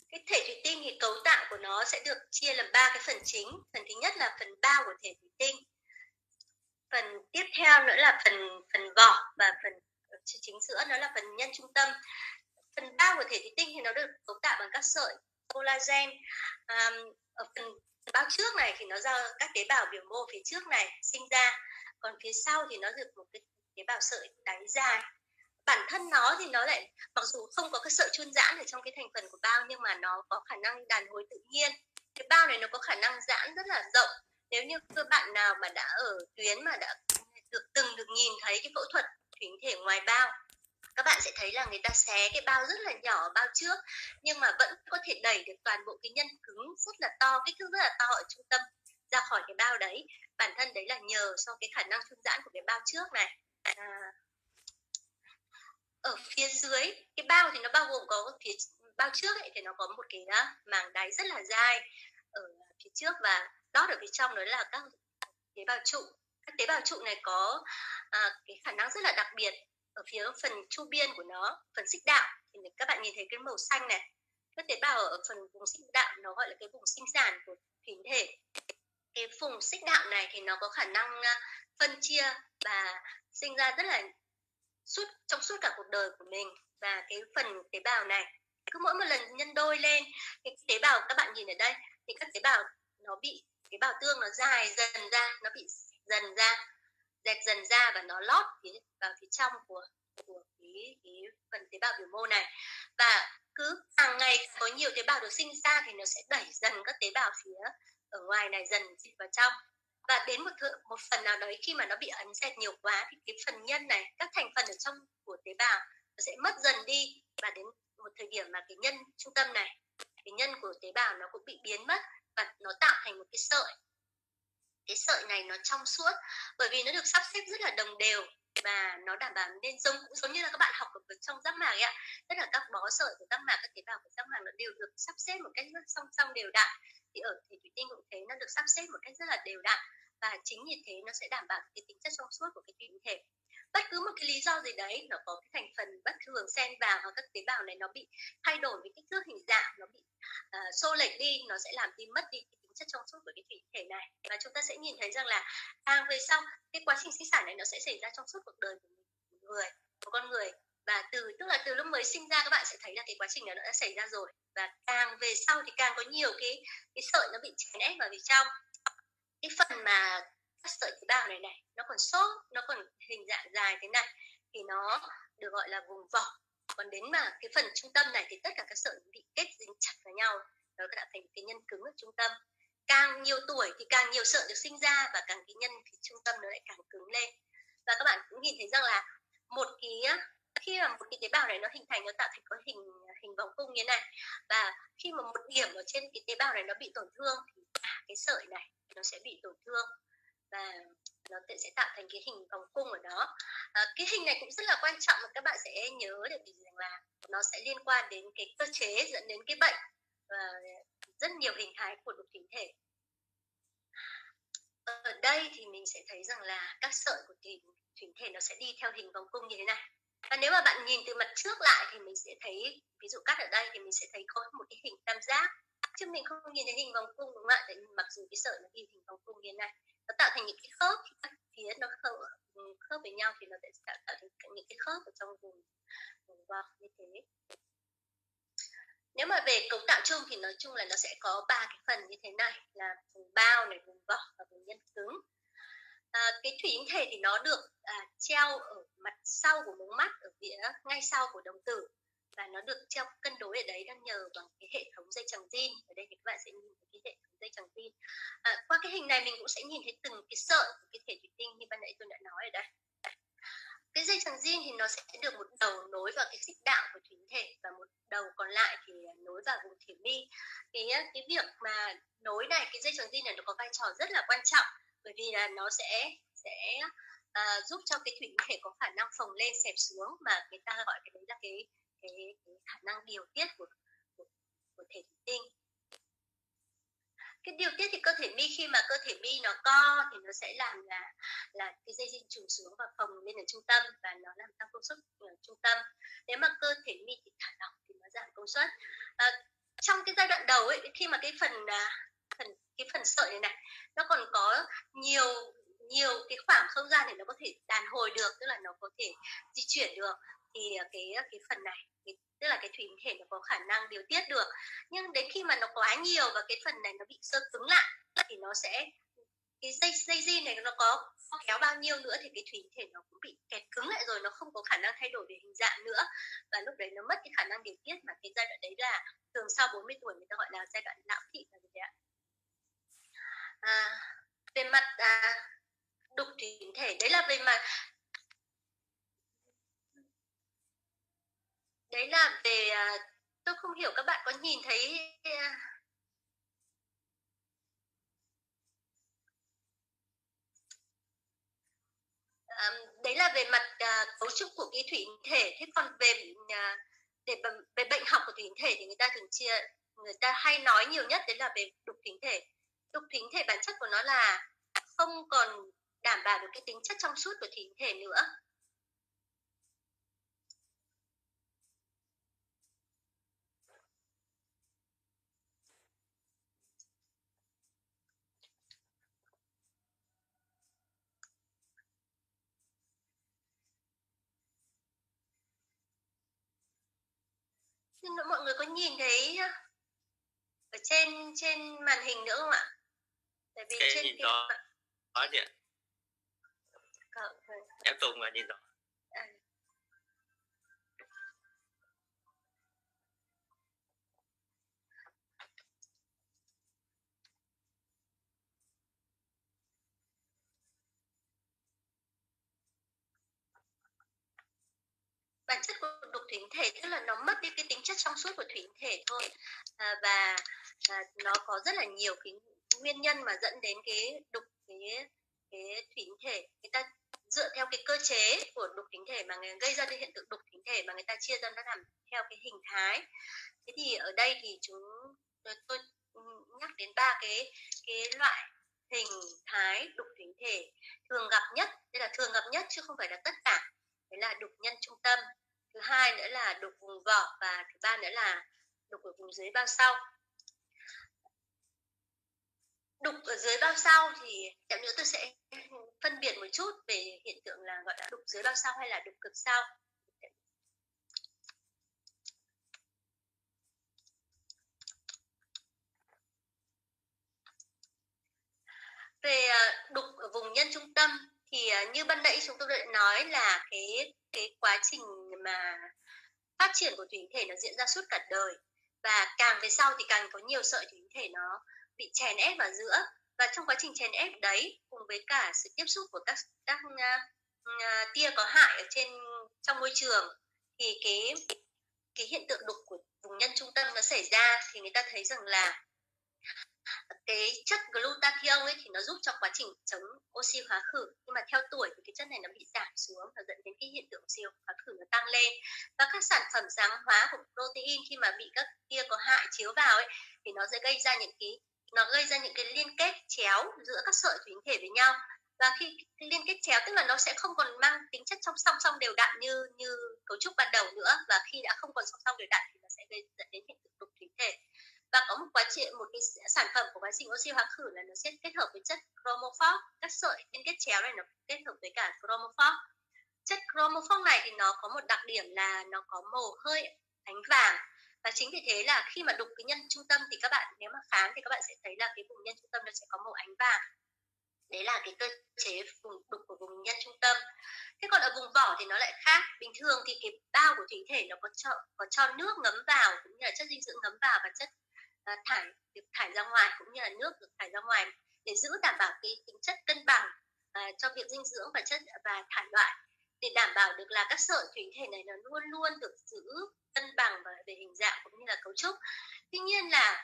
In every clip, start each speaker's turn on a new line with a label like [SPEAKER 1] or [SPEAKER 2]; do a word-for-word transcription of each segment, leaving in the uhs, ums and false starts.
[SPEAKER 1] Cái thể thủy tinh thì cấu tạo của nó sẽ được chia làm ba cái phần chính. Phần thứ nhất là phần bao của thể thủy tinh. Phần tiếp theo nữa là phần phần vỏ, và phần chính giữa nó là phần nhân trung tâm. Phần bao của thể thủy tinh thì nó được cấu tạo bằng các sợi collagen. À, ở phần bao trước này thì nó do các tế bào biểu mô phía trước này sinh ra, còn phía sau thì nó được một cái tế bào sợi đáy dài. Bản thân nó thì nó lại, mặc dù không có cái sợi chun giãn ở trong cái thành phần của bao, nhưng mà nó có khả năng đàn hồi tự nhiên. Cái bao này nó có khả năng giãn rất là rộng. Nếu như các bạn nào mà đã ở tuyến mà đã được từng được nhìn thấy cái phẫu thuật thủy thể ngoài bao, các bạn sẽ thấy là người ta xé cái bao rất là nhỏ ở bao trước, nhưng mà vẫn có thể đẩy được toàn bộ cái nhân cứng rất là to, kích thước rất là to ở trung tâm ra khỏi cái bao đấy. Bản thân đấy là nhờ do cái khả năng chun giãn của cái bao trước này. À, ở phía dưới cái bao thì nó bao gồm có phía bao trước ấy, thì nó có một cái màng đáy rất là dai ở phía trước, và lót ở phía trong đó là các tế bào trụ. Các tế bào trụ này có à, cái khả năng rất là đặc biệt. Ở phía phần chu biên của nó, phần xích đạo, thì các bạn nhìn thấy cái màu xanh này. Các tế bào ở phần vùng xích đạo nó gọi là cái vùng sinh sản của thủy thể. Cái vùng xích đạo này thì nó có khả năng phân chia và sinh ra rất là suốt trong suốt cả cuộc đời của mình. Và cái phần tế bào này cứ mỗi một lần nhân đôi lên, cái tế bào các bạn nhìn ở đây thì các tế bào nó bị, cái bào tương nó dài dần ra, nó bị dần ra, dẹt dần ra, và nó lót vào phía trong của của cái, cái phần tế bào biểu mô này. Và cứ hàng ngày có nhiều tế bào được sinh ra thì nó sẽ đẩy dần các tế bào phía ở ngoài này dần dịch vào trong. Và đến một th- một phần nào đấy, khi mà nó bị ấn dẹt nhiều quá thì cái phần nhân này, các thành phần ở trong của tế bào nó sẽ mất dần đi, và đến một thời điểm mà cái nhân trung tâm này, cái nhân của tế bào nó cũng bị biến mất, và nó tạo thành một cái sợi. Cái sợi này nó trong suốt bởi vì nó được sắp xếp rất là đồng đều, và nó đảm bảo nên giống cũng giống như là các bạn học ở trong giác mạc ấy ạ. Tức là các bó sợi của giác mạc, các tế bào của giác mạc nó đều được sắp xếp một cách rất song song đều đặn. Thì ở thể thủy tinh cũng thế, nó được sắp xếp một cách rất là đều đặn, và chính vì thế nó sẽ đảm bảo cái tính chất trong suốt của cái thủy thể. Bất cứ một cái lý do gì đấy, nó có cái thành phần bất thường xen vào, và các tế bào này nó bị thay đổi với kích thước hình dạng, nó bị uh, xô lệch đi, nó sẽ làm đi mất đi cái tính chất trong suốt của cái thủy thể này. Và chúng ta sẽ nhìn thấy rằng là càng về sau, cái quá trình sinh sản này nó sẽ xảy ra trong suốt cuộc đời của một người, của con người. Và từ tức là từ lúc mới sinh ra các bạn sẽ thấy là cái quá trình này nó đã xảy ra rồi, và càng về sau thì càng có nhiều cái cái sợi nó bị chèn ép vào phía trong. Cái phần mà các sợi tế bào này này nó còn xốp, nó còn hình dạng dài thế này thì nó được gọi là vùng vỏ. Còn đến mà cái phần trung tâm này thì tất cả các sợi bị kết dính chặt vào nhau, nó tạo thành cái nhân cứng ở trung tâm. Càng nhiều tuổi thì càng nhiều sợi được sinh ra, và càng cái nhân thì trung tâm nó lại càng cứng lên. Và các bạn cũng nhìn thấy rằng là một cái khi mà một cái tế bào này nó hình thành, nó tạo thành có hình hình vòng cung như thế này, và khi mà một điểm ở trên cái tế bào này nó bị tổn thương thì cả cái sợi này nó sẽ bị tổn thương, và nó sẽ tạo thành cái hình vòng cung ở đó. À, cái hình này cũng rất là quan trọng, mà các bạn sẽ nhớ để vì rằng là nó sẽ liên quan đến cái cơ chế dẫn đến cái bệnh và rất nhiều hình thái của đục thủy thể. Ở đây thì mình sẽ thấy rằng là các sợi của thủy, thủy thể nó sẽ đi theo hình vòng cung như thế này. Và nếu mà bạn nhìn từ mặt trước lại thì mình sẽ thấy, ví dụ cắt ở đây thì mình sẽ thấy có một cái hình tam giác, chứ mình không nhìn thấy hình vòng cung, đúng không ạ? Tại mặc dù cái sợi nó ghi hình vòng cung như thế này, nó tạo thành những cái khớp, các phía nó khớp, khớp với nhau thì nó sẽ tạo, tạo thành những cái khớp ở trong vùng vùng vỏ như thế. Nếu mà về cấu tạo chung thì nói chung là nó sẽ có ba cái phần như thế này, là vùng bao này, vùng vỏ và vùng nhân cứng. À, cái thủy tinh thể thì nó được à, treo ở mặt sau của mống mắt, ở phía ngay sau của đồng tử, và nó được treo cân đối ở đấy đang nhờ bằng cái hệ thống dây chằng zin. Ở đây thì các bạn sẽ nhìn thấy cái hệ thống dây chằng zin. À, qua cái hình này mình cũng sẽ nhìn thấy từng cái sợi của cái thể thủy tinh như ban nãy tôi đã nói ở đây. Cái dây chằng zin thì nó sẽ được một đầu nối vào cái xích đạo của thủy thể, và một đầu còn lại thì nối vào vùng thể mi. Cái cái việc mà nối này, cái dây chằng zin này nó có vai trò rất là quan trọng, bởi vì là nó sẽ sẽ à, giúp cho cái thủy thể có khả năng phồng lên xẹp xuống, mà người ta gọi cái đấy là cái cái, cái khả năng điều tiết của, của, của thể thủy tinh. Cái điều tiết thì cơ thể mi, khi mà cơ thể mi nó co thì nó sẽ làm là là cái dây zin trùng xuống và phồng lên ở trung tâm, và nó làm tăng công suất ở trung tâm. Nếu mà cơ thể mi thì thả lỏng thì nó giảm công suất. À, trong cái giai đoạn đầu ấy, khi mà cái phần phần cái phần sợi này này nó còn có nhiều nhiều cái khoảng không gian để nó có thể đàn hồi được, tức là nó có thể di chuyển được, thì cái cái phần này cái, tức là cái thủy hình thể nó có khả năng điều tiết được. Nhưng đến khi mà nó quá nhiều và cái phần này nó bị sơ cứng lại thì nó sẽ, cái dây dây di này nó có kéo bao nhiêu nữa thì cái thủy hình thể nó cũng bị kẹt cứng lại rồi, nó không có khả năng thay đổi về hình dạng nữa, và lúc đấy nó mất cái khả năng điều tiết, mà cái giai đoạn đấy là thường sau bốn mươi tuổi người ta gọi là giai đoạn lão thị là gì đấy ạ. À, về mặt à, đục thủy hình thể, đấy là về mặt đấy là về à, tôi không hiểu các bạn có nhìn thấy à, à, đấy là về mặt à, cấu trúc của cái thủy hình thể. Thế còn về à, để về bệnh học của thủy hình thể thì người ta thường chia, người ta hay nói nhiều nhất đấy là về đục thủy hình thể. Đục thủy hình thể bản chất của nó là không còn đảm bảo được cái tính chất trong suốt của thủy hình thể nữa. Nhưng mọi người có nhìn thấy ở trên trên màn hình nữa không ạ? Tại vì
[SPEAKER 2] cái
[SPEAKER 1] trên
[SPEAKER 2] nhìn
[SPEAKER 1] cái
[SPEAKER 2] đó có chị ạ.
[SPEAKER 1] Ờ,
[SPEAKER 2] em Tùng là nhìn rõ.
[SPEAKER 1] À. Bản chất của đục thủy hình thể tức là nó mất đi cái tính chất trong suốt của thủy hình thể thôi, à, và à, nó có rất là nhiều cái nguyên nhân mà dẫn đến cái đục cái cái thủy hình thể. Người ta dựa theo cái cơ chế của đục thủy hình thể mà người gây ra cái hiện tượng đục thủy hình thể mà người ta chia ra nó làm theo cái hình thái. Thế thì ở đây thì chúng tôi, tôi nhắc đến ba cái cái loại hình thái đục thủy hình thể thường gặp nhất, đây là thường gặp nhất chứ không phải là tất cả. Đấy là đục nhân trung tâm, thứ hai nữa là đục vùng vỏ, và thứ ba nữa là đục ở vùng dưới bao sau. Đục ở dưới bao sau thì chậm nữa tôi sẽ phân biệt một chút về hiện tượng là gọi là đục dưới bao sau hay là đục cực sau. Về đục ở vùng nhân trung tâm thì như ban nãy chúng tôi đã nói là cái cái quá trình mà phát triển của thủy hình thể nó diễn ra suốt cả đời, và càng về sau thì càng có nhiều sợi thủy hình thể nó bị chèn ép vào giữa, và trong quá trình chèn ép đấy cùng với cả sự tiếp xúc của các các uh, tia có hại ở trên trong môi trường thì cái cái hiện tượng đục của vùng nhân trung tâm nó xảy ra, thì người ta thấy rằng là cái chất glutathione ấy thì nó giúp cho quá trình chống oxy hóa khử, nhưng mà theo tuổi thì cái chất này nó bị giảm xuống và dẫn đến cái hiện tượng oxy hóa khử nó tăng lên, và các sản phẩm sáng hóa của protein khi mà bị các tia có hại chiếu vào ấy thì nó sẽ gây ra những cái nó gây ra những cái liên kết chéo giữa các sợi thủy hình thể với nhau, và khi cái liên kết chéo tức là nó sẽ không còn mang tính chất trong song song đều đặn như như cấu trúc ban đầu nữa, và khi đã không còn song song đều đặn thì nó sẽ gây dẫn đến hiện tượng đục thủy hình thể. Và có một quá trình một cái sản phẩm của quá trình oxy hóa khử là nó sẽ kết hợp với chất chromophore, các sợi liên kết chéo này nó kết hợp với cả chromophore. Chất chromophore này thì nó có một đặc điểm là nó có màu hơi ánh vàng, và chính vì thế là khi mà đục cái nhân trung tâm thì các bạn nếu mà khám thì các bạn sẽ thấy là cái vùng nhân trung tâm nó sẽ có màu ánh vàng. Đấy là cái cơ chế vùng đục của vùng nhân trung tâm. Thế còn ở vùng vỏ thì nó lại khác. Bình thường thì cái bao của thủy thể nó có cho có cho nước ngấm vào cũng như là chất dinh dưỡng ngấm vào, và chất uh, thải được thải ra ngoài cũng như là nước được thải ra ngoài để giữ đảm bảo cái tính chất cân bằng uh, cho việc dinh dưỡng và chất và thải loại, để đảm bảo được là các sợi thủy thể này nó luôn luôn được giữ cân bằng và về hình dạng cũng như là cấu trúc. Tuy nhiên là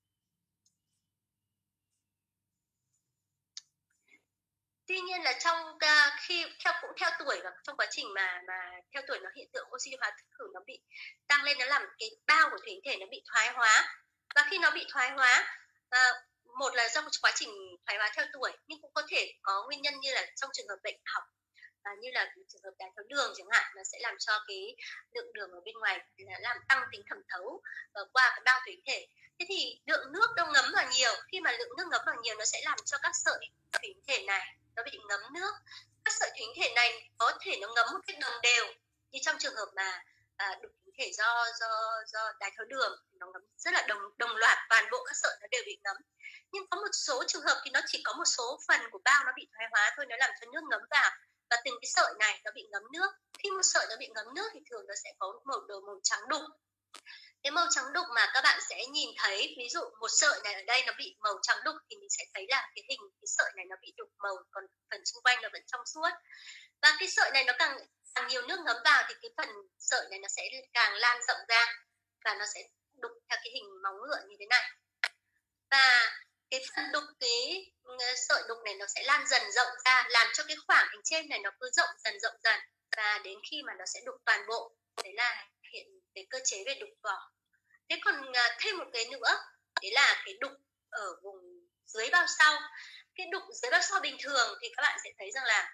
[SPEAKER 1] Tuy nhiên là trong uh, khi theo cũng theo tuổi và trong quá trình mà mà theo tuổi nó hiện tượng oxy hóa khử nó bị tăng lên, nó làm cái bao của thủy thể nó bị thoái hóa, và khi nó bị thoái hóa uh, một là do quá trình thoái hóa theo tuổi, nhưng cũng có thể có nguyên nhân như là trong trường hợp bệnh học à, như là trường hợp đái tháo đường chẳng hạn, nó sẽ làm cho cái lượng đường ở bên ngoài làm tăng tính thẩm thấu uh, qua cái bao thủy thể. Thế thì lượng nước đâu ngấm vào nhiều, khi mà lượng nước ngấm vào nhiều nó sẽ làm cho các sợi thủy thể này nó bị ngấm nước. Các sợi thủy thể này có thể nó ngấm một cách đồng đều, như trong trường hợp mà à, đục thủy thể do do do đái tháo đường nó ngấm rất là đồng đồng loạt, toàn bộ các sợi nó đều bị ngấm. Nhưng có một số trường hợp thì nó chỉ có một số phần của bao nó bị thoái hóa thôi, nó làm cho nước ngấm vào, và từng cái sợi này nó bị ngấm nước. Khi một sợi nó bị ngấm nước thì thường nó sẽ có màu đồ màu trắng đục. Cái màu trắng đục mà các bạn sẽ nhìn thấy, ví dụ một sợi này ở đây nó bị màu trắng đục thì mình sẽ thấy là cái hình cái sợi này nó bị đục màu, còn phần xung quanh nó vẫn trong suốt. Và cái sợi này nó càng càng nhiều nước ngấm vào thì cái phần sợi này nó sẽ càng lan rộng ra và nó sẽ đục theo cái hình móng ngựa như thế này. Và cái phần đục, cái sợi đục này nó sẽ lan dần rộng ra, làm cho cái khoảng hình trên này nó cứ rộng dần rộng dần, và đến khi mà nó sẽ đục toàn bộ. Đấy là hiện cái cơ chế về đục vỏ. Thế còn thêm một cái nữa, đấy là cái đục ở vùng dưới bao sau. Cái đục dưới bao sau bình thường thì các bạn sẽ thấy rằng là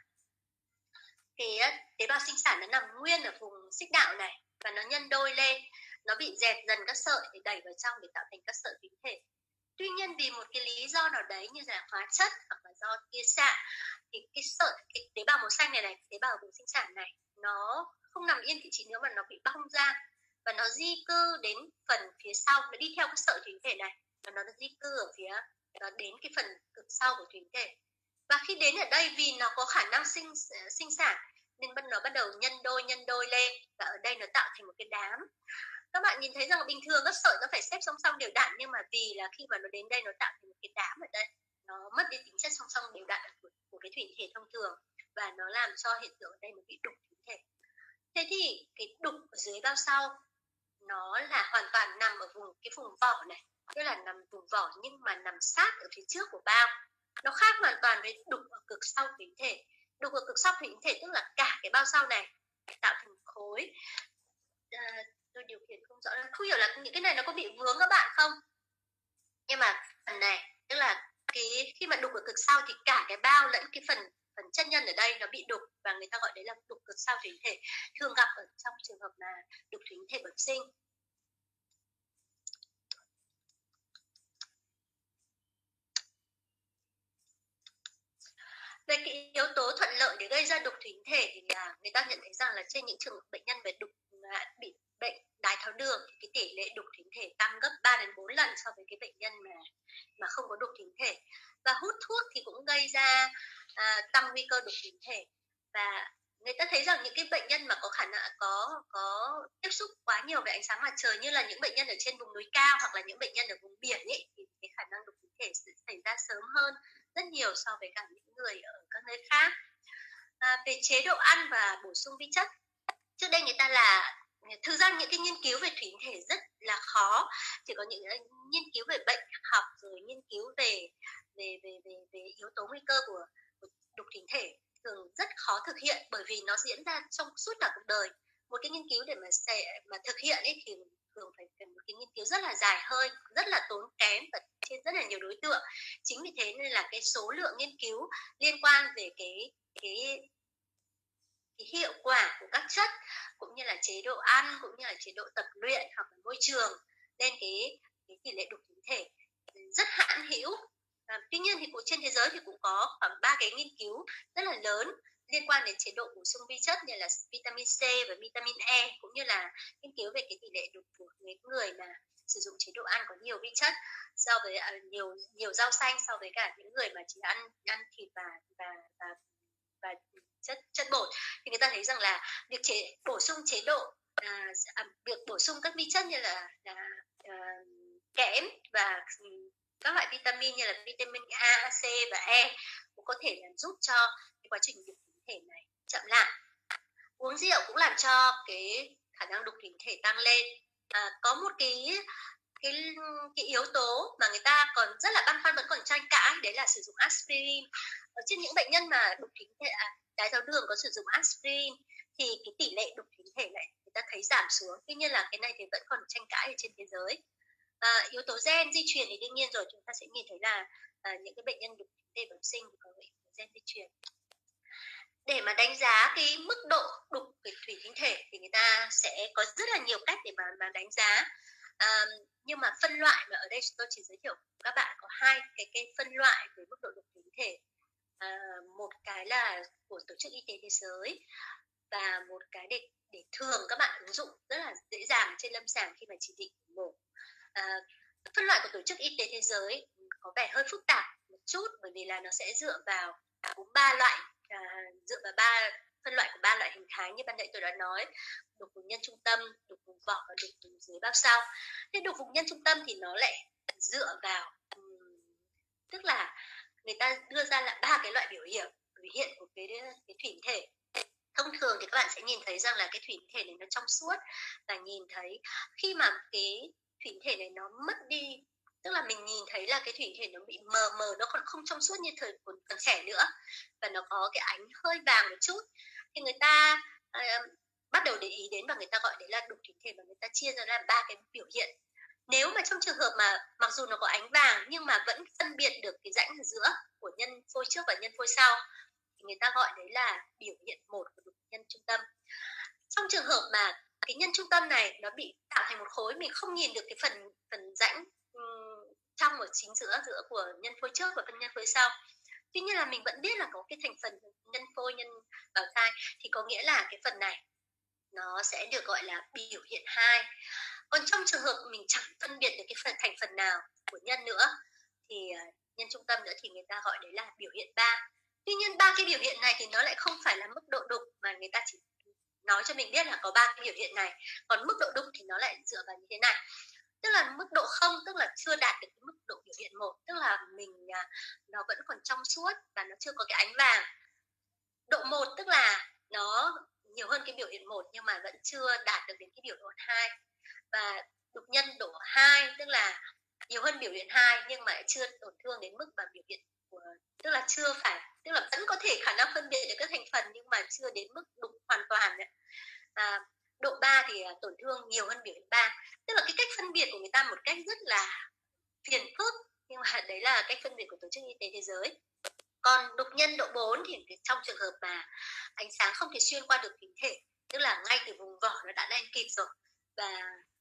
[SPEAKER 1] cái tế bào sinh sản nó nằm nguyên ở vùng xích đạo này và nó nhân đôi lên, nó bị dẹp dần các sợi để đẩy vào trong để tạo thành các sợi thủy thể. Tuy nhiên vì một cái lý do nào đấy như là hóa chất hoặc là do tia xạ thì cái sợi, cái tế bào màu xanh này này, tế bào vùng sinh sản này nó không nằm yên vị trí nữa mà nó bị bong ra và nó di cư đến phần phía sau, nó đi theo cái sợi thủy thể này và nó di cư ở phía nó đến cái phần cực sau của thủy thể. Và khi đến ở đây vì nó có khả năng sinh sinh sản nên nó bắt đầu nhân đôi nhân đôi lên, và ở đây nó tạo thành một cái đám. Các bạn nhìn thấy rằng bình thường các sợi nó phải xếp song song đều đặn, nhưng mà vì là khi mà nó đến đây nó tạo thành một cái đám ở đây, nó mất đi tính chất song song đều đặn của, của cái thủy thể thông thường, và nó làm cho hiện tượng ở đây nó bị đục thủy thể. Thế thì cái đục ở dưới bao sau nó là hoàn toàn nằm ở vùng cái vùng vỏ này, tức là nằm vùng vỏ nhưng mà nằm sát ở phía trước của bao. Nó khác hoàn toàn với đục ở cực sau thủy thể. Đục ở cực sau thủy thể tức là cả cái bao sau này tạo thành khối. À, tôi điều khiển không rõ, không hiểu là những cái này nó có bị vướng các bạn không? Nhưng mà phần này tức là cái khi mà đục ở cực sau thì cả cái bao lẫn cái phần phần chân nhân ở đây nó bị đục, và người ta gọi đấy là đục cực sau thủy thể, thường gặp ở trong trường hợp là đục thủy thể bẩm sinh. Về cái yếu tố thuận lợi để gây ra đục thủy thể thì là người ta nhận thấy rằng là trên những trường hợp bệnh nhân về đục bị bệnh đái tháo đường thì cái tỷ lệ đục thủy thể tăng gấp ba đến bốn lần so với cái bệnh nhân mà mà không có đục thủy thể. Và hút thuốc thì cũng gây ra à, tăng nguy cơ đục thủy thể. Và người ta thấy rằng những cái bệnh nhân mà có khả năng có có tiếp xúc quá nhiều với ánh sáng mặt trời, như là những bệnh nhân ở trên vùng núi cao hoặc là những bệnh nhân ở vùng biển ấy, thì cái khả năng đục thủy thể sẽ xảy ra sớm hơn rất nhiều so với cả những người ở các nơi khác. À, về chế độ ăn và bổ sung vi chất, trước đây người ta là thực ra những cái nghiên cứu về thủy thể rất là khó, chỉ có những nghiên cứu về bệnh học rồi nghiên cứu về về về về, về yếu tố nguy cơ của, của đục thủy thể thường rất khó thực hiện, bởi vì nó diễn ra trong suốt cả cuộc đời. Một cái nghiên cứu để mà mà thực hiện ấy thì thường phải cần một cái nghiên cứu rất là dài hơi, rất là tốn kém và trên rất là nhiều đối tượng. Chính vì thế nên là cái số lượng nghiên cứu liên quan về cái cái cái hiệu quả của các chất cũng như là chế độ ăn cũng như là chế độ tập luyện hoặc là môi trường lên cái cái tỷ lệ đục thủy thể rất hạn hữu. À, tuy nhiên thì trên thế giới thì cũng có khoảng ba cái nghiên cứu rất là lớn liên quan đến chế độ bổ sung vi chất như là vitamin C và vitamin E, cũng như là nghiên cứu về cái tỷ lệ đục của những người mà sử dụng chế độ ăn có nhiều vi chất so với uh, nhiều nhiều rau xanh so với cả những người mà chỉ ăn ăn thịt và và và, và chất chất bột, thì người ta thấy rằng là việc chế bổ sung chế độ à, việc bổ sung các vi chất như là, là à, kẽm và các loại vitamin như là vitamin A, C và E cũng có thể làm giúp cho cái quá trình đục thủy thể này chậm lại. Uống rượu cũng làm cho cái khả năng đục thủy thể tăng lên. À, có một cái cái cái yếu tố mà người ta còn rất là băn khoăn, vẫn còn tranh cãi, đấy là sử dụng aspirin. Ở trên những bệnh nhân mà đục thủy thể à, đái tháo đường có sử dụng aspirin thì cái tỷ lệ đục thủy thể này người ta thấy giảm xuống. Tuy nhiên là cái này thì vẫn còn tranh cãi ở trên thế giới. À, yếu tố gen di truyền thì đương nhiên rồi, chúng ta sẽ nhìn thấy là à, những cái bệnh nhân đục thủy thể bẩm sinh thì có yếu tố gen di truyền. để mà đánh giá cái mức độ đục cái thủy tinh thể thì người ta sẽ có rất là nhiều cách để mà mà đánh giá. À, nhưng mà phân loại mà ở đây tôi chỉ giới thiệu các bạn có hai cái cái phân loại về mức độ đục thủy tinh thể. À, một cái là của Tổ chức Y tế Thế giới và một cái để để thường các bạn ứng dụng rất là dễ dàng trên lâm sàng khi mà chỉ định mổ. À, phân loại của Tổ chức Y tế Thế giới có vẻ hơi phức tạp một chút bởi vì là nó sẽ dựa vào ba loại à, dựa vào ba phân loại của ba loại hình thái như ban nãy tôi đã nói: đục vùng nhân trung tâm, đục vùng vỏ và đục vùng dưới bao sau. Thế đục vùng nhân trung tâm thì nó lại dựa vào um, tức là người ta đưa ra là ba cái loại biểu hiện biểu hiện của cái cái thủy thể. Thông thường thì các bạn sẽ nhìn thấy rằng là cái thủy thể này nó trong suốt, và nhìn thấy khi mà cái thủy thể này nó mất đi, tức là mình nhìn thấy là cái thủy thể nó bị mờ mờ, nó còn không trong suốt như thời còn, còn trẻ nữa, và nó có cái ánh hơi vàng một chút, thì người ta uh, bắt đầu để ý đến và người ta gọi đấy là đục thủy thể, và người ta chia ra làm ba cái biểu hiện. Nếu mà trong trường hợp mà mặc dù nó có ánh vàng nhưng mà vẫn phân biệt được cái rãnh ở giữa của nhân phôi trước và nhân phôi sau thì người ta gọi đấy là biểu hiện một của đục nhân trung tâm. Trong trường hợp mà cái nhân trung tâm này nó bị tạo thành một khối, mình không nhìn được cái phần phần rãnh um, trong ở chính giữa giữa của nhân phôi trước và phần nhân phôi sau, tuy nhiên là mình vẫn biết là có cái thành phần nhân phôi nhân bào thai, thì có nghĩa là cái phần này nó sẽ được gọi là biểu hiện hai. Còn trong trường hợp mình chẳng phân biệt được cái phần thành phần nào của nhân nữa thì nhân trung tâm nữa thì người ta gọi đấy là biểu hiện ba. Tuy nhiên ba cái biểu hiện này thì nó lại không phải là mức độ đục, mà người ta chỉ nói cho mình biết là có ba cái biểu hiện này. Còn mức độ đục thì nó lại dựa vào như thế này, tức là mức độ không, tức là chưa đạt được cái mức độ biểu hiện một, tức là mình nó vẫn còn trong suốt và nó chưa có cái ánh vàng. Độ một tức là nó nhiều hơn cái biểu hiện một nhưng mà vẫn chưa đạt được đến cái biểu hiện hai. Và đục nhân độ hai tức là nhiều hơn biểu hiện hai nhưng mà chưa tổn thương đến mức mà biểu hiện của, tức là chưa phải, tức là vẫn có thể khả năng phân biệt được các thành phần nhưng mà chưa đến mức đục hoàn toàn. À, độ ba thì tổn thương nhiều hơn biểu hiện ba, tức là cái cách phân biệt của người ta một cách rất là phiền phức, nhưng mà đấy là cách phân biệt của Tổ chức Y tế Thế giới. Còn đục nhân độ bốn thì trong trường hợp mà ánh sáng không thể xuyên qua được thủy thể, tức là ngay từ vùng vỏ nó đã đen kịt rồi và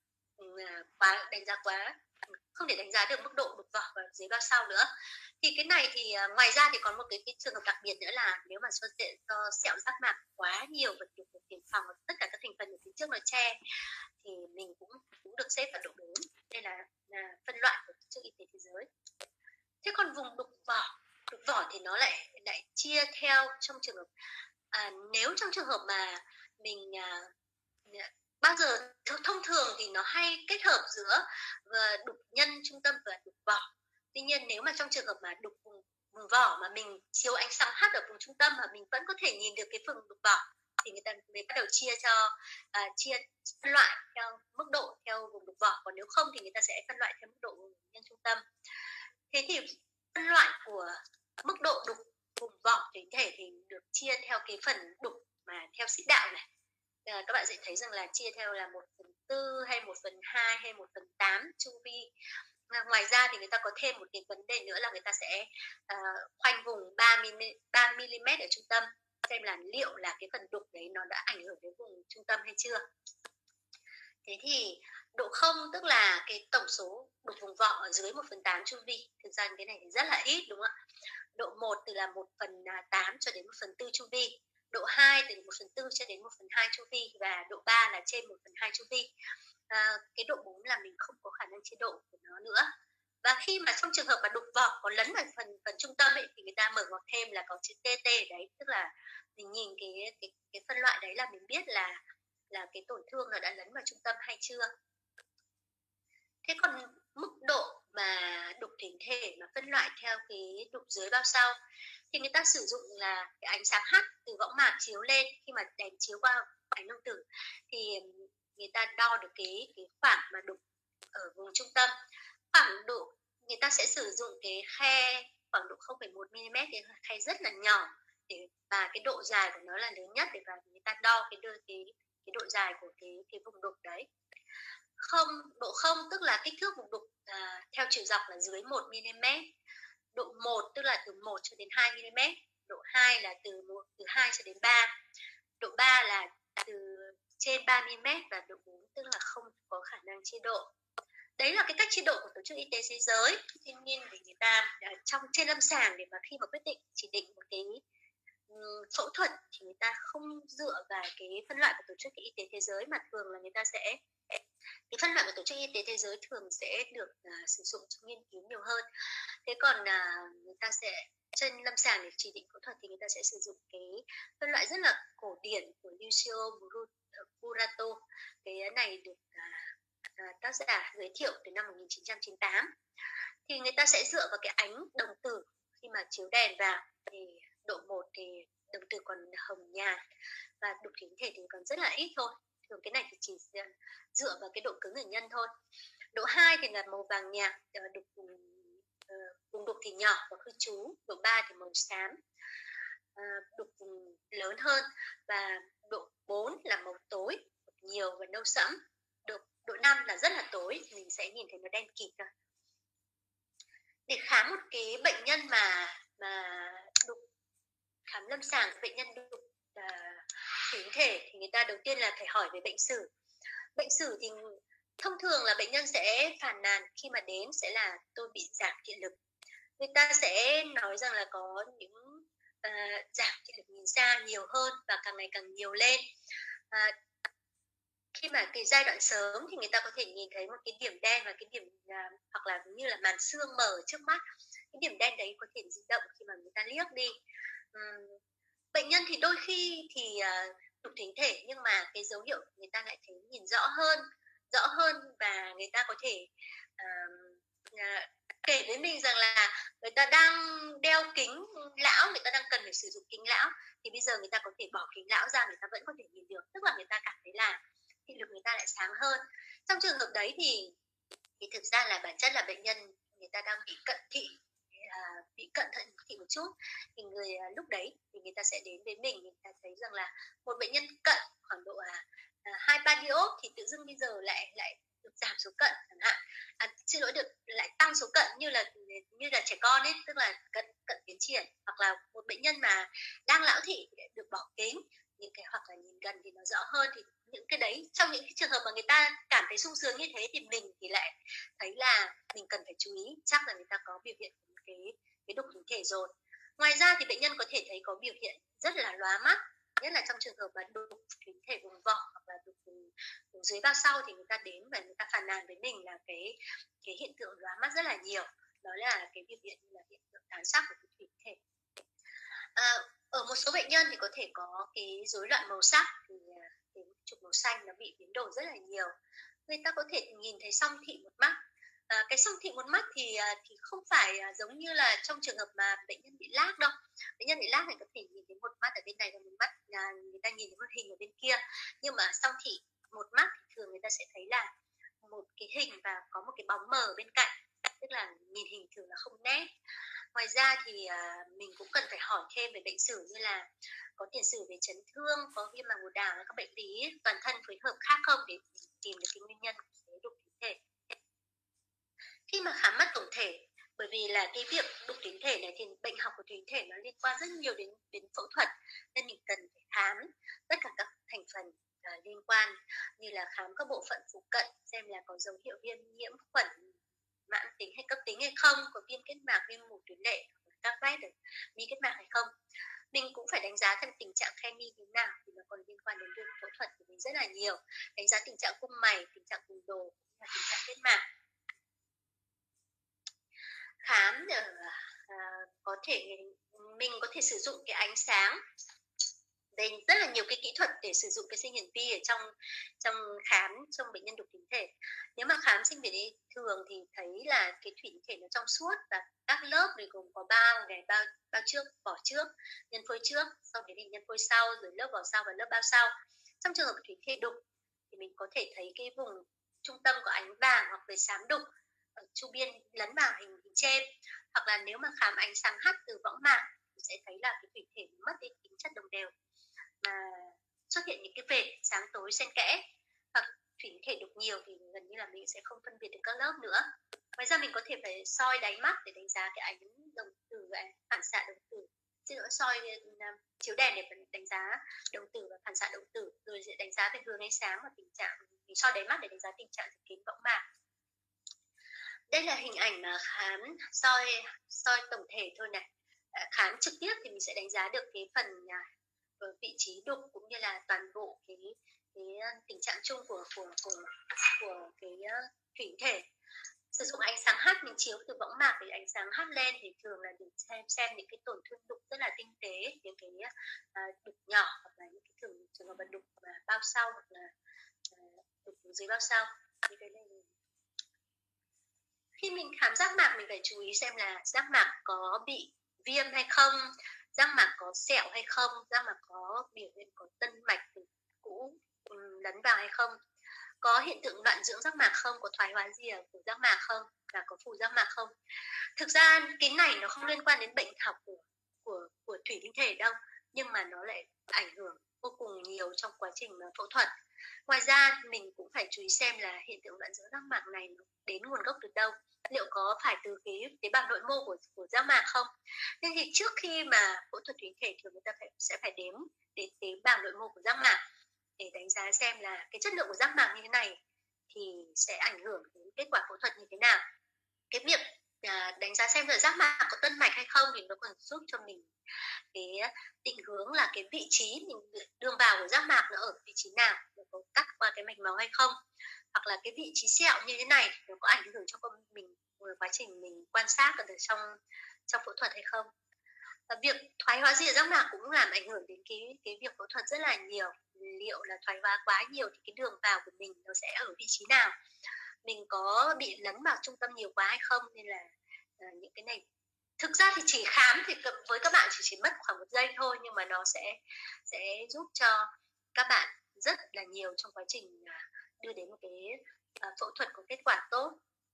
[SPEAKER 1] quá đánh giá quá không thể đánh giá được mức độ đục vỏ và dưới bao sau nữa, thì cái này thì ngoài ra thì còn một cái, cái trường hợp đặc biệt nữa là nếu mà do, do sẹo giác mạc quá nhiều vật được tiền phòng và tất cả các thành phần ở phía trước nó che thì mình cũng cũng được xếp vào độ bốn. Đây là, là phân loại của Tổ chức Y tế Thế giới. Thế còn vùng đục vỏ đục vỏ thì nó lại lại chia theo trong trường hợp à, nếu trong trường hợp mà mình à, bao giờ thông thường thì nó hay kết hợp giữa đục nhân trung tâm và đục vỏ. Tuy nhiên nếu mà trong trường hợp mà đục vùng, vùng vỏ mà mình chiếu ánh sáng hắt ở vùng trung tâm mà mình vẫn có thể nhìn được cái phần đục vỏ thì người ta mới bắt đầu chia cho à, chia phân loại theo mức độ theo vùng đục vỏ, còn nếu không thì người ta sẽ phân loại theo mức độ nhân trung tâm. Thế thì phân loại của mức độ đục vùng vỏ thủy thể thì được chia theo cái phần đục mà theo xích đạo này. À, các bạn sẽ thấy rằng là chia theo là một phần tư hay một phần hai hay một phần tám chu vi. À, ngoài ra thì người ta có thêm một cái vấn đề nữa là người ta sẽ uh, khoanh vùng ba mi li mét ở trung tâm xem là liệu là cái phần đục đấy nó đã ảnh hưởng đến vùng trung tâm hay chưa. Thế thì độ không tức là cái tổng số đục vùng vỏ ở dưới một phần tám chu vi. Thực ra cái này thì rất là ít đúng không ạ? Độ một từ là một phần tám cho đến một phần tư chu vi. Độ hai từ một phần tư cho đến một phần hai chu vi, và độ ba là trên một phần hai chu vi. À, cái độ bốn là mình không có khả năng chế độ của nó nữa. Và khi mà trong trường hợp mà đục vỏ có lấn vào phần phần trung tâm ấy, thì người ta mở ngoặc thêm là có chữ tê tê đấy, tức là mình nhìn cái cái cái phân loại đấy là mình biết là là cái tổn thương nó đã lấn vào trung tâm hay chưa. Thế còn mức độ mà đục thủy thể mà phân loại theo cái đục dưới bao sau thì người ta sử dụng là cái ánh sáng hắt từ võng mạc chiếu lên, khi mà đèn chiếu qua ánh lượng tử thì người ta đo được cái cái khoảng mà đục ở vùng trung tâm. Khoảng độ người ta sẽ sử dụng cái khe khoảng độ không phẩy một mi li mét, cái khe rất là nhỏ để, và cái độ dài của nó là lớn nhất để và người ta đo cái cái cái độ dài của cái cái vùng đục đấy. Không, độ không tức là kích thước vùng đục à, theo chiều dọc là dưới một mi li mét. Độ một tức là từ một cho đến hai mi li mét. độ hai là từ một, từ hai cho đến ba, độ ba là từ trên ba mươi mét và độ bốn tức là không có khả năng chia độ. Đấy là cái cách chia độ của Tổ chức Y tế Thế giới. Tuy nhiên thì người ta trong trên lâm sàng để mà khi mà quyết định chỉ định một cái um, phẫu thuật thì người ta không dựa vào cái phân loại của Tổ chức Y tế Thế giới, mà thường là người ta sẽ cái phân loại của Tổ chức Y tế Thế giới thường sẽ được uh, sử dụng trong nghiên cứu nhiều hơn. Thế còn uh, người ta sẽ trên lâm sàng để chỉ định phẫu thuật thì người ta sẽ sử dụng cái phân loại rất là cổ điển của Lucio Burato. Cái này được uh, tác giả giới thiệu từ năm một nghìn chín trăm chín mươi tám. Thì người ta sẽ dựa vào cái ánh đồng tử khi mà chiếu đèn vào, thì độ một thì đồng tử còn hồng nhạt và đục thính thể thì còn rất là ít thôi. Thường cái này thì chỉ dựa vào cái độ cứng ở nhân thôi. Độ hai thì là màu vàng nhạt, đục vùng đục thì nhỏ và khư trú. Độ ba thì màu xám, đục vùng lớn hơn. Và độ bốn là màu tối, nhiều và nâu sẫm. Độ, độ năm là rất là tối, mình sẽ nhìn thấy nó đen kịt rồi. Để khám một cái bệnh nhân mà mà đục, khám lâm sàng bệnh nhân đục thính thể thì người ta đầu tiên là phải hỏi về bệnh sử. Bệnh sử thì thông thường là bệnh nhân sẽ phàn nàn khi mà đến sẽ là tôi bị giảm thị lực. Người ta sẽ nói rằng là có những uh, giảm thị lực nhìn xa nhiều hơn và càng ngày càng nhiều lên. Uh, khi mà cái giai đoạn sớm thì người ta có thể nhìn thấy một cái điểm đen và cái điểm uh, hoặc là như là màn xương mờ trước mắt. Cái điểm đen đấy có thể di động khi mà người ta liếc đi. Um, bệnh nhân thì đôi khi thì uh, đục thính thể nhưng mà cái dấu hiệu người ta lại thấy nhìn rõ hơn, rõ hơn và người ta có thể uh, uh, kể với mình rằng là người ta đang đeo kính lão, người ta đang cần phải sử dụng kính lão thì bây giờ người ta có thể bỏ kính lão ra, người ta vẫn có thể nhìn được, tức là người ta cảm thấy là thị lực người ta lại sáng hơn. Trong trường hợp đấy thì thì thực ra là bản chất là bệnh nhân người ta đang bị cận thị, à, bị cận thận thị một chút thì người à, lúc đấy thì người ta sẽ đến với mình, người ta thấy rằng là một bệnh nhân cận khoảng độ à, à, hai ba diop thì tự dưng bây giờ lại lại được giảm số cận chẳng hạn, à, xin lỗi được lại tăng số cận như là như là trẻ con ấy, tức là cận cận tiến triển, hoặc là một bệnh nhân mà đang lão thị được bỏ kính những cái hoặc là nhìn gần thì nó rõ hơn. Thì những cái đấy trong những cái trường hợp mà người ta cảm thấy sung sướng như thế thì mình thì lại thấy là mình cần phải chú ý, chắc là người ta có biểu hiện của cái cái đục thính thể rồi. Ngoài ra thì bệnh nhân có thể thấy có biểu hiện rất là lóa mắt, nhất là trong trường hợp mà đục thính thể vùng vỏ hoặc là đục vùng, vùng dưới bao sau thì người ta đến và người ta phàn nàn với mình là cái cái hiện tượng lóa mắt rất là nhiều. Đó là cái biểu hiện là hiện tượng tán sắc của thính thể. À, ở một số bệnh nhân thì có thể có cái rối loạn màu sắc, thì cái trục màu xanh nó bị biến đổi rất là nhiều. Người ta có thể nhìn thấy song thị một mắt. À, cái song thị một mắt thì thì không phải giống như là trong trường hợp mà bệnh nhân bị lag đâu. Bệnh nhân bị lag này có thể nhìn thấy một mắt ở bên này và một mắt là người ta nhìn thấy một hình ở bên kia. Nhưng mà song thị một mắt thì thường người ta sẽ thấy là một cái hình và có một cái bóng mờ bên cạnh, tức là nhìn hình thường là không nét. Ngoài ra thì à, mình cũng cần phải hỏi thêm về bệnh sử như là có tiền sử về chấn thương, có viêm màng bồ đào, các bệnh lý toàn thân phối hợp khác không để tìm được cái nguyên nhân của cái đục thính thể. Khi mà khám mắt tổng thể, bởi vì là cái việc đục thính thể này thì bệnh học của thính thể nó liên quan rất nhiều đến đến phẫu thuật, nên mình cần phải khám tất cả các thành phần uh, liên quan, như là khám các bộ phận phụ cận xem là có dấu hiệu viêm nhiễm khuẩn mãn tính hay cấp tính hay không, có viêm kết mạc, viêm mủ tuyến lệ, các vết ở mi kết mạc hay không. Mình cũng phải đánh giá thêm tình trạng khe mi thế nào, thì nó còn liên quan đến việc phẫu thuật của mình rất là nhiều. Đánh giá tình trạng cung mày, tình trạng vùng đồ, và tình trạng kết mạc. Khám ở, à, có thể mình có thể sử dụng cái ánh sáng. Đây rất là nhiều cái kỹ thuật để sử dụng cái sinh hiển vi ở trong trong khám trong bệnh nhân đục thính thể. Nếu mà khám sinh hiển thường thì thấy là cái thủy thể nó trong suốt và các lớp thì gồm có bao này, bao bao trước, vỏ trước, nhân phôi trước, sau đấy thì nhân phôi sau, rồi lớp vỏ sau và lớp bao sau. Trong trường hợp thủy thể đục thì mình có thể thấy cái vùng trung tâm có ánh vàng hoặc về xám đục ở chu biên lấn vào hình, hình trên, hoặc là nếu mà khám ánh sáng hắt từ võng mạc thì sẽ thấy là cái thủy thể mất đi tính chất đồng đều mà xuất hiện những cái vệt sáng tối xen kẽ, hoặc thủy thể đục nhiều thì gần như là mình sẽ không phân biệt được các lớp nữa. Ngoài ra mình có thể phải soi đáy mắt để đánh giá cái ánh đồng tử, phản xạ đồng tử xin lỗi soi uh, chiếu đèn để đánh giá đồng tử và phản xạ đồng tử, rồi sẽ đánh giá về hướng ánh sáng và tình trạng, mình soi đáy mắt để đánh giá tình trạng kính võng mạc. Đây là hình ảnh mà khám soi soi tổng thể thôi này. À, khám trực tiếp thì mình sẽ đánh giá được cái phần uh, vị trí đục cũng như là toàn bộ cái cái tình trạng chung của của của của cái uh, thủy thể. Sử dụng ánh sáng hắt, mình chiếu từ võng mạc để ánh sáng hắt lên thì thường là để xem xem những cái tổn thương đục rất là tinh tế, những cái uh, đục nhỏ, hoặc là những cái thường trường hợp đục mà bao sau, hoặc là uh, đục dưới bao sau. Như thế này. Khi mình khám giác mạc mình phải chú ý xem là giác mạc có bị viêm hay không, giác mạc có sẹo hay không, giác mạc có biểu hiện có tân mạch cũ lấn vào hay không, có hiện tượng loạn dưỡng giác mạc không, có thoái hóa gì ở phủ giác mạc không, và có phủ giác mạc không. Thực ra cái này nó không liên quan đến bệnh học của của của thủy tinh thể đâu, nhưng mà nó lại ảnh hưởng vô cùng nhiều trong quá trình phẫu thuật. Ngoài ra mình cũng phải chú ý xem là hiện tượng loạn dưỡng giác mạc này đến nguồn gốc từ đâu, liệu có phải từ cái tế bào nội mô của của giác mạc không. Nên thì trước khi mà phẫu thuật thủy tinh thể thường người ta phải sẽ phải đếm đến tế bào nội mô của giác mạc để đánh giá xem là cái chất lượng của giác mạc như thế này thì sẽ ảnh hưởng đến kết quả phẫu thuật như thế nào. Cái việc à, đánh giá xem là giác mạc có tân mạch hay không thì nó còn giúp cho mình cái định hướng là cái vị trí mình đường vào của giác mạc nó ở vị trí nào, nó có cắt qua cái mạch máu hay không, hoặc là cái vị trí sẹo như thế này nó có ảnh hưởng cho mình quá trình mình quan sát ở trong trong phẫu thuật hay không. Và việc thoái hóa rìa giác mạc cũng làm ảnh hưởng đến cái cái việc phẫu thuật rất là nhiều. Liệu là thoái hóa quá nhiều thì cái đường vào của mình nó sẽ ở vị trí nào, mình có bị lấn vào trung tâm nhiều quá hay không. Nên là uh, những cái này thực ra thì chỉ khám thì với các bạn chỉ chỉ mất khoảng một giây thôi, nhưng mà nó sẽ sẽ giúp cho các bạn rất là nhiều trong quá trình uh, đưa đến một cái uh, phẫu thuật có kết quả tốt.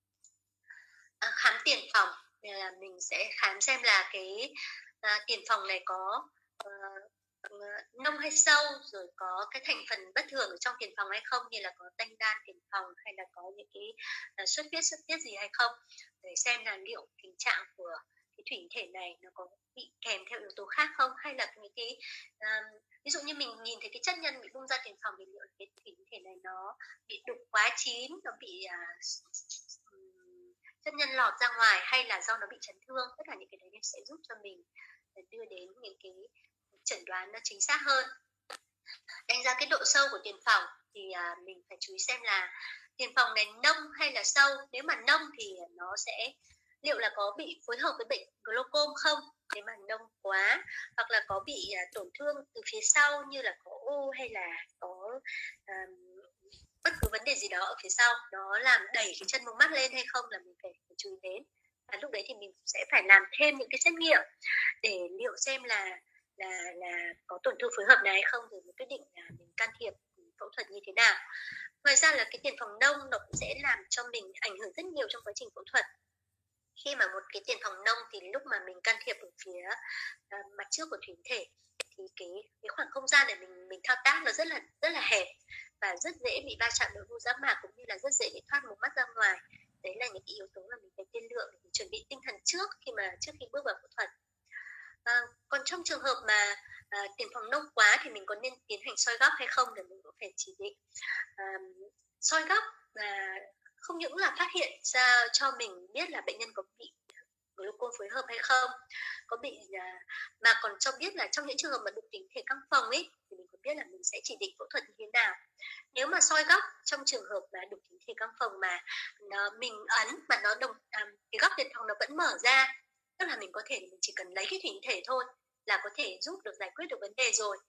[SPEAKER 1] Uh, khám tiền phòng là mình sẽ khám xem là cái uh, tiền phòng này có uh, nông hay sâu, rồi có cái thành phần bất thường ở trong tiền phòng hay không, như là có tanh đan tiền phòng hay là có những cái uh, xuất huyết xuất tiết gì hay không, để xem là liệu tình trạng của cái thủy thể này nó có bị kèm theo yếu tố khác không, hay là những cái uh, ví dụ như mình nhìn thấy cái chất nhân bị bung ra tiền phòng thì liệu cái thủy thể này nó bị đục quá chín, nó bị uh, chất nhân lọt ra ngoài, hay là do nó bị chấn thương. Tất cả những cái đấy sẽ giúp cho mình đưa đến những cái chẩn đoán nó chính xác hơn. Đánh giá cái độ sâu của tiền phòng thì à, mình phải chú ý xem là tiền phòng này nông hay là sâu. Nếu mà nông thì nó sẽ liệu là có bị phối hợp với bệnh glaucom không, nếu mà nông quá, hoặc là có bị à, tổn thương từ phía sau như là có u, hay là có à, bất cứ vấn đề gì đó ở phía sau nó làm đẩy cái chân mống mắt lên hay không, là mình phải, phải chú ý đến. Và lúc đấy thì mình sẽ phải làm thêm những cái xét nghiệm để liệu xem là là là có tổn thương phối hợp này hay không, rồi mình quyết định là mình can thiệp phẫu thuật như thế nào. Ngoài ra là cái tiền phòng nông nó cũng sẽ làm cho mình ảnh hưởng rất nhiều trong quá trình phẫu thuật. Khi mà một cái tiền phòng nông thì lúc mà mình can thiệp ở phía uh, mặt trước của thủy thể thì cái cái khoảng không gian để mình mình thao tác nó rất là rất là hẹp và rất dễ bị va chạm nội mô giác mạc, cũng như là rất dễ bị thoát một mắt ra ngoài. Đấy là những cái yếu tố mà mình phải tiên lượng để mình chuẩn bị tinh thần trước khi mà trước khi bước vào phẫu thuật. À, còn trong trường hợp mà à, tiền phòng nông quá thì mình có nên tiến hành soi góc hay không, để mình cũng phải chỉ định. À, soi góc là không những là phát hiện ra cho mình biết là bệnh nhân có bị glaucom phối hợp hay không, có bị à, mà còn cho biết là trong những trường hợp mà đục thủy thể căng phòng ấy thì mình cũng biết là mình sẽ chỉ định phẫu thuật như thế nào. Nếu mà soi góc trong trường hợp mà đục thủy thể căng phòng mà nó, mình ấn mà nó đồng à, cái góc tiền phòng nó vẫn mở ra, tức là mình có thể mình chỉ cần lấy cái thủy thể thôi là có thể giúp được giải quyết được vấn đề rồi,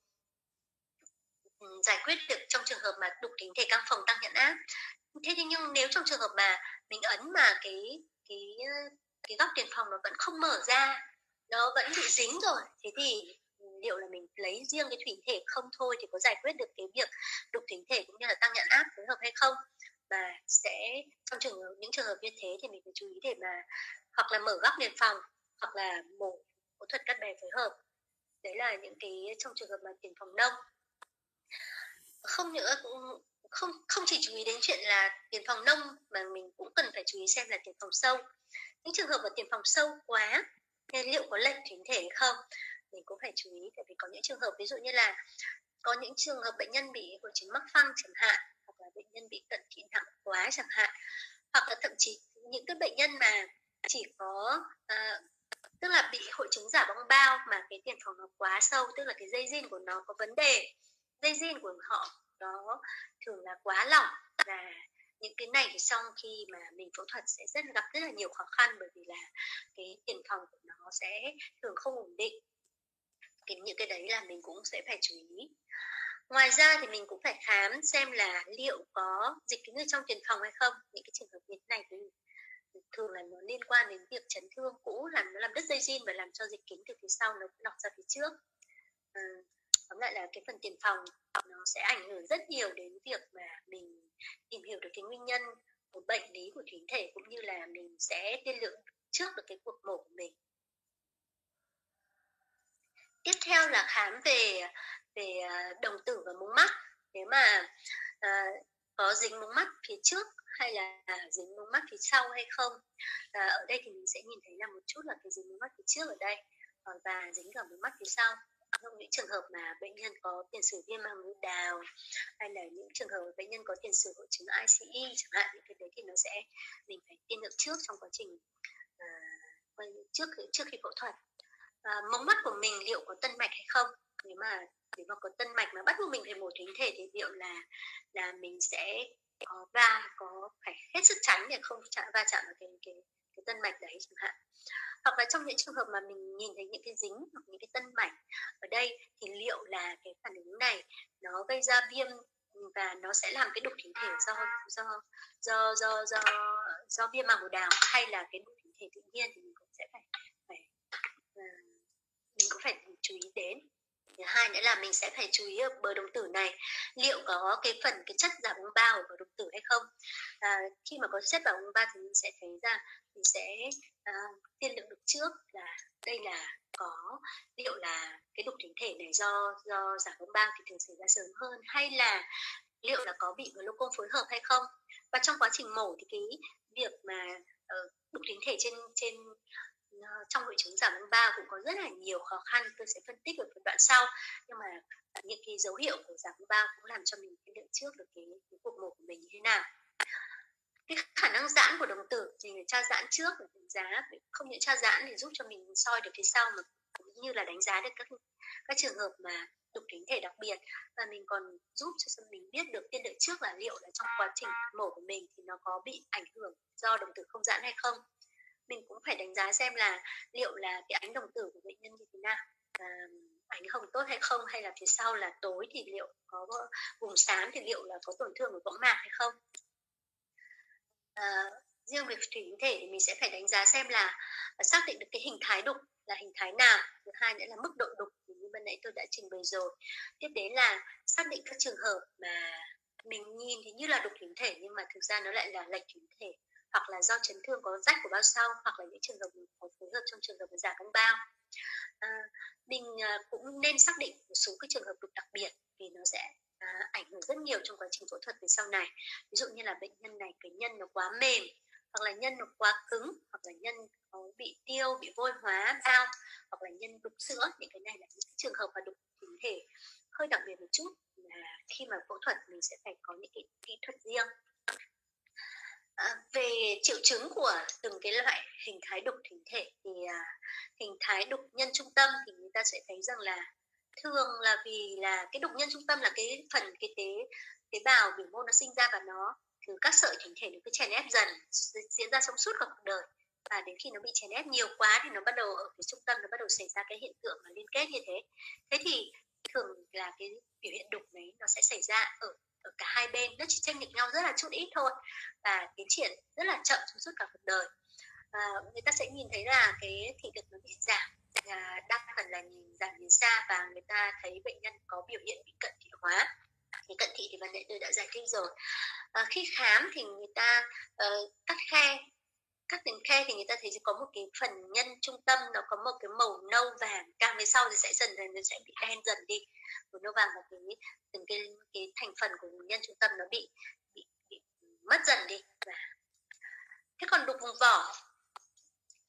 [SPEAKER 1] ừ, giải quyết được trong trường hợp mà đục thủy thể căng phòng tăng nhận áp. Thế thì nhưng nếu trong trường hợp mà mình ấn mà cái cái cái góc tiền phòng nó vẫn không mở ra, nó vẫn bị dính rồi, thế thì liệu là mình lấy riêng cái thủy thể không thôi thì có giải quyết được cái việc đục thủy thể cũng như là tăng nhận áp phối hợp hay không. Và sẽ trong trường hợp những trường hợp như thế thì mình phải chú ý để mà hoặc là mở góc tiền phòng hoặc là mổ phẫu thuật cắt bè phối hợp. Đấy là những cái trong trường hợp mà tiền phòng nông. Không nữa không không chỉ chú ý đến chuyện là tiền phòng nông mà mình cũng cần phải chú ý xem là tiền phòng sâu. Những trường hợp mà tiền phòng sâu quá nên liệu có lệch thủy thể hay không, mình cũng phải chú ý, tại vì có những trường hợp ví dụ như là có những trường hợp bệnh nhân bị hội chứng mắc phăng chẳng hạn, hoặc là bệnh nhân bị cận thị nặng quá chẳng hạn, hoặc là thậm chí những cái bệnh nhân mà chỉ có uh, tức là bị hội chứng giả bong bao mà cái tiền phòng nó quá sâu, tức là cái dây jean của nó có vấn đề, dây jean của họ đó thường là quá lỏng, và những cái này thì sau khi mà mình phẫu thuật sẽ rất gặp rất là nhiều khó khăn, bởi vì là cái tiền phòng của nó sẽ thường không ổn định. Cái những cái đấy là mình cũng sẽ phải chú ý. Ngoài ra thì mình cũng phải khám xem là liệu có dịch kính ở trong tiền phòng hay không. Những cái trường hợp như thế này thì thường là nó liên quan đến việc chấn thương cũ, làm nó làm đứt dây jean và làm cho dịch kính từ phía sau nó lọc ra phía trước. À, tóm lại là cái phần tiền phòng nó sẽ ảnh hưởng rất nhiều đến việc mà mình tìm hiểu được cái nguyên nhân của bệnh lý của thính thể, cũng như là mình sẽ tiên lượng trước được cái cuộc mổ của mình. Tiếp theo là khám về về đồng tử và mống mắt. Nếu mà à, có dính mống mắt phía trước hay là dính mống mắt phía sau hay không. À, ở đây thì mình sẽ nhìn thấy là một chút là cái dính mống mắt phía trước ở đây và dính cả mống mắt phía sau. Trong những trường hợp mà bệnh nhân có tiền sử viêm màng mũi đào, hay là những trường hợp bệnh nhân có tiền sử hội chứng I C E chẳng hạn, những cái đấy thì nó sẽ mình phải tiên lượng trước trong quá trình à, trước trước khi phẫu thuật. À, mống mắt của mình liệu có tân mạch hay không? Nếu mà nếu mà có tân mạch mà bắt buộc mình phải mổ thính thể thì liệu là là mình sẽ có va có phải hết sức tránh để không chạm va chạm vào cái cái cái tân mạch đấy chẳng hạn. Hoặc là trong những trường hợp mà mình nhìn thấy những cái dính hoặc những cái tân mạch ở đây thì liệu là cái phản ứng này nó gây ra viêm và nó sẽ làm cái đục thính thể do do do do do do viêm màng mũi đào, hay là cái đục thính thể tự nhiên, thì mình cũng sẽ phải phải mình cũng phải chú ý đến. Thứ hai nữa là mình sẽ phải chú ý ở bờ đồng tử này liệu có cái phần cái chất giả bóng bao ở bờ đồng tử hay không. À, khi mà có chất giả bóng bao thì mình sẽ thấy ra mình sẽ à, tiên lượng được trước là đây là có liệu là cái đục thính thể này do do giả bóng bao thì thường xảy ra sớm hơn, hay là liệu là có bị glaucom phối hợp hay không. Và trong quá trình mổ thì cái việc mà uh, đục thính thể trên trên trong hội chứng giả bóng bao cũng có rất là nhiều khó khăn, tôi sẽ phân tích ở phần đoạn sau. Nhưng mà những cái dấu hiệu của giả bóng bao cũng làm cho mình tiên lượng trước được cái, cái cuộc mổ của mình như thế nào. Cái khả năng giãn của đồng tử thì phải tra giãn trước để đánh giá, không những tra giãn thì giúp cho mình soi được phía sau, mà cũng như là đánh giá được các các trường hợp mà đục thính thể đặc biệt, và mình còn giúp cho mình biết được tiên lượng trước là liệu là trong quá trình mổ của mình thì nó có bị ảnh hưởng do đồng tử không giãn hay không. Mình cũng phải đánh giá xem là liệu là cái ánh đồng tử của bệnh nhân như thế nào, à, ánh hồng tốt hay không, hay là phía sau là tối thì liệu có vùng xám thì liệu là có tổn thương của võng mạc hay không. À, riêng về thính thể thì mình sẽ phải đánh giá xem là xác định được cái hình thái đục là hình thái nào. Thứ hai nữa là mức độ đục thì như ban nãy tôi đã trình bày rồi. Tiếp đến là xác định các trường hợp mà mình nhìn thì như là đục thính thể nhưng mà thực ra nó lại là lệch thính thể, hoặc là do chấn thương có rách của bao sau, hoặc là những trường hợp có phối hợp trong trường hợp của giả bóng bao. À, mình cũng nên xác định một số cái trường hợp đục đặc biệt vì nó sẽ à, ảnh hưởng rất nhiều trong quá trình phẫu thuật về sau này. Ví dụ như là bệnh nhân này cái nhân nó quá mềm, hoặc là nhân nó quá cứng, hoặc là nhân có bị tiêu, bị vôi hóa bao, hoặc là nhân đục sữa. Những cái này là những trường hợp mà đục thính thể hơi đặc biệt một chút, là khi mà phẫu thuật mình sẽ phải có những cái kỹ thuật riêng. À, về triệu chứng của từng cái loại hình thái đục thính thể thì à, hình thái đục nhân trung tâm thì người ta sẽ thấy rằng là thường là vì là cái đục nhân trung tâm là cái phần cái tế tế bào biểu mô nó sinh ra, và nó từ các sợi thính thể nó cứ chèn ép dần diễn ra trong suốt cả cuộc đời, và đến khi nó bị chèn ép nhiều quá thì nó bắt đầu ở cái trung tâm nó bắt đầu xảy ra cái hiện tượng mà liên kết như thế. Thế thì thường là cái biểu hiện đục đấy nó sẽ xảy ra ở ở cả hai bên, nó chỉ chênh lệch nhau rất là chút ít thôi, và tiến triển rất là chậm trong suốt cả cuộc đời. À, người ta sẽ nhìn thấy là cái thị lực nó bị giảm, là đa phần là nhìn giảm nhìn xa, và người ta thấy bệnh nhân có biểu hiện bị cận thị hóa. Thì cận thị thì ban nãy tôi đã giải thích rồi. À, khi khám thì người ta uh, cắt khe các từng khe thì người ta thấy có một cái phần nhân trung tâm nó có một cái màu nâu vàng, càng về sau thì sẽ dần dần nó sẽ bị đen dần đi, màu nâu vàng và cái từng cái cái thành phần của nhân trung tâm nó bị bị, bị mất dần đi. Và thế còn đục vùng vỏ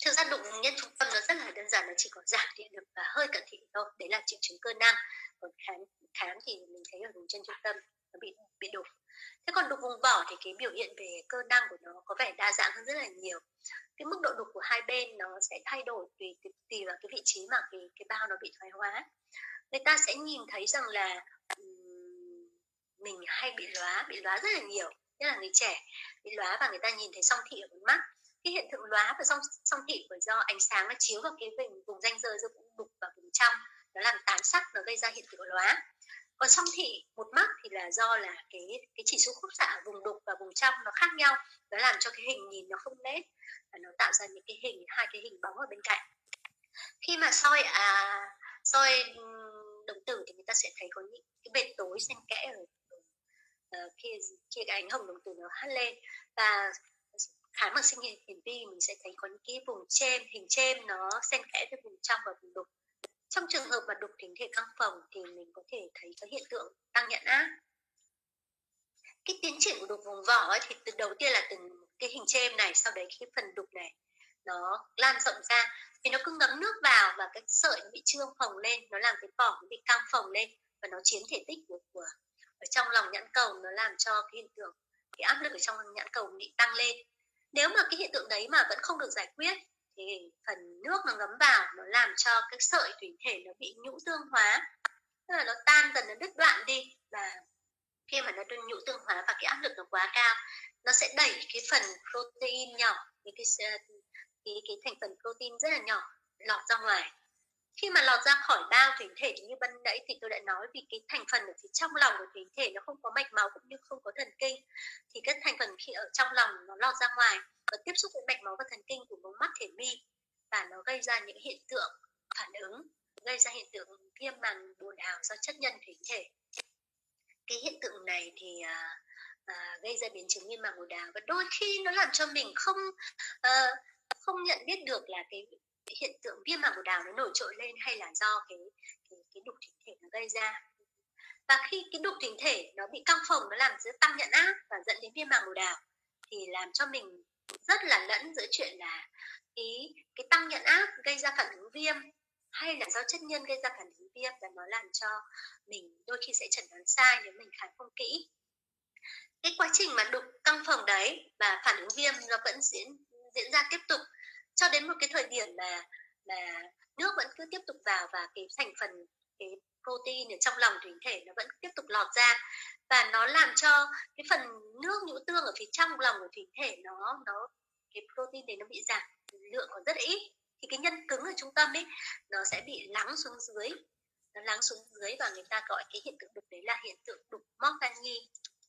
[SPEAKER 1] Thực ra đục vùng nhân trung tâm nó rất là đơn giản, nó chỉ có giảm điện lực và hơi cận thị thôi, đấy là triệu chứng cơ năng. Còn khám khám thì mình thấy ở vùng chân trung tâm nó bị bị đục. Thế còn đục vùng vỏ thì cái biểu hiện về cơ năng của nó có vẻ đa dạng hơn rất là nhiều. Cái mức độ đục của hai bên nó sẽ thay đổi tùy tùy vào cái vị trí mà cái cái bao nó bị thoái hóa. Người ta sẽ nhìn thấy rằng là um, mình hay bị lóa, bị lóa rất là nhiều, nhất là người trẻ bị lóa và người ta nhìn thấy song thị ở con mắt. Cái hiện tượng lóa và song song thị bởi do ánh sáng nó chiếu vào cái vùng vùng ranh giới giữa vùng đục và vùng trong, nó làm tán sắc, nó gây ra hiện tượng lóa. Còn song thị một mắt thì là do là cái cái chỉ số khúc xạ ở vùng đục và vùng trong nó khác nhau, nó làm cho cái hình nhìn nó không nét và nó tạo ra những cái hình hai cái hình bóng ở bên cạnh. Khi mà soi à soi đồng tử thì người ta sẽ thấy có những cái vệt tối xen kẽ ở, ở khi khi cái ánh hồng đồng tử nó hắt lên. Và khám bằng sinh hiển vi mình sẽ thấy có những cái vùng chêm, hình chêm nó xen kẽ với vùng trong và vùng đục. Trong trường hợp mà đục thính thể căng phồng thì mình có thể thấy có hiện tượng tăng nhận áp. Cái tiến triển của đục vùng vỏ ấy, thì từ đầu tiên là từ cái hình chêm này, sau đấy cái phần đục này nó lan rộng ra thì nó cứ ngấm nước vào và cái sợi nó bị trương phồng lên, nó làm cái vỏ nó bị căng phồng lên và nó chiếm thể tích của, của ở trong lòng nhãn cầu, nó làm cho cái hiện tượng cái áp lực ở trong nhãn cầu bị tăng lên. Nếu mà cái hiện tượng đấy mà vẫn không được giải quyết thì phần nước nó ngấm vào nó làm cho cái sợi thủy thể nó bị nhũ tương hóa, tức là nó tan dần, nó đứt đoạn đi. Và khi mà nó nhũ tương hóa và cái áp lực nó quá cao, nó sẽ đẩy cái phần protein nhỏ, cái cái, cái, cái thành phần protein rất là nhỏ lọt ra ngoài. Khi mà lọt ra khỏi bao thủy thể như ban nãy thì tôi đã nói, vì cái thành phần ở phía trong lòng của thủy thể nó không có mạch máu cũng như không có thần kinh, thì các thành phần khi ở trong lòng nó lọt ra ngoài và tiếp xúc với mạch máu và thần kinh của mống mắt thể mi, và nó gây ra những hiện tượng phản ứng, gây ra hiện tượng viêm màng bồ đào do chất nhân thủy thể. Cái hiện tượng này thì à, à, gây ra biến chứng viêm màng bồ đào, và đôi khi nó làm cho mình không à, không nhận biết được là cái hiện tượng viêm màng bồ đào nó nổi trội lên hay là do cái cái, cái đục thính thể nó gây ra. Và khi cái đục thính thể nó bị căng phồng, nó làm tăng nhận áp và dẫn đến viêm màng bồ đào, thì làm cho mình rất là lẫn giữa chuyện là cái cái tăng nhận áp gây ra phản ứng viêm hay là do chất nhân gây ra phản ứng viêm, và nó làm cho mình đôi khi sẽ chẩn đoán sai nếu mình khám không kỹ. Cái quá trình mà đục căng phồng đấy và phản ứng viêm nó vẫn diễn diễn ra tiếp tục cho đến một cái thời điểm mà mà nước vẫn cứ tiếp tục vào và cái thành phần cái protein ở trong lòng thủy thể nó vẫn tiếp tục lọt ra, và nó làm cho cái phần nước nhũ tương ở phía trong lòng của thủy thể nó nó cái protein này nó bị giảm lượng còn rất ít, thì cái nhân cứng ở trung tâm ấy nó sẽ bị lắng xuống dưới, nó lắng xuống dưới và người ta gọi cái hiện tượng đục đấy là hiện tượng đục Morgagni.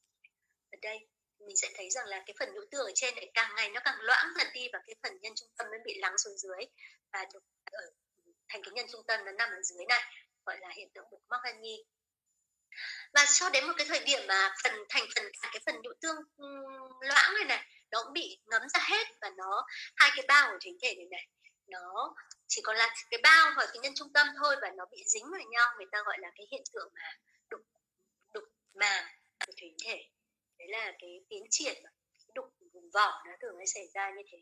[SPEAKER 1] Ở đây mình sẽ thấy rằng là cái phần nhũ tương ở trên này càng ngày nó càng loãng dần đi và cái phần nhân trung tâm nó bị lắng xuống dưới, và đục ở thành cái nhân trung tâm nó nằm ở dưới này, gọi là hiện tượng đục Morgagni. Và cho đến một cái thời điểm mà phần thành phần cả cái phần nhũ tương um, loãng này này nó cũng bị ngấm ra hết, và nó hai cái bao của thính thể này này nó chỉ còn là cái bao và cái nhân trung tâm thôi, và nó bị dính vào nhau, người ta gọi là cái hiện tượng mà đục đục màng của thính thể. Đấy là cái tiến triển mà đục vùng vỏ nó thường hay xảy ra như thế.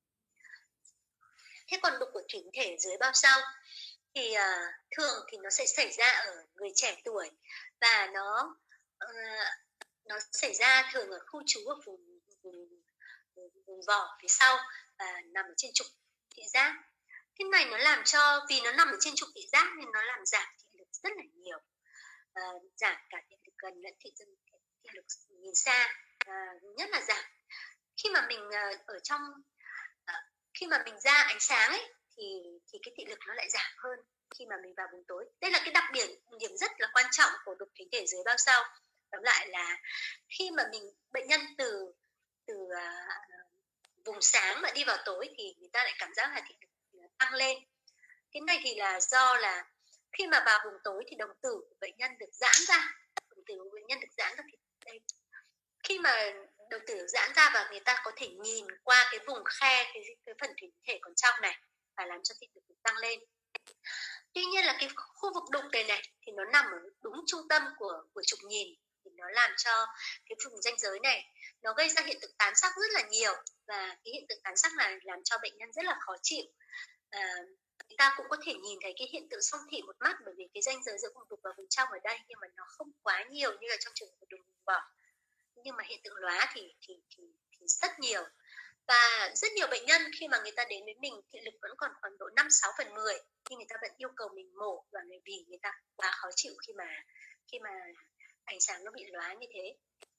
[SPEAKER 1] Thế còn đục của thính thể dưới bao sau thì uh, thường thì nó sẽ xảy ra ở người trẻ tuổi, và nó uh, nó xảy ra thường ở khu trú ở vùng vùng, vùng, vùng vỏ phía sau và nằm ở trên trục thị giác. Cái này nó làm cho, vì nó nằm ở trên trục thị giác nên nó làm giảm thị lực rất là nhiều, uh, giảm cả thị lực gần lẫn thị, thị lực nhìn xa, uh, nhất là giảm khi mà mình uh, ở trong uh, khi mà mình ra ánh sáng ấy thì thì cái thị lực nó lại giảm hơn khi mà mình vào vùng tối. Đây là cái đặc điểm điểm rất là quan trọng của đục thính thể dưới bao sau. Tóm lại là khi mà mình bệnh nhân từ từ uh, vùng sáng mà đi vào tối thì người ta lại cảm giác là thị lực tăng lên. Cái này thì là do là khi mà vào vùng tối thì đồng tử của bệnh nhân được giãn ra, đồng tử của bệnh nhân được giãn ra thì đây, khi mà đồng tử giãn ra và người ta có thể nhìn qua cái vùng khe cái, cái phần thính thể còn trong này và làm cho thị lực tăng lên. Tuy nhiên là cái khu vực đục này này thì nó nằm ở đúng trung tâm của của trục nhìn, thì nó làm cho cái vùng ranh giới này nó gây ra hiện tượng tán sắc rất là nhiều, và cái hiện tượng tán sắc này làm cho bệnh nhân rất là khó chịu. À, chúng ta cũng có thể nhìn thấy cái hiện tượng song thị một mắt, bởi vì cái ranh giới giữa vùng đục và vùng trong ở đây, nhưng mà nó không quá nhiều như là trong trường hợp đường vùng bỏ. Nhưng mà hiện tượng lóa thì, thì, thì, thì rất nhiều. Và rất nhiều bệnh nhân khi mà người ta đến với mình, thị lực vẫn còn khoảng độ năm sáu phần mười, nhưng người ta vẫn yêu cầu mình mổ, và người vì người ta quá khó chịu khi mà khi mà ánh sáng nó bị lóa như thế.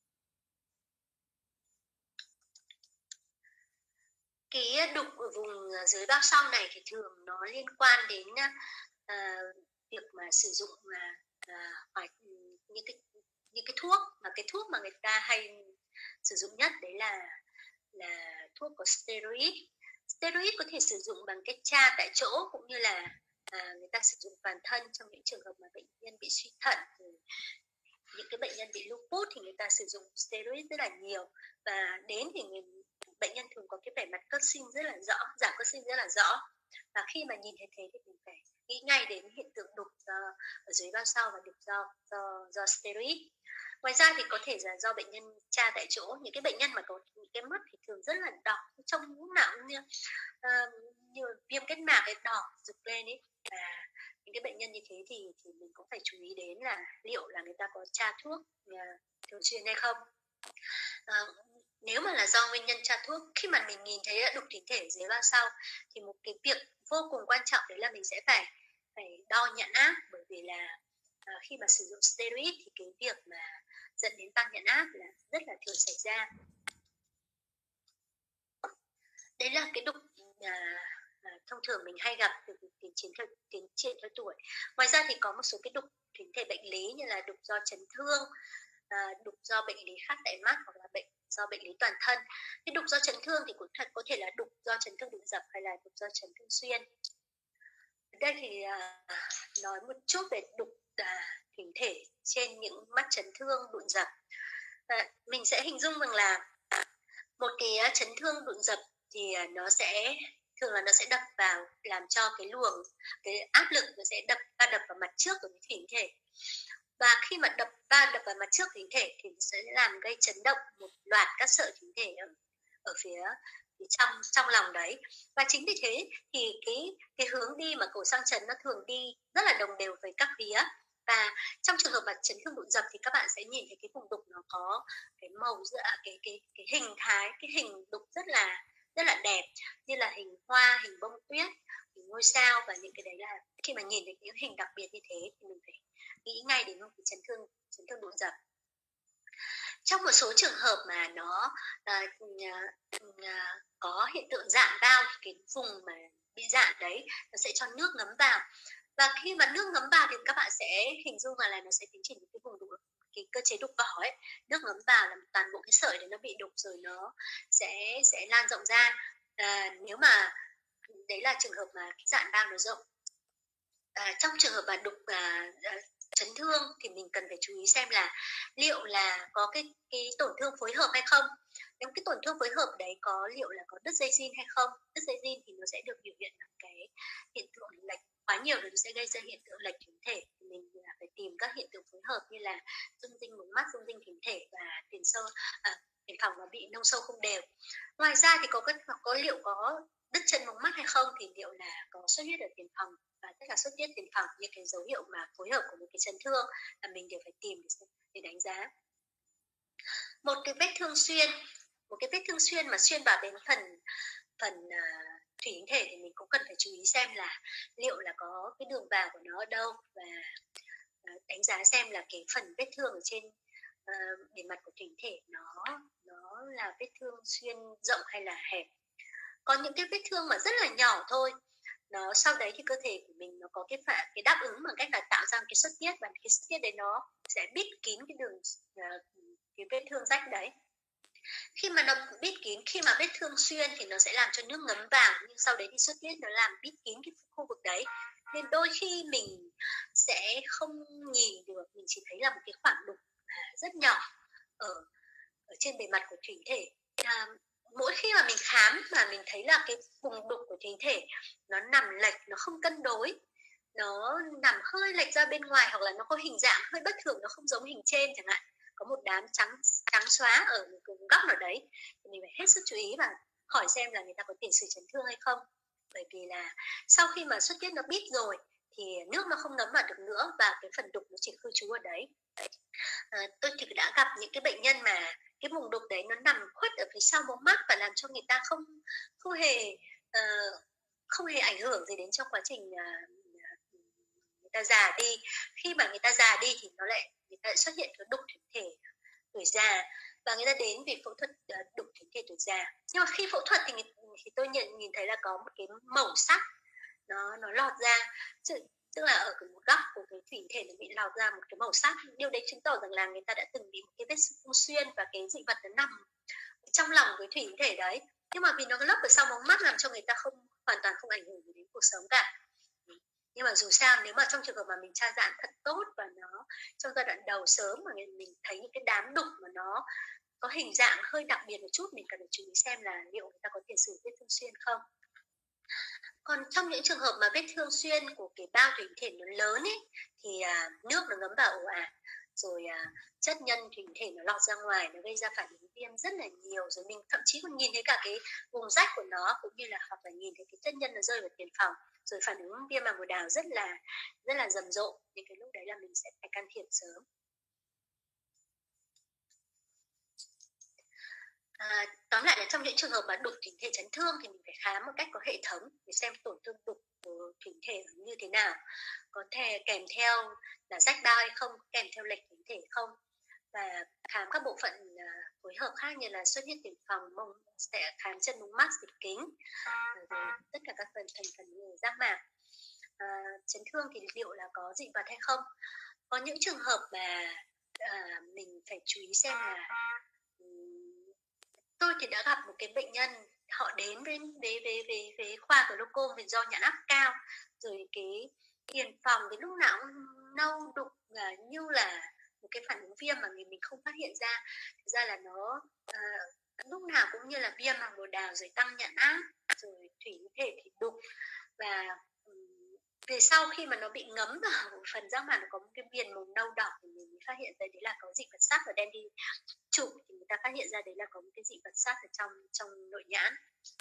[SPEAKER 1] Cái đục ở vùng dưới bao sau này thì thường nó liên quan đến uh, việc mà sử dụng uh, uh, những cái những cái thuốc mà cái thuốc mà người ta hay sử dụng nhất đấy là là thuốc có steroid. Steroid có thể sử dụng bằng cách tra tại chỗ, cũng như là à, người ta sử dụng toàn thân trong những trường hợp mà bệnh nhân bị suy thận, những cái bệnh nhân bị lupus thì người ta sử dụng steroid rất là nhiều. Và đến thì người, bệnh nhân thường có cái vẻ mặt cơ sinh rất là rõ, giảm cơ sinh rất là rõ. Và khi mà nhìn thấy thế thì mình phải nghĩ ngay đến hiện tượng đục do, ở dưới bao sau và đục do do do steroid. Ngoài ra thì có thể là do bệnh nhân tra tại chỗ. Những cái bệnh nhân mà có những cái mắt thì thường rất là đỏ, trong lúc nào cũng như, uh, như viêm kết mạc ấy, đỏ rực lên ấy. Và những cái bệnh nhân như thế thì thì mình cũng phải chú ý đến là liệu là người ta có tra thuốc uh, thường xuyên hay không. Uh, nếu mà là do nguyên nhân tra thuốc, khi mà mình nhìn thấy đục thính thể dưới bao sau thì một cái việc vô cùng quan trọng đấy là mình sẽ phải phải đo nhãn áp, bởi vì là uh, khi mà sử dụng steroid thì cái việc mà dẫn đến tăng nhãn áp là rất là thường xảy ra. Đấy là cái đục à, à, thông thường mình hay gặp từ tiến triển theo tiến triển theo tuổi. Ngoài ra thì có một số cái đục thính thể bệnh lý như là đục do chấn thương, à, đục do bệnh lý khác tại mắt, hoặc là bệnh do bệnh lý toàn thân. Cái đục do chấn thương thì cũng thật có thể là đục do chấn thương đụng dập hay là đục do chấn thương xuyên. Ở đây thì à, nói một chút về đục à, thính thể trên những mắt chấn thương đụng dập. À, mình sẽ hình dung rằng là một cái chấn thương đụng dập thì nó sẽ thường là nó sẽ đập vào, làm cho cái luồng, cái áp lực nó sẽ đập va đập vào mặt trước của cái thính thể. Và khi mà đập va đập vào mặt trước thính thể thì nó sẽ làm gây chấn động một loạt các sợi thính thể ở, ở phía, phía trong trong lòng đấy. Và chính vì thế thì cái cái hướng đi mà cổ sang chấn nó thường đi rất là đồng đều với các vía. Và trong trường hợp mà chấn thương đụng dập thì các bạn sẽ nhìn thấy cái vùng đục nó có cái màu giữa à, cái cái cái hình thái, cái hình đục rất là rất là đẹp, như là hình hoa, hình bông tuyết, hình ngôi sao. Và những cái đấy là khi mà nhìn thấy những hình đặc biệt như thế thì mình phải nghĩ ngay đến một cái chấn thương chấn thương đụng dập. Trong một số trường hợp mà nó à, à, có hiện tượng dạn bao, cái vùng mà bị dạn đấy nó sẽ cho nước ngấm vào. Và khi mà nước ngấm vào thì các bạn sẽ hình dung là nó sẽ tiến triển những cái vùng đục, cái cơ chế đục vỏ ấy, nước ngấm vào làm toàn bộ cái sợi đấy nó bị đục rồi nó sẽ sẽ lan rộng ra. À, nếu mà đấy là trường hợp mà cái dạn bao nó rộng. À, trong trường hợp mà đục à, à, chấn thương thì mình cần phải chú ý xem là liệu là có cái cái tổn thương phối hợp hay không. Nếu cái tổn thương phối hợp đấy có liệu là có đứt dây zin hay không. Đứt dây zin thì nó sẽ được biểu hiện bằng cái hiện tượng lệch quá nhiều rồi nó sẽ gây ra hiện tượng lệch thính thể. Mình phải tìm các hiện tượng phối hợp như là dung dinh một mắt, dung dinh thính thể và tiền sâu à, tiền phòng nó bị nông sâu không đều. Ngoài ra thì có có, có liệu có đứt chân mống mắt hay không, thì liệu là có xuất huyết ở tiền phòng, và tất cả xuất huyết tiền phòng những cái dấu hiệu mà phối hợp của một cái chấn thương là mình đều phải tìm để, để đánh giá. Một cái vết thương xuyên, một cái vết thương xuyên mà xuyên vào đến phần phần uh, thủy thính thể thì mình cũng cần phải chú ý xem là liệu là có cái đường vào của nó ở đâu, và uh, đánh giá xem là cái phần vết thương ở trên uh, bề mặt của thủy thính thể nó nó là vết thương xuyên rộng hay là hẹp. Có những cái vết thương mà rất là nhỏ thôi, nó sau đấy thì cơ thể của mình nó có cái phản cái đáp ứng bằng cách là tạo ra cái xuất tiết, và cái xuất tiết đấy nó sẽ bít kín cái đường uh, cái vết thương rách đấy. Khi mà nó bít kín, khi mà vết thương xuyên thì nó sẽ làm cho nước ngấm vào, nhưng sau đấy thì xuất huyết nó làm bít kín cái khu vực đấy, nên đôi khi mình sẽ không nhìn được, mình chỉ thấy là một cái khoảng đục rất nhỏ ở ở trên bề mặt của thủy thể. À, mỗi khi mà mình khám mà mình thấy là cái vùng đục của thủy thể nó nằm lệch, nó không cân đối, nó nằm hơi lệch ra bên ngoài, hoặc là nó có hình dạng hơi bất thường, nó không giống hình trên chẳng hạn, có một đám trắng trắng xóa ở một góc nào đấy, thì mình phải hết sức chú ý và hỏi xem là người ta có tiền sử chấn thương hay không. Bởi vì là sau khi mà xuất huyết nó bít rồi thì nước nó không ngấm vào được nữa và cái phần đục nó chỉ cư trú ở đấy. À, tôi thì đã gặp những cái bệnh nhân mà cái vùng đục đấy nó nằm khuất ở phía sau mống mắt và làm cho người ta không không hề uh, không hề ảnh hưởng gì đến trong quá trình uh, người ta già đi. Khi mà người ta già đi thì nó lại người ta lại xuất hiện cái đục thủy thể tuổi già và người ta đến vì phẫu thuật uh, đục thủy thể tuổi già. Nhưng mà khi phẫu thuật thì, thì tôi nhận nhìn thấy là có một cái màu sắc nó nó lọt ra, tức là ở một góc của cái thủy thể nó bị lọt ra một cái màu sắc. Điều đấy chứng tỏ rằng là người ta đã từng bị một cái vết thương xuyên và cái dị vật nó nằm trong lòng cái thủy thể đấy, nhưng mà vì nó lấp ở sau mống mắt làm cho người ta không hoàn toàn không ảnh hưởng đến cuộc sống cả. Nhưng mà dù sao nếu mà trong trường hợp mà mình tra giãn thật tốt và nó trong giai đoạn đầu sớm mà mình thấy những cái đám đục mà nó có hình dạng hơi đặc biệt một chút, mình cần phải chú ý xem là liệu người ta có tiền sử vết thương xuyên không. Còn trong những trường hợp mà vết thương xuyên của cái bao thủy thể nó lớn ấy, thì à, nước nó ngấm vào ồ ạt, rồi à, chất nhân thủy thể nó lọt ra ngoài, nó gây ra phản ứng viêm rất là nhiều. Rồi mình thậm chí còn nhìn thấy cả cái vùng rách của nó, cũng như là hoặc là nhìn thấy cái chất nhân nó rơi vào tiền phòng. Rồi phản ứng viêm màng bồ đào rất là rất là rầm rộ. Thì cái lúc đấy là mình sẽ phải can thiệp sớm. À, tóm lại là trong những trường hợp mà đục thủy thể chấn thương thì mình phải khám một cách có hệ thống để xem tổn thương đục của thủy thể như thế nào, có thể kèm theo là rách bao hay không, kèm theo lệch thủy thể không, và khám các bộ phận uh, phối hợp khác như là xuất huyết tiền phòng, mông sẽ khám chân mống mắt, dịch kính, rồi tất cả các phần thành phần như giác mạc. À, chấn thương thì liệu là có dị vật hay không. Có những trường hợp mà uh, mình phải chú ý xem là tôi thì đã gặp một cái bệnh nhân họ đến với với với với, với khoa glaucom vì do nhãn áp cao, rồi cái tiền phòng cái lúc nào cũng nâu đục là như là một cái phản ứng viêm mà mình mình không phát hiện ra. Thực ra là nó à, lúc nào cũng như là viêm màng bồ đào, rồi tăng nhãn áp, rồi thủy thể thì đục, và về sau khi mà nó bị ngấm vào một phần giác mạc nó có một cái viền màu nâu đỏ thì mình mới phát hiện ra đấy là có dị vật sắt, và đem đi chụp thì người ta phát hiện ra đấy là có một cái dị vật sắt ở trong trong nội nhãn.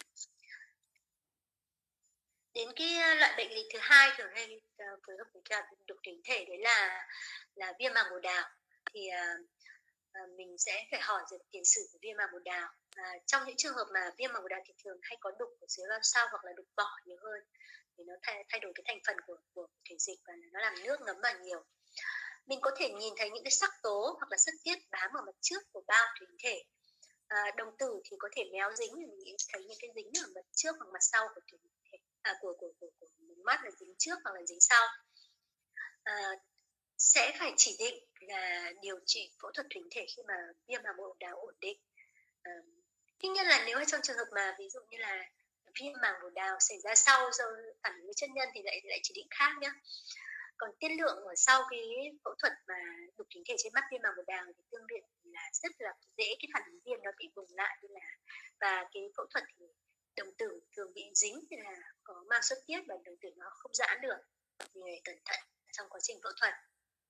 [SPEAKER 1] Đến cái loại bệnh lý thứ hai thường hay phối hợp với cả đục thủy thể đấy là là viêm màng bồ đào. Thì uh, mình sẽ phải hỏi về tiền sử của viêm màng bồ đào. Uh, trong những trường hợp mà viêm màng bồ đào thì thường hay có đục ở dưới bao sau hoặc là đục bỏ nhiều hơn, thì nó thay, thay đổi cái thành phần của, của thể dịch và nó làm nước ngấm vào nhiều. Mình có thể nhìn thấy những cái sắc tố hoặc là sắc tiết bám ở mặt trước của bao thủy thể. À, đồng tử thì có thể méo dính, thì mình thấy những cái dính ở mặt trước hoặc mặt sau của thủy thể, à, của, của, của, của mắt là dính trước hoặc là dính sau. À, sẽ phải chỉ định là điều trị phẫu thuật thủy thể khi mà viêm màng bồ đào ổn định. À, tuy nhiên là nếu trong trường hợp mà ví dụ như là viêm màng bồ đào xảy ra sau do phản ứng với chất nhân thì lại lại chỉ định khác nhé. Còn tiên lượng ở sau cái phẫu thuật mà đục thủy thể trên mắt viêm màng bồ đào thì tương điện là rất là dễ cái phản ứng viêm nó bị bùng lại, như là và cái phẫu thuật thì đồng tử thường bị dính, thì là có mang xuất tiết và đồng tử nó không giãn được, thì người cẩn thận trong quá trình phẫu thuật.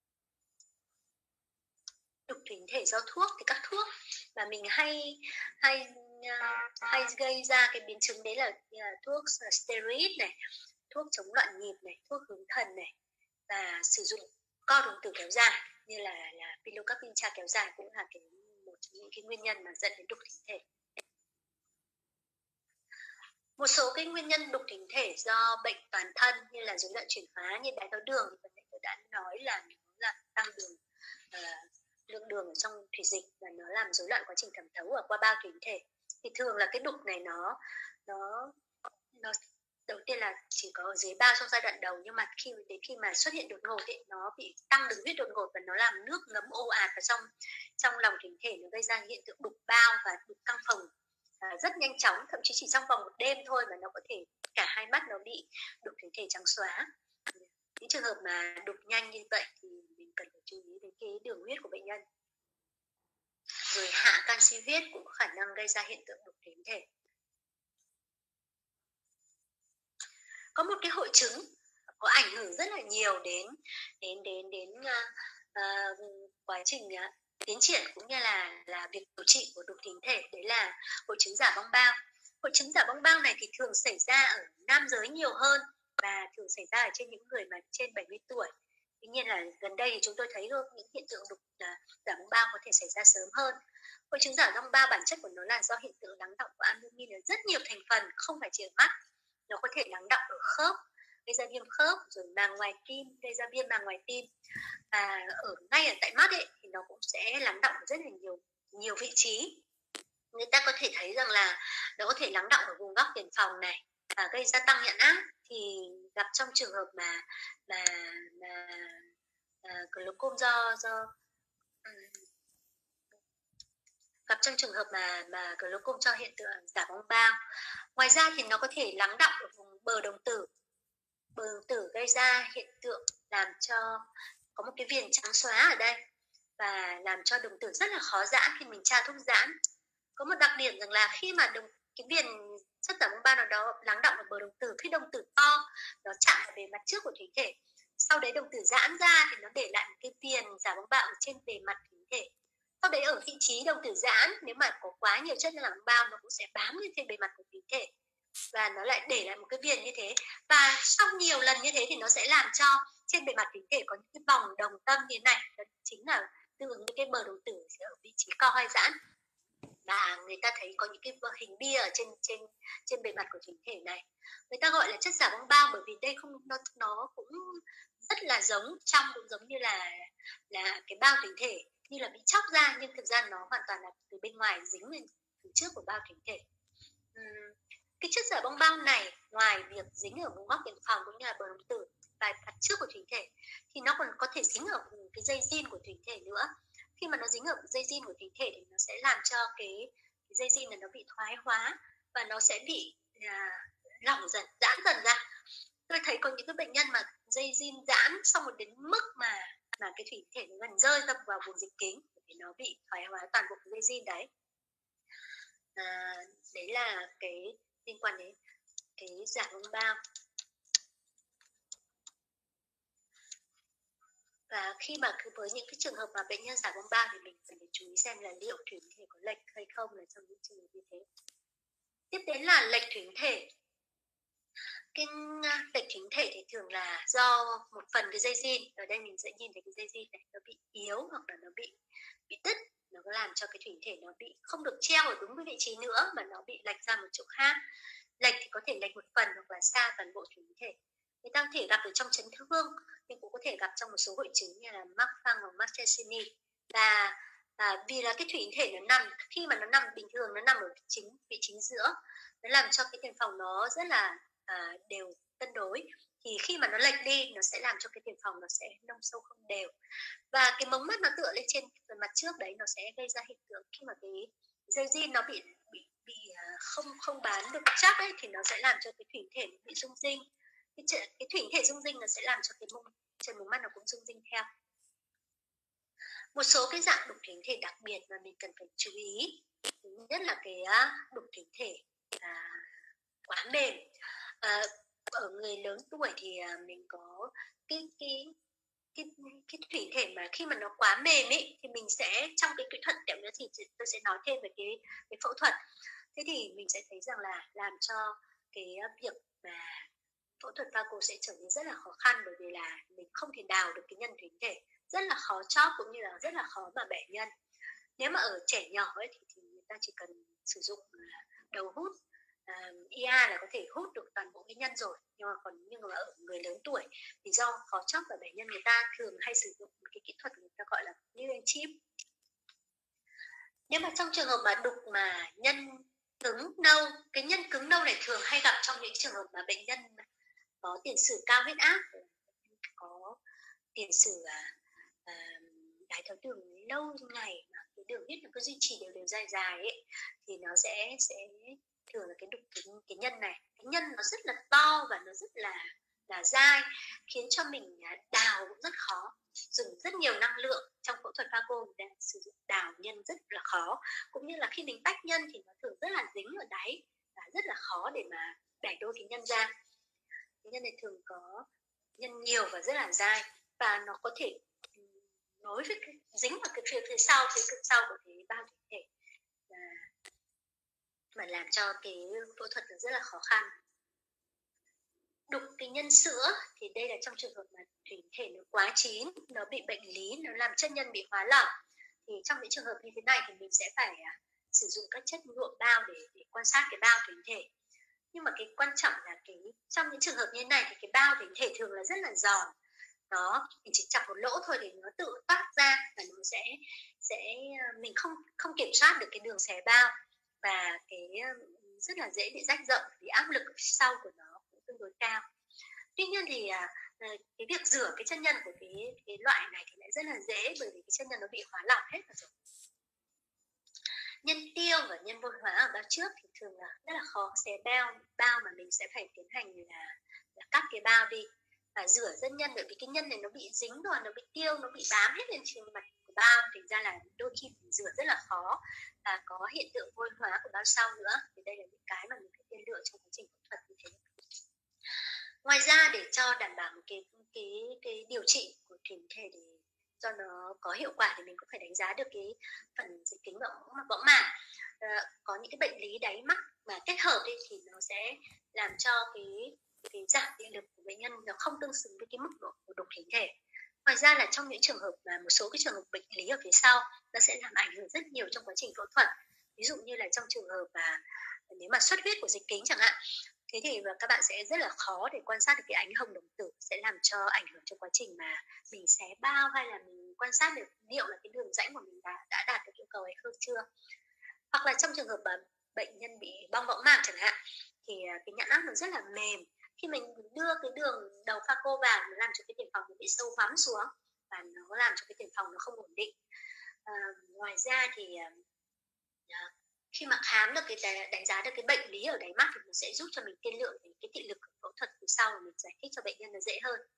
[SPEAKER 1] Đục thủy thể do thuốc thì các thuốc mà mình hay hay hay gây ra cái biến chứng đấy là, là thuốc steroid này, thuốc chống loạn nhịp này, thuốc hướng thần này, và sử dụng co đồng tử kéo dài như là là pilocarpincha kéo dài cũng là cái một trong những cái nguyên nhân mà dẫn đến đục thủy thể. Một số cái nguyên nhân đục thủy thể do bệnh toàn thân như là rối loạn chuyển hóa như đái tháo đường, thì tôi đã nói là nó làm tăng đường uh, lượng đường ở trong thủy dịch và nó làm rối loạn quá trình thẩm thấu ở qua bao thủy thể. Thì thường là cái đục này nó nó nó đầu tiên là chỉ có ở dưới bao trong giai đoạn đầu, nhưng mà khi đến khi mà xuất hiện đột ngột ấy, nó bị tăng đường huyết đột ngột và nó làm nước ngấm ồ ạt vào trong trong lòng thủy thể, nó gây ra hiện tượng đục bao và đục căng phồng à, rất nhanh chóng, thậm chí chỉ trong vòng một đêm thôi mà nó có thể cả hai mắt nó bị đục thủy thể trắng xóa. Những trường hợp mà đục nhanh như vậy thì mình cần phải chú ý đến cái đường huyết của bệnh nhân. Rồi hạ canxi huyết cũng có khả năng gây ra hiện tượng đục thủy thể. Có một cái hội chứng có ảnh hưởng rất là nhiều đến đến đến đến uh, uh, quá trình uh, tiến triển cũng như là là việc điều trị của đục thủy thể, đấy là hội chứng giả bong bao. Hội Hội chứng giả bong bao này thì thường xảy ra ở nam giới nhiều hơn và thường xảy ra ở trên những người mà trên bảy mươi tuổi. Tuy nhiên là gần đây thì chúng tôi thấy những hiện tượng đục giả bong bao có thể xảy ra sớm hơn. Hội chứng giả bong bao bản chất của nó là do hiện tượng lắng đọng của albumin ở rất nhiều thành phần, không phải chỉ ở mắt. Nó có thể lắng đọng ở khớp, gây ra viêm khớp, rồi màng ngoài tim, gây ra viêm màng ngoài tim. Và ở ngay ở tại mắt ấy, thì nó cũng sẽ lắng đọng ở rất là nhiều nhiều vị trí. Người ta có thể thấy rằng là nó có thể lắng đọng ở vùng góc tiền phòng này và gây ra tăng nhãn áp, thì gặp trong trường hợp mà mà mà uh, glaucom do do um, gặp trong trường hợp mà mà glaucom cho hiện tượng giả bong bao. Ngoài ra thì nó có thể lắng đọng ở vùng bờ đồng tử. Bờ đồng tử gây ra hiện tượng làm cho có một cái viền trắng xóa ở đây và làm cho đồng tử rất là khó giãn khi mình tra thuốc giãn. Có một đặc điểm rằng là khi mà đồng, cái viền chất giả bong bao nào đó lắng đọng ở bờ đồng tử, khi đồng tử to nó chạm vào bề mặt trước của thủy thể, sau đấy đồng tử giãn ra thì nó để lại một cái viền giả bong bao ở trên bề mặt thủy thể. Sau đấy ở vị trí đồng tử giãn, nếu mà có quá nhiều chất giả bong bao nó cũng sẽ bám lên trên bề mặt của thủy thể và nó lại để lại một cái viền như thế. Và sau nhiều lần như thế thì nó sẽ làm cho trên bề mặt thủy thể có những cái vòng đồng tâm như thế này, đó chính là tương ứng với cái bờ đồng tử ở vị trí co hay giãn. Và người ta thấy có những cái hình bia ở trên trên trên bề mặt của thủy thể này, người ta gọi là chất giả bong bao, bởi vì đây không nó nó cũng rất là giống, trong cũng giống như là là cái bao thủy thể, như là bị chóc ra, nhưng thực ra nó hoàn toàn là từ bên ngoài dính lên từ trước của bao thủy thể. Uhm, cái chất giả bong bao này ngoài việc dính ở vùng góc tiền phòng cũng như là bờ đồng tử và mặt trước của thủy thể, thì nó còn có thể dính ở vùng cái dây jean của thủy thể nữa. Khi mà nó dính ở dây jean của thủy thể thì nó sẽ làm cho cái, cái dây jean này nó bị thoái hóa và nó sẽ bị à, lỏng dần, giãn dần ra. Tôi thấy có những cái bệnh nhân mà dây jean giãn xong rồi đến mức mà mà cái thủy thể nó gần rơi ra vào vùng dịch kính thì nó bị thoái hóa toàn bộ cái dây jean đấy. À, đấy là cái liên quan đến cái giả bong bao. Và khi mà cứ với những cái trường hợp mà bệnh nhân giả bong bao thì mình cần phải chú ý xem là liệu thủy thể có lệch hay không là trong những trường hợp như thế. Tiếp đến là lệch thủy thể. Cái lệch thủy thể thì thường là do một phần cái dây jean, ở đây mình sẽ nhìn thấy cái dây jean này nó bị yếu hoặc là nó bị bị đứt, nó có làm cho cái thủy thể nó bị không được treo ở đúng cái vị trí nữa mà nó bị lệch ra một chỗ khác. Lệch thì có thể lệch một phần hoặc là xa toàn bộ thủy thể. Người ta có thể gặp ở trong chấn thương, nhưng cũng có thể gặp trong một số hội chứng như là mắc phăng hoặc mắc Tessini. Và à, vì là cái thủy thể nó nằm, khi mà nó nằm bình thường nó nằm ở chính vị chính giữa, nó làm cho cái tiền phòng nó rất là à, đều cân đối. Thì khi mà nó lệch đi, nó sẽ làm cho cái tiền phòng nó sẽ nông sâu không đều. Và cái mống mắt nó tựa lên trên phần mặt trước đấy, nó sẽ gây ra hiện tượng khi mà cái dây jean nó bị bị bị không không bán được chắc ấy, thì nó sẽ làm cho cái thủy thể bị rung rinh. Cái, cái thủy thể rung rinh nó sẽ làm cho cái mông chân mống mắt nó cũng rung rinh theo. Một số cái dạng đục thủy thể đặc biệt mà mình cần phải chú ý, thứ nhất là cái đục thủy thể à, quá mềm. À, ở người lớn tuổi thì mình có cái cái cái cái thủy thể mà khi mà nó quá mềm ấy, thì mình sẽ trong cái kỹ thuật tẹo nữa thì tôi sẽ nói thêm về cái cái phẫu thuật. Thế thì mình sẽ thấy rằng là làm cho cái việc mà phẫu thuật phaco sẽ trở nên rất là khó khăn, bởi vì là mình không thể đào được cái nhân thủy thể, rất là khó chóp cũng như là rất là khó mà bẻ nhân. Nếu mà ở trẻ nhỏ ấy thì, thì người ta chỉ cần sử dụng đầu hút uh, i a là có thể hút được toàn bộ cái nhân rồi, nhưng mà còn nhưng mà ở người lớn tuổi thì do khó chóp và bẻ nhân, người ta thường hay sử dụng một cái kỹ thuật người ta gọi là needle chip. Nếu mà trong trường hợp mà đục mà nhân cứng nâu, cái nhân cứng nâu này thường hay gặp trong những trường hợp mà bệnh nhân có tiền sử cao huyết áp, có tiền sử à, à, đái tháo đường lâu ngày mà cái đường huyết nó cứ duy trì đều đều dài dài ấy, thì nó sẽ sẽ thường là cái đục cái, cái nhân này, cái nhân nó rất là to và nó rất là là dai, khiến cho mình đào cũng rất khó, dùng rất nhiều năng lượng. Trong phẫu thuật phaco để sử dụng đào nhân rất là khó, cũng như là khi mình tách nhân thì nó thường rất là dính ở đáy và rất là khó để mà bẻ đôi cái nhân ra. Cái nhân này thường có nhân nhiều và rất là dai, và nó có thể nối với cái, dính vào cái phía phía sau, phía sau của cái bao thủy thể. mà làm cho cái phẫu thuật nó rất là khó khăn. Đục cái nhân sữa thì đây là trong trường hợp mà thủy thể nó quá chín, nó bị bệnh lý, nó làm chất nhân bị hóa lỏng. Thì trong những trường hợp như thế này thì mình sẽ phải à, sử dụng các chất nhuộm bao để, để quan sát cái bao thủy thể. Nhưng mà cái quan trọng là cái trong những trường hợp như thế này thì cái bao thủy thể thường là rất là giòn. Nó mình chỉ chọc một lỗ thôi thì nó tự toát ra và nó sẽ sẽ mình không không kiểm soát được cái đường xé bao, và cái rất là dễ bị rách rộng vì áp lực sau của nó cũng tương đối cao. Tuy nhiên thì à, cái việc rửa cái chân nhân của cái, cái loại này thì lại rất là dễ, bởi vì cái chân nhân nó bị hóa lỏng hết rồi. Nhân tiêu và nhân vôi hóa ở bao trước thì thường là rất là khó xé bao, bao mà mình sẽ phải tiến hành là, là cắt cái bao đi và rửa chân nhân, bởi vì cái nhân này nó bị dính rồi, nó bị tiêu, nó bị bám hết lên trên mặt của bao, thành ra là đôi khi mình rửa rất là khó và có hiện tượng vôi hóa của bao sau nữa. Thì đây là những cái mà mình phải tiên lượng trong quá trình phẫu thuật như thế. Ngoài ra để cho đảm bảo một cái cái cái điều trị của thủy thể để cho nó có hiệu quả thì mình cũng phải đánh giá được cái phần dịch kính võng võng mạc. À, có những cái bệnh lý đáy mắt mà kết hợp đi thì nó sẽ làm cho cái cái giảm điện lực của bệnh nhân nó không tương xứng với cái mức độ của đục thủy thể. Ngoài ra là trong những trường hợp mà một số cái trường hợp bệnh lý ở phía sau nó sẽ làm ảnh hưởng rất nhiều trong quá trình phẫu thuật. Ví dụ như là trong trường hợp mà nếu mà xuất huyết của dịch kính chẳng hạn, thế thì các bạn sẽ rất là khó để quan sát được cái ánh hồng đồng tử, sẽ làm cho ảnh hưởng trong quá trình mà mình xé bao hay là mình quan sát được liệu là cái đường rãnh của mình đã, đã đạt được yêu cầu hay không chưa. Hoặc là trong trường hợp mà bệnh nhân bị bong võng mạc chẳng hạn, thì cái nhãn áp nó rất là mềm. Khi mình đưa cái đường đầu pha cô vào, nó làm cho cái tiền phòng nó bị sâu vắm xuống và nó làm cho cái tiền phòng nó không ổn định. À, ngoài ra thì à, khi mà khám được cái đánh giá được cái bệnh lý ở đáy mắt thì nó sẽ giúp cho mình tiên lượng về cái thị lực của phẫu thuật từ sau và mình giải thích cho bệnh nhân nó dễ hơn.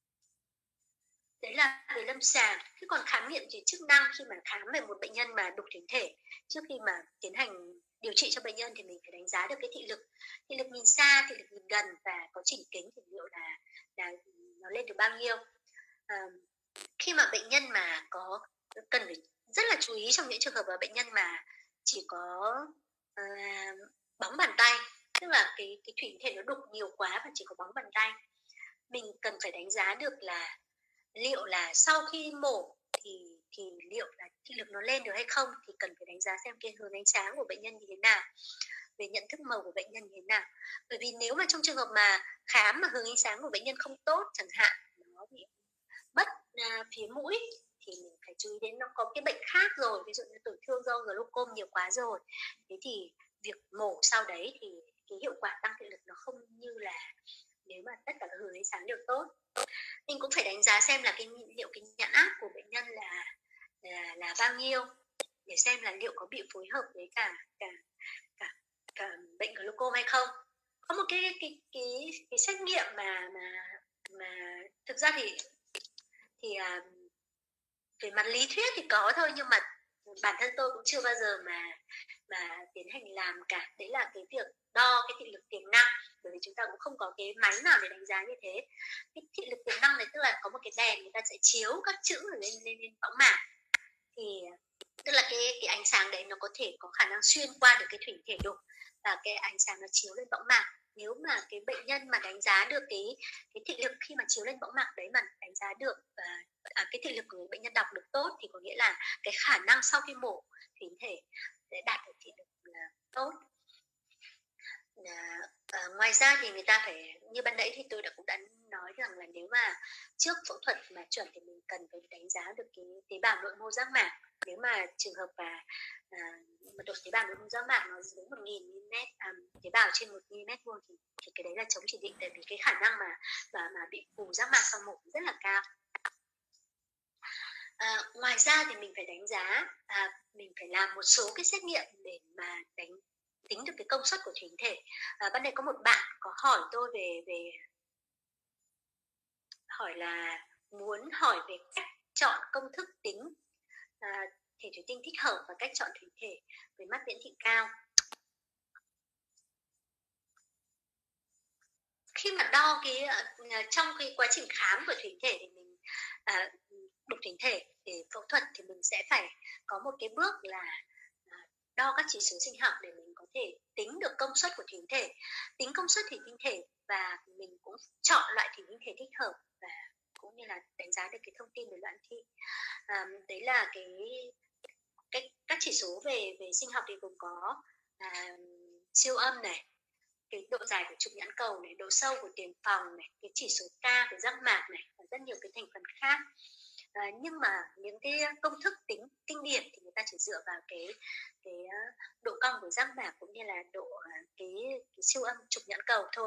[SPEAKER 1] Đấy là về lâm sàng. Thế còn khám nghiệm về chức năng, khi mà khám về một bệnh nhân mà đục thủy thể, trước khi mà tiến hành điều trị cho bệnh nhân thì mình phải đánh giá được cái thị lực, thị lực nhìn xa, thị lực nhìn gần và có chỉnh kính thì liệu là là nó lên được bao nhiêu. À, khi mà bệnh nhân mà có cần phải rất là chú ý trong những trường hợp mà bệnh nhân mà chỉ có uh, bóng bàn tay, tức là cái cái thủy thể nó đục nhiều quá và chỉ có bóng bàn tay, mình cần phải đánh giá được là liệu là sau khi mổ thì thì liệu là thị lực nó lên được hay không, thì cần phải đánh giá xem cái hướng ánh sáng của bệnh nhân như thế nào, về nhận thức màu của bệnh nhân như thế nào. Bởi vì nếu mà trong trường hợp mà khám mà hướng ánh sáng của bệnh nhân không tốt chẳng hạn, nó bị mất uh, phía mũi, thì mình phải chú ý đến nó có cái bệnh khác rồi, ví dụ như tổn thương do glaucom nhiều quá rồi. Thế thì việc mổ sau đấy thì cái hiệu quả tăng thị lực nó không như là nếu mà tất cả các hướng ánh sáng đều tốt. Mình cũng phải đánh giá xem là cái liệu cái nhãn áp của bệnh nhân là là, là bao nhiêu, để xem là liệu có bị phối hợp với cả cả cả, cả bệnh glaucom hay không. Có một cái cái cái cái xét nghiệm mà mà mà thực ra thì thì à, về mặt lý thuyết thì có thôi, nhưng mà bản thân tôi cũng chưa bao giờ mà mà tiến hành làm cả. Đấy là cái việc đo cái thị lực tiềm năng, bởi vì chúng ta cũng không có cái máy nào để đánh giá như thế. Cái thị lực tiềm năng này tức là có một cái đèn người ta sẽ chiếu các chữ lên lên lên võng mạc, thì tức là cái cái ánh sáng đấy nó có thể có khả năng xuyên qua được cái thủy thể đục và cái ánh sáng nó chiếu lên võng mạc. Nếu mà cái bệnh nhân mà đánh giá được cái cái thị lực khi mà chiếu lên võng mạc đấy mà đánh giá được và à, cái thị lực của bệnh nhân đọc được tốt, thì có nghĩa là cái khả năng sau khi mổ thủy thể sẽ đạt được thị lực là tốt. À, à, ngoài ra thì người ta phải, như ban nãy thì tôi đã cũng đã nói rằng là nếu mà trước phẫu thuật mà chuẩn thì mình cần phải đánh giá được cái tế bào nội mô giác mạc. Nếu mà trường hợp mà à, mật độ tế bào nội mô giác mạc nó dưới một nghìn mi-li-mét, à, tế bào trên một mi-li-mét vuông thì, thì cái đấy là chống chỉ định, tại vì cái khả năng mà mà, mà bị phù giác mạc sau mổ rất là cao. À, ngoài ra thì mình phải đánh giá, à, mình phải làm một số cái xét nghiệm để mà đánh tính được cái công suất của thủy thể. À, ban đây có một bạn có hỏi tôi về về hỏi là muốn hỏi về cách chọn công thức tính à, thể thủy tinh thích hợp và cách chọn thủy thể với mắt viễn thị cao. Khi mà đo cái trong cái quá trình khám của thủy thể thì mình à, đục thủy thể để phẫu thuật thì mình sẽ phải có một cái bước là đo các chỉ số sinh học để mình có thể tính được công suất của thủy tinh thể, tính công suất thủy tinh thể, và mình cũng chọn loại thủy tinh thể thích hợp, và cũng như là đánh giá được cái thông tin về loạn thi. À, đấy là cái, cái các chỉ số về về sinh học thì gồm có à, siêu âm này, cái độ dài của trục nhãn cầu này, độ sâu của tiền phòng này, cái chỉ số K của giác mạc này, và rất nhiều cái thành phần khác. À, nhưng mà những cái công thức tính kinh điển thì người ta chỉ dựa vào cái cái độ cong của giác mạc cũng như là độ cái, cái siêu âm trục nhãn cầu thôi.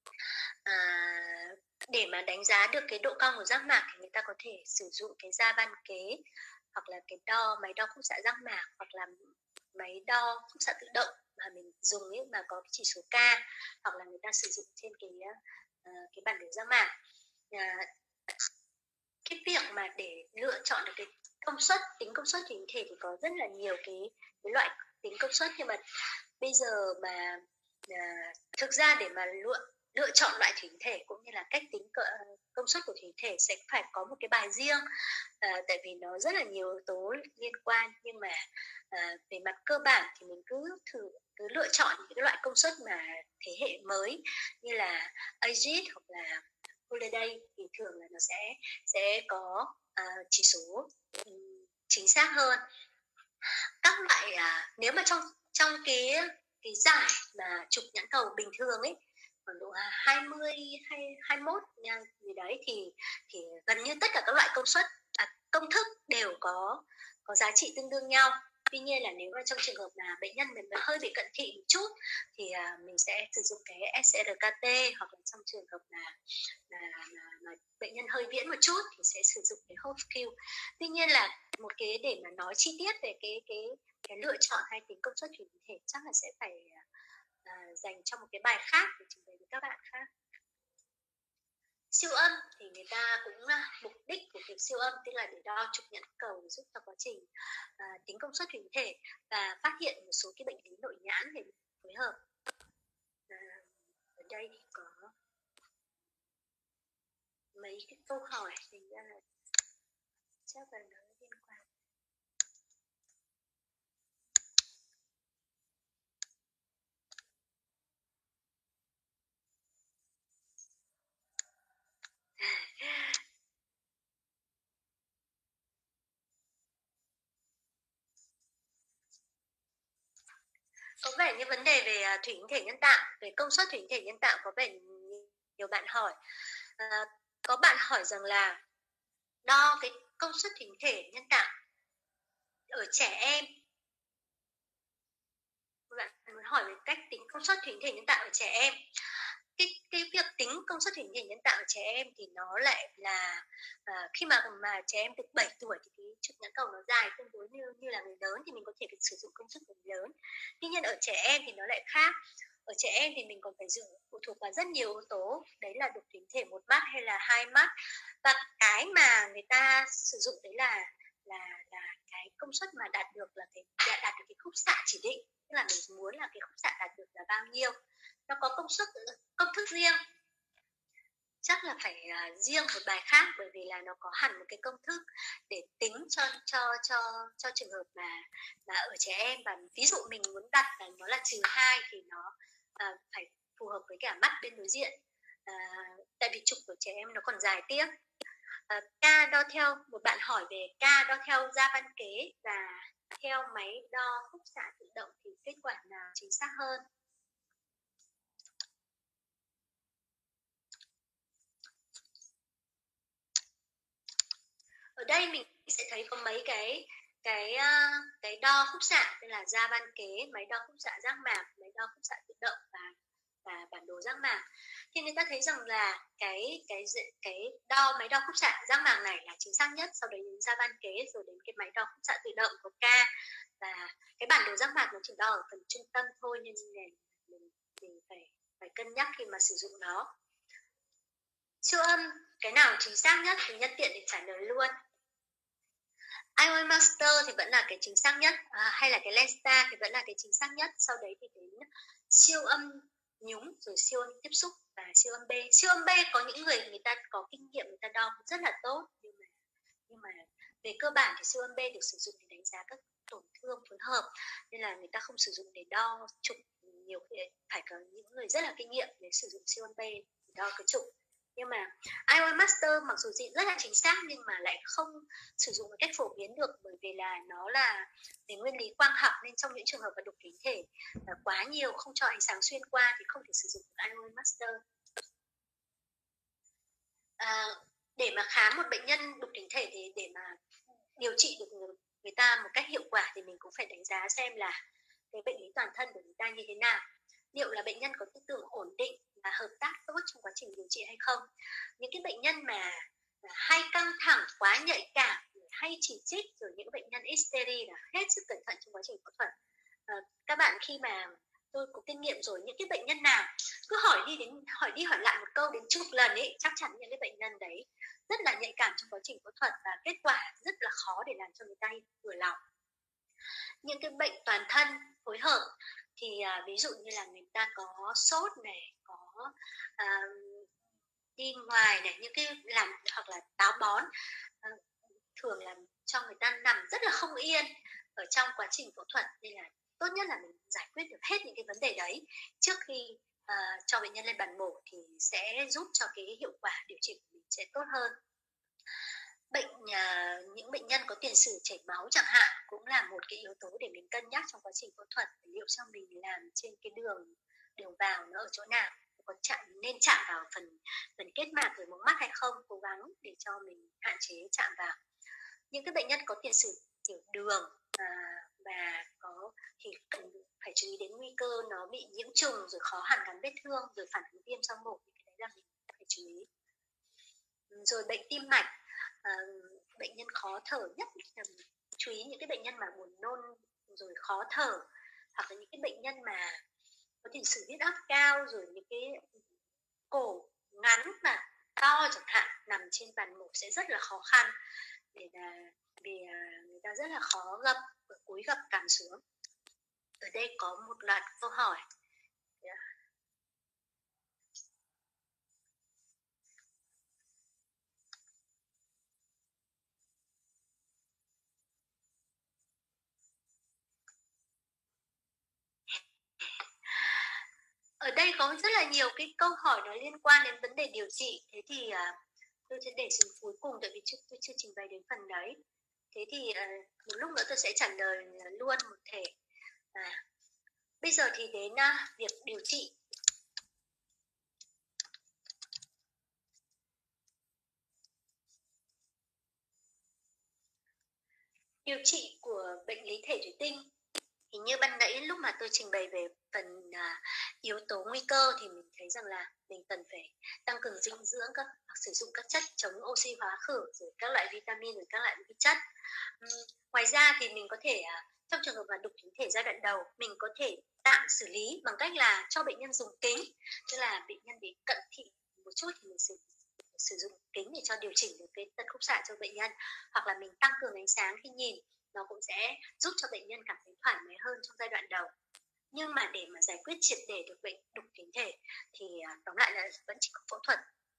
[SPEAKER 1] À, để mà đánh giá được cái độ cong của giác mạc thì người ta có thể sử dụng cái da van kế, hoặc là cái đo máy đo khúc xạ giác mạc, hoặc là máy đo khúc xạ tự động mà mình dùng ấy, mà có cái chỉ số K, hoặc là người ta sử dụng trên cái uh, cái bản đồ giác mạc. Uh, cái việc mà để lựa chọn được cái công suất, tính công suất thủy tinh thể thì có rất là nhiều cái, cái loại tính công suất, nhưng mà bây giờ mà uh, thực ra để mà lựa lựa chọn loại thủy tinh thể cũng như là cách tính công suất của thủy tinh thể sẽ phải có một cái bài riêng, à, tại vì nó rất là nhiều yếu tố liên quan. Nhưng mà à, về mặt cơ bản thì mình cứ thử cứ lựa chọn những cái loại công suất mà thế hệ mới như là a giê i tê hoặc là Holiday thì thường là nó sẽ sẽ có à, chỉ số um, chính xác hơn. Các loại à, nếu mà trong trong cái cái giải mà trục nhãn cầu bình thường ấy, khoảng độ hai mươi hay hai mươi mốt nha, gì đấy thì thì gần như tất cả các loại công suất à, công thức đều có có giá trị tương đương nhau. Tuy nhiên là nếu mà trong trường hợp là bệnh nhân mình hơi bị cận thị một chút thì à, mình sẽ sử dụng cái ét rờ ca tê, hoặc là trong trường hợp là là, là, là bệnh nhân hơi viễn một chút thì sẽ sử dụng cái Hofsky. Tuy nhiên là một cái để mà nói chi tiết về cái cái cái lựa chọn hay tính công suất thủy tinh thể chắc là sẽ phải à, dành cho một cái bài khác để trình bày với các bạn khác. Siêu âm thì người ta cũng mục đích của việc siêu âm tức là để đo trục nhãn cầu, giúp cho quá trình à, tính công suất thủy tinh thể và phát hiện một số cái bệnh lý nội nhãn để phối hợp. À, ở đây thì có mấy cái câu hỏi thì ra là chắc là nó liên quan. Có vẻ như vấn đề về thủy tinh thể nhân tạo, về công suất thủy tinh thể nhân tạo có vẻ nhiều bạn hỏi. À, có bạn hỏi rằng là đo cái công suất thủy tinh thể nhân tạo ở trẻ em. Bạn muốn hỏi về cách tính công suất thủy tinh thể nhân tạo ở trẻ em. Cái, cái việc tính công suất thủy tinh thể nhân tạo ở trẻ em thì nó lại là à, khi mà mà trẻ em từ bảy tuổi thì cái trục nhãn cầu nó dài tương đối như như là người lớn thì mình có thể phải sử dụng công suất của người lớn. Tuy nhiên ở trẻ em thì nó lại khác. Ở trẻ em thì mình còn phải dùng phụ thuộc vào rất nhiều yếu tố, đấy là đục thủy tinh thể một mắt hay là hai mắt, và cái mà người ta sử dụng đấy là là là cái công suất mà đạt được là cái đạt được cái khúc xạ chỉ định, tức là mình muốn là cái khúc xạ đạt được là bao nhiêu. Nó có công suất công thức riêng, chắc là phải uh, riêng một bài khác, bởi vì là nó có hẳn một cái công thức để tính cho cho cho cho trường hợp mà mà ở trẻ em, và ví dụ mình muốn đặt là nó là trừ hai thì nó uh, phải phù hợp với cả mắt bên đối diện, uh, tại vì trục của trẻ em nó còn dài tiếp. Uh, K đo theo, một bạn hỏi về K đo theo da van kế và theo máy đo khúc xạ tự động thì kết quả nào chính xác hơn? Ở đây mình sẽ thấy có mấy cái cái cái đo khúc xạ, tức là da van kế, máy đo khúc xạ giác mạc, máy đo khúc xạ tự động và và bản đồ giác mạc. Thì người ta thấy rằng là cái cái cái đo máy đo khúc xạ giác mạc này là chính xác nhất, sau đấy đến da van kế, rồi đến cái máy đo khúc xạ tự động của K, và cái bản đồ giác mạc nó chỉ đo ở phần trung tâm thôi, nên mình, mình, mình phải phải cân nhắc khi mà sử dụng nó. Siêu âm cái nào chính xác nhất thì nhân tiện để trả lời luôn. i o Master thì vẫn là cái chính xác nhất, à, hay là cái Lenstar thì vẫn là cái chính xác nhất. Sau đấy thì đến siêu âm nhúng, rồi siêu âm tiếp xúc và siêu âm B. Siêu âm B có những người người ta có kinh nghiệm, người ta đo rất là tốt, nhưng mà nhưng mà về cơ bản thì siêu âm B được sử dụng để đánh giá các tổn thương phối hợp, nên là người ta không sử dụng để đo trục. Nhiều khi phải có những người rất là kinh nghiệm để sử dụng siêu âm P để đo cái trục. Nhưng mà i o Master mặc dù dị rất là chính xác nhưng mà lại không sử dụng một cách phổ biến được, bởi vì là nó là về nguyên lý quang học, nên trong những trường hợp mà đục kính thể và quá nhiều không cho ánh sáng xuyên qua thì không thể sử dụng i o Master. À, để mà khám một bệnh nhân đục kính thể thì để mà điều trị được người, người ta một cách hiệu quả thì mình cũng phải đánh giá xem là cái bệnh lý toàn thân của người ta như thế nào, liệu là bệnh nhân có tư tưởng ổn định và hợp tác tốt trong quá trình điều trị hay không. Những cái bệnh nhân mà hay căng thẳng, quá nhạy cảm, hay chỉ trích, rồi những bệnh nhân hysteria là hết sức cẩn thận trong quá trình phẫu thuật. À, các bạn khi mà tôi có kinh nghiệm rồi, những cái bệnh nhân nào cứ hỏi đi đến hỏi đi hỏi lại một câu đến chục lần ấy, chắc chắn những cái bệnh nhân đấy rất là nhạy cảm trong quá trình phẫu thuật và kết quả rất là khó để làm cho người ta vừa lòng. Những cái bệnh toàn thân phối hợp thì à, ví dụ như là người ta có sốt này, có à, đi ngoài này, những cái làm hoặc là táo bón, à, thường làm cho người ta nằm rất là không yên ở trong quá trình phẫu thuật, nên là tốt nhất là mình giải quyết được hết những cái vấn đề đấy trước khi à, cho bệnh nhân lên bàn mổ thì sẽ giúp cho cái hiệu quả điều trị của mình sẽ tốt hơn. Bệnh à, những bệnh nhân có tiền sử chảy máu chẳng hạn cũng là một cái yếu tố để mình cân nhắc trong quá trình phẫu thuật, liệu cho mình làm trên cái đường đường vào nó ở chỗ nào, có chạm nên chạm vào phần phần kết mạc rồi mống mắt hay không, cố gắng để cho mình hạn chế chạm vào. Những cái bệnh nhân có tiền sử tiểu đường à, và có thì cần phải chú ý đến nguy cơ nó bị nhiễm trùng, rồi khó hàn gắn vết thương, rồi phản ứng viêm sau mổ, thì cái đấy là mình phải chú ý. Rồi bệnh tim mạch, à, bệnh nhân khó thở nhất là chú ý những cái bệnh nhân mà buồn nôn rồi khó thở, hoặc là những cái bệnh nhân mà có tiền sử huyết áp cao, rồi những cái cổ ngắn mà to chẳng hạn, nằm trên bàn mổ sẽ rất là khó khăn để là vì người ta rất là khó gập, ở cúi gập cằm xuống. Ở đây có một loạt câu hỏi. Ở đây có rất là nhiều cái câu hỏi nó liên quan đến vấn đề điều trị. Thế thì à, tôi sẽ để xuống cuối cùng, tại vì tôi chưa trình bày đến phần đấy. Thế thì à, một lúc nữa tôi sẽ trả lời luôn một thể. À, bây giờ thì đến à, việc điều trị. Điều trị của bệnh lý thể thủy tinh thì như ban nãy lúc mà tôi trình bày về phần à, yếu tố nguy cơ thì mình thấy rằng là mình cần phải tăng cường dinh dưỡng, các hoặc sử dụng các chất chống oxy hóa khử, rồi các loại vitamin, rồi các loại vi chất. Uhm, ngoài ra thì mình có thể à, trong trường hợp mà đục kính thể giai đoạn đầu, mình có thể tạm xử lý bằng cách là cho bệnh nhân dùng kính, tức là bệnh nhân bị cận thị một chút thì mình sử sử dụng kính để cho điều chỉnh được cái tần khúc xạ cho bệnh nhân, hoặc là mình tăng cường ánh sáng khi nhìn, nó cũng sẽ giúp cho bệnh nhân cảm thấy thoải mái hơn trong giai đoạn đầu. Nhưng mà để mà giải quyết triệt để được bệnh đục kính thể thì tóm lại là vẫn chỉ có phẫu thuật.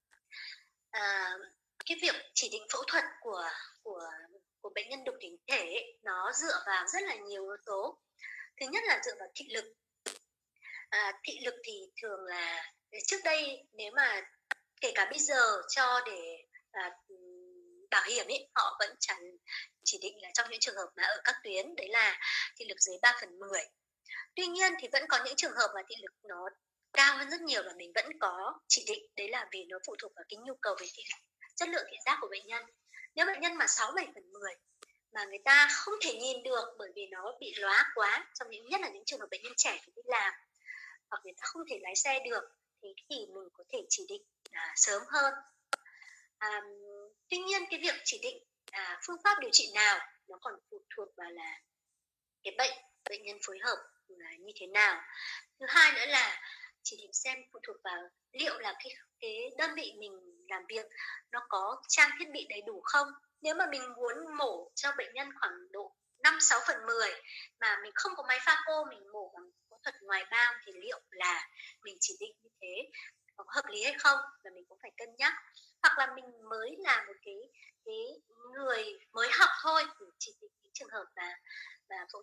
[SPEAKER 1] À, cái việc chỉ định phẫu thuật của của của bệnh nhân đục kính thể ấy, nó dựa vào rất là nhiều yếu tố. Thứ nhất là dựa vào thị lực. À, thị lực thì thường là trước đây nếu mà kể cả bây giờ cho để à, bảo hiểm ấy, họ vẫn chẳng chỉ định là trong những trường hợp mà ở các tuyến đấy là thị lực dưới ba phần mười. Tuy nhiên thì vẫn có những trường hợp mà thị lực nó cao hơn rất nhiều và mình vẫn có chỉ định, đấy là vì nó phụ thuộc vào cái nhu cầu về thị chất lượng thị giác của bệnh nhân. Nếu bệnh nhân mà sáu bảy phần mười mà người ta không thể nhìn được bởi vì nó bị lóa quá, trong những nhất là những trường hợp bệnh nhân trẻ phải đi làm hoặc người ta không thể lái xe được, thì thì mình có thể chỉ định à, sớm hơn. À, tuy nhiên cái việc chỉ định à, phương pháp điều trị nào nó còn phụ thuộc vào là cái bệnh bệnh nhân phối hợp là như thế nào. Thứ hai nữa là chỉ định xem phụ thuộc vào liệu là cái cái đơn vị mình làm việc nó có trang thiết bị đầy đủ không. Nếu mà mình muốn mổ cho bệnh nhân khoảng độ năm sáu phần mười mà mình không có máy pha cô, mình mổ bằng phẫu thuật ngoài bao thì liệu là mình chỉ định như thế có hợp lý hay không là mình cũng phải cân nhắc. Hoặc là mình mới là một cái cái người mới học thôi, chỉ định những trường hợp mà và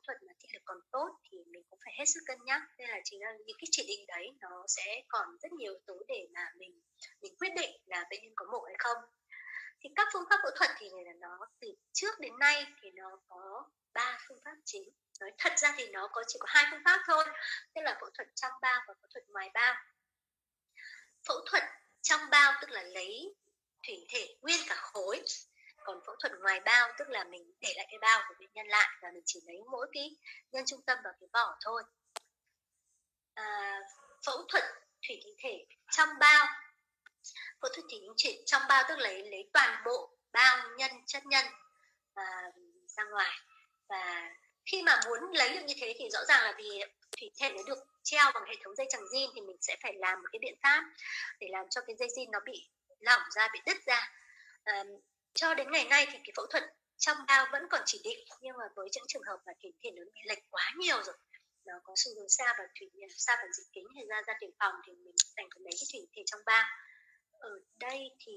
[SPEAKER 1] sức cân nhắc, nên là chính là những cái chỉ định đấy nó sẽ còn rất nhiều yếu tố để mà mình mình quyết định là bệnh nhân có mổ hay không. Thì các phương pháp phẫu thuật thì là nó từ trước đến nay thì nó có ba phương pháp chính. Nói thật ra thì nó có chỉ có hai phương pháp thôi, tức là phẫu thuật trong bao và phẫu thuật ngoài bao. Phẫu thuật trong bao tức là lấy thủy thể nguyên cả khối, còn phẫu thuật ngoài bao tức là mình để lại cái bao của bệnh nhân lại và mình chỉ lấy mỗi cái nhân trung tâm và cái vỏ thôi. À, phẫu thuật thủy tinh thể trong bao, phẫu thuật thủy tinh thể trong bao tức lấy lấy toàn bộ bao nhân chất nhân à, ra ngoài. Và khi mà muốn lấy được như thế thì rõ ràng là vì thủy thể nó được treo bằng hệ thống dây chằng zin thì mình sẽ phải làm một cái biện pháp để làm cho cái dây zin nó bị lỏng ra, bị đứt ra. À, cho đến ngày nay thì cái phẫu thuật trong bao vẫn còn chỉ định, nhưng mà với những trường hợp mà thủy thể nó bị lệch quá nhiều rồi, nó có xu hướng xa vào thủy xa vào dịch kính hay ra ra tiền phòng thì mình đành phải lấy cái thủy thể trong bao. Ở đây thì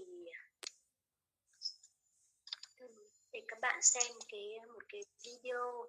[SPEAKER 1] để các bạn xem cái một cái video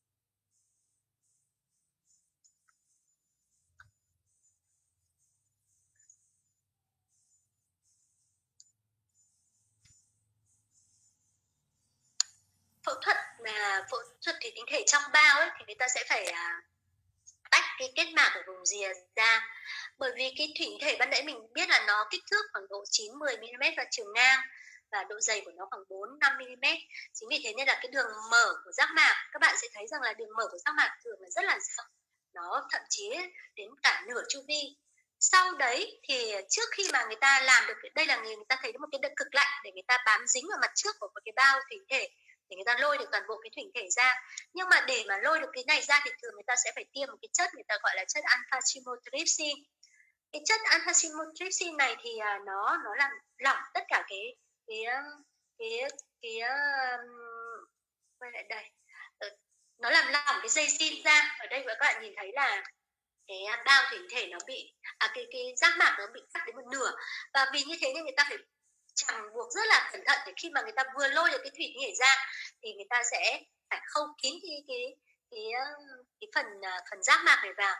[SPEAKER 1] phẫu thuật là phẫu thuật thủy tinh thể trong bao ấy, thì người ta sẽ phải à, tách cái kết mạc ở vùng rìa ra, bởi vì cái thủy tinh thể ban nãy mình biết là nó kích thước khoảng độ chín đến mười mi li mét và chiều ngang và độ dày của nó khoảng bốn đến năm mi li mét. Chính vì thế nên là cái đường mở của giác mạc, các bạn sẽ thấy rằng là đường mở của giác mạc thường là rất là rộng, nó thậm chí đến cả nửa chu vi. Sau đấy thì trước khi mà người ta làm được, đây là người, người ta thấy một cái cực lạnh để người ta bám dính vào mặt trước của cái bao thủy thể để người ta lôi được toàn bộ cái thủy thể ra. Nhưng mà để mà lôi được cái này ra thì thường người ta sẽ phải tiêm một cái chất người ta gọi là chất alpha chymotrypsin. Cái chất alpha chymotrypsin này thì nó nó làm lỏng tất cả cái cái cái cái quay lại đây, nó làm lỏng cái dây zin ra. Ở đây các bạn nhìn thấy là cái bao thủy thể nó bị à, cái cái giác mạc nó bị cắt đến một nửa, và vì như thế nên người ta phải chẳng buộc rất là cẩn thận để khi mà người ta vừa lôi được cái thủy thể ra thì người ta sẽ phải khâu kín cái cái cái cái phần phần giác mạc này vào.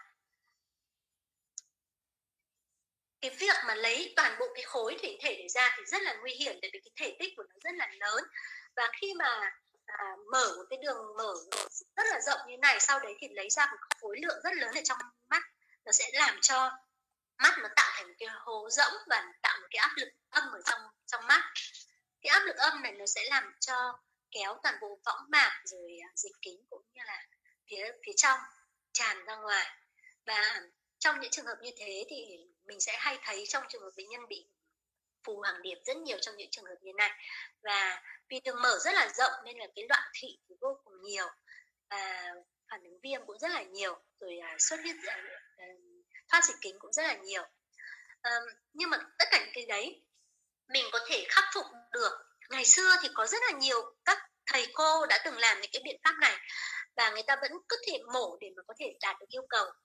[SPEAKER 1] Cái việc mà lấy toàn bộ cái khối thủy thể này ra thì rất là nguy hiểm, tại vì cái thể tích của nó rất là lớn, và khi mà à, mở một cái đường mở rất là rộng như này, sau đấy thì lấy ra một khối lượng rất lớn ở trong mắt, nó sẽ làm cho mắt nó tạo thành một cái hố rỗng và tạo một cái áp lực âm ở trong trong mắt. Cái áp lực âm này nó sẽ làm cho kéo toàn bộ võng mạc rồi dịch kính cũng như là phía phía trong tràn ra ngoài. Và trong những trường hợp như thế thì mình sẽ hay thấy trong trường hợp bệnh nhân bị phù hoàng điệp rất nhiều trong những trường hợp như này. Và vì đường mở rất là rộng nên là cái loạn thị thì vô cùng nhiều, và phản ứng viêm cũng rất là nhiều, rồi xuất huyết thoát dịch kính cũng rất là nhiều. À, nhưng mà tất cả những cái đấy mình có thể khắc phục được. Ngày xưa thì có rất là nhiều các thầy cô đã từng làm những cái biện pháp này và người ta vẫn có thể mổ để mà có thể đạt được yêu cầu.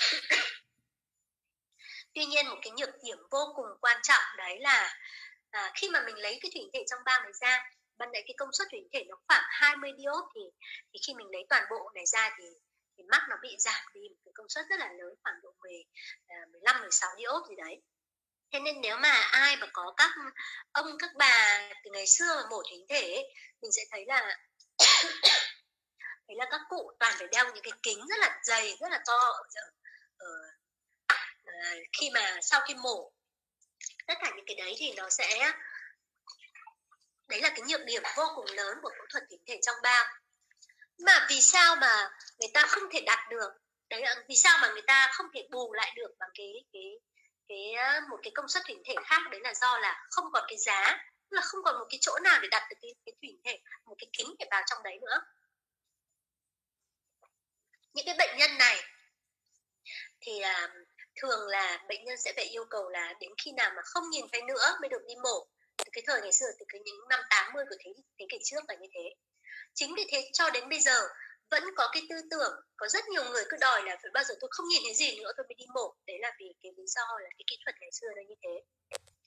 [SPEAKER 1] Tuy nhiên một cái nhược điểm vô cùng quan trọng đấy là à, khi mà mình lấy cái thủy thể trong bao này ra, ban nãy cái công suất thủy thể nó khoảng hai mươi diốt, thì, thì khi mình lấy toàn bộ này ra thì, thì mắt nó bị giảm đi một cái công suất rất là lớn, khoảng độ mười, mười lăm, mười sáu diốt gì đấy. Thế nên nếu mà ai mà có các ông các bà từ ngày xưa mà mổ thủy thể ấy, mình sẽ thấy là thấy là các cụ toàn phải đeo những cái kính rất là dày, rất là to ở, ở, ở khi mà sau khi mổ. Tất cả những cái đấy thì nó sẽ, đấy là cái nhược điểm vô cùng lớn của phẫu thuật thủy thể trong bao. Mà vì sao mà người ta không thể đạt được, đấy là vì sao mà người ta không thể bù lại được bằng cái cái cái một cái công suất thủy thể khác, đấy là do là không còn cái giá, tức là không còn một cái chỗ nào để đặt được cái, cái thủy thể, một cái kính để vào trong đấy nữa. Những cái bệnh nhân này thì à, thường là bệnh nhân sẽ phải yêu cầu là đến khi nào mà không nhìn thấy nữa mới được đi mổ. Từ cái thời ngày xưa, từ cái những năm tám mươi của thế thế kỷ trước là như thế. Chính vì thế cho đến bây giờ vẫn có cái tư tưởng, có rất nhiều người cứ đòi là phải bao giờ tôi không nhìn thấy gì nữa tôi mới đi mổ. Đấy là vì cái lý do là cái kỹ thuật ngày xưa là như thế.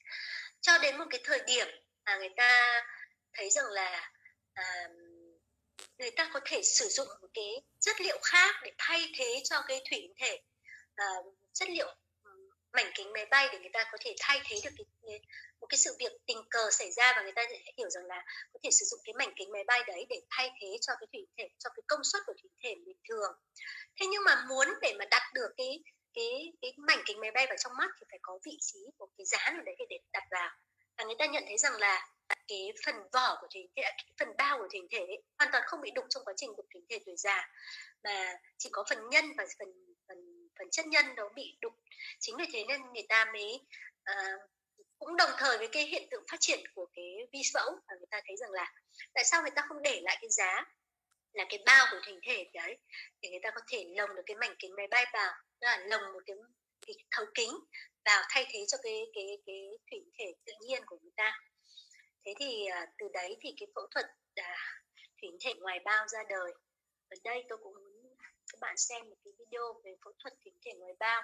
[SPEAKER 1] Cho đến một cái thời điểm mà người ta thấy rằng là à, người ta có thể sử dụng một cái chất liệu khác để thay thế cho cái thủy tinh thể, à, chất liệu mảnh kính máy bay để người ta có thể thay thế được cái, một cái sự việc tình cờ xảy ra, và người ta sẽ hiểu rằng là có thể sử dụng cái mảnh kính máy bay đấy để thay thế cho cái thủy thể, cho cái công suất của thủy thể bình thường. Thế nhưng mà muốn để mà đặt được cái cái cái mảnh kính máy bay vào trong mắt thì phải có vị trí của cái giá nào đấy để đặt vào, và người ta nhận thấy rằng là cái phần vỏ của thủy thể, cái phần bao của thủy thể ấy, hoàn toàn không bị đục trong quá trình của thủy thể tuổi già, mà chỉ có phần nhân và phần phần phần chất nhân nó bị đục. Chính vì thế nên người ta mới uh, cũng đồng thời với cái hiện tượng phát triển của cái vi phẫu, và người ta thấy rằng là tại sao người ta không để lại cái giá là cái bao của thủy thể đấy để người ta có thể lồng được cái mảnh kính máy bay vào, tức là lồng một cái, cái thấu kính vào thay thế cho cái cái cái thủy thể tự nhiên của người ta. Thế thì uh, từ đấy thì cái phẫu thuật uh, thủy thể ngoài bao ra đời. Ở đây tôi cũng muốn các bạn xem một cái video về phẫu thuật thủy thể ngoài bao.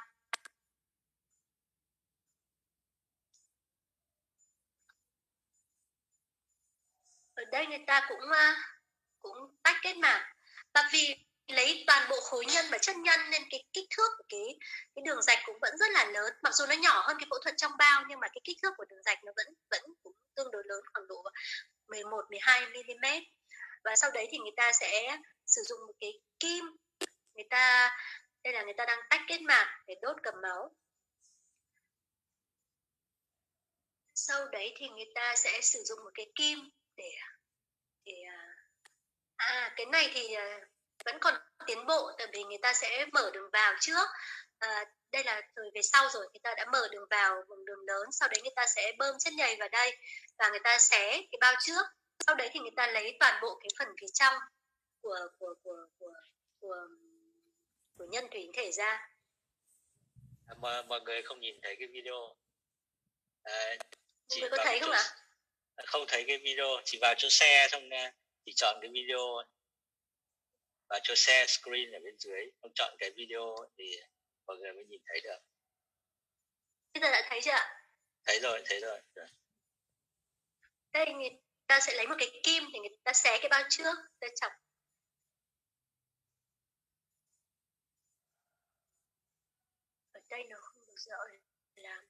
[SPEAKER 1] Ở đây người ta cũng uh, cũng tách kết mạc, và vì lấy toàn bộ khối nhân và chất nhân nên cái kích thước của cái cái đường rạch cũng vẫn rất là lớn, mặc dù nó nhỏ hơn cái phẫu thuật trong bao nhưng mà cái kích thước của đường rạch nó vẫn vẫn cũng tương đối lớn, khoảng độ mười một mười hai mi li mét. Và sau đấy thì người ta sẽ sử dụng một cái kim, người ta đây là người ta đang tách kết mạc để đốt cầm máu. Sau đấy thì người ta sẽ sử dụng một cái kim để để à cái này thì vẫn còn tiến bộ, tại vì người ta sẽ mở đường vào trước. À, đây là rồi về sau rồi người ta đã mở đường vào vùng đường lớn, sau đấy người ta sẽ bơm chất nhầy vào đây và người ta xé cái bao trước, sau đấy thì người ta lấy toàn bộ cái phần phía trong của của của của của, của nhân thủy thể ra.
[SPEAKER 2] Mà mọi người không nhìn thấy cái video. À,
[SPEAKER 1] mọi người có thấy không ạ?
[SPEAKER 2] À? Không thấy cái video, chỉ vào chỗ xe xong chỉ chọn cái video, và cho share screen ở bên dưới, không chọn cái video thì mọi người mới nhìn thấy được.
[SPEAKER 1] Bây giờ đã thấy chưa ạ?
[SPEAKER 2] Thấy rồi, thấy rồi.
[SPEAKER 1] Đây người ta sẽ lấy một cái kim thì người ta xé cái bao trước, ta chọc. Ở đây nó không được rõ lắm.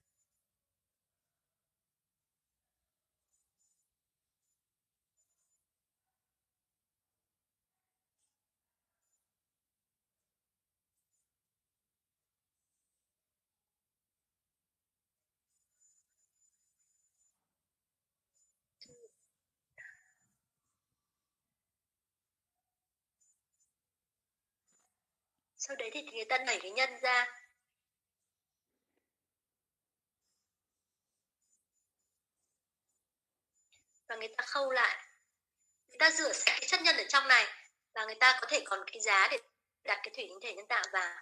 [SPEAKER 1] Sau đấy thì người ta đẩy cái nhân ra. Và người ta khâu lại. Người ta rửa sạch cái chất nhân ở trong này. Và người ta có thể còn cái giá để đặt cái thủy tinh thể nhân tạo vào.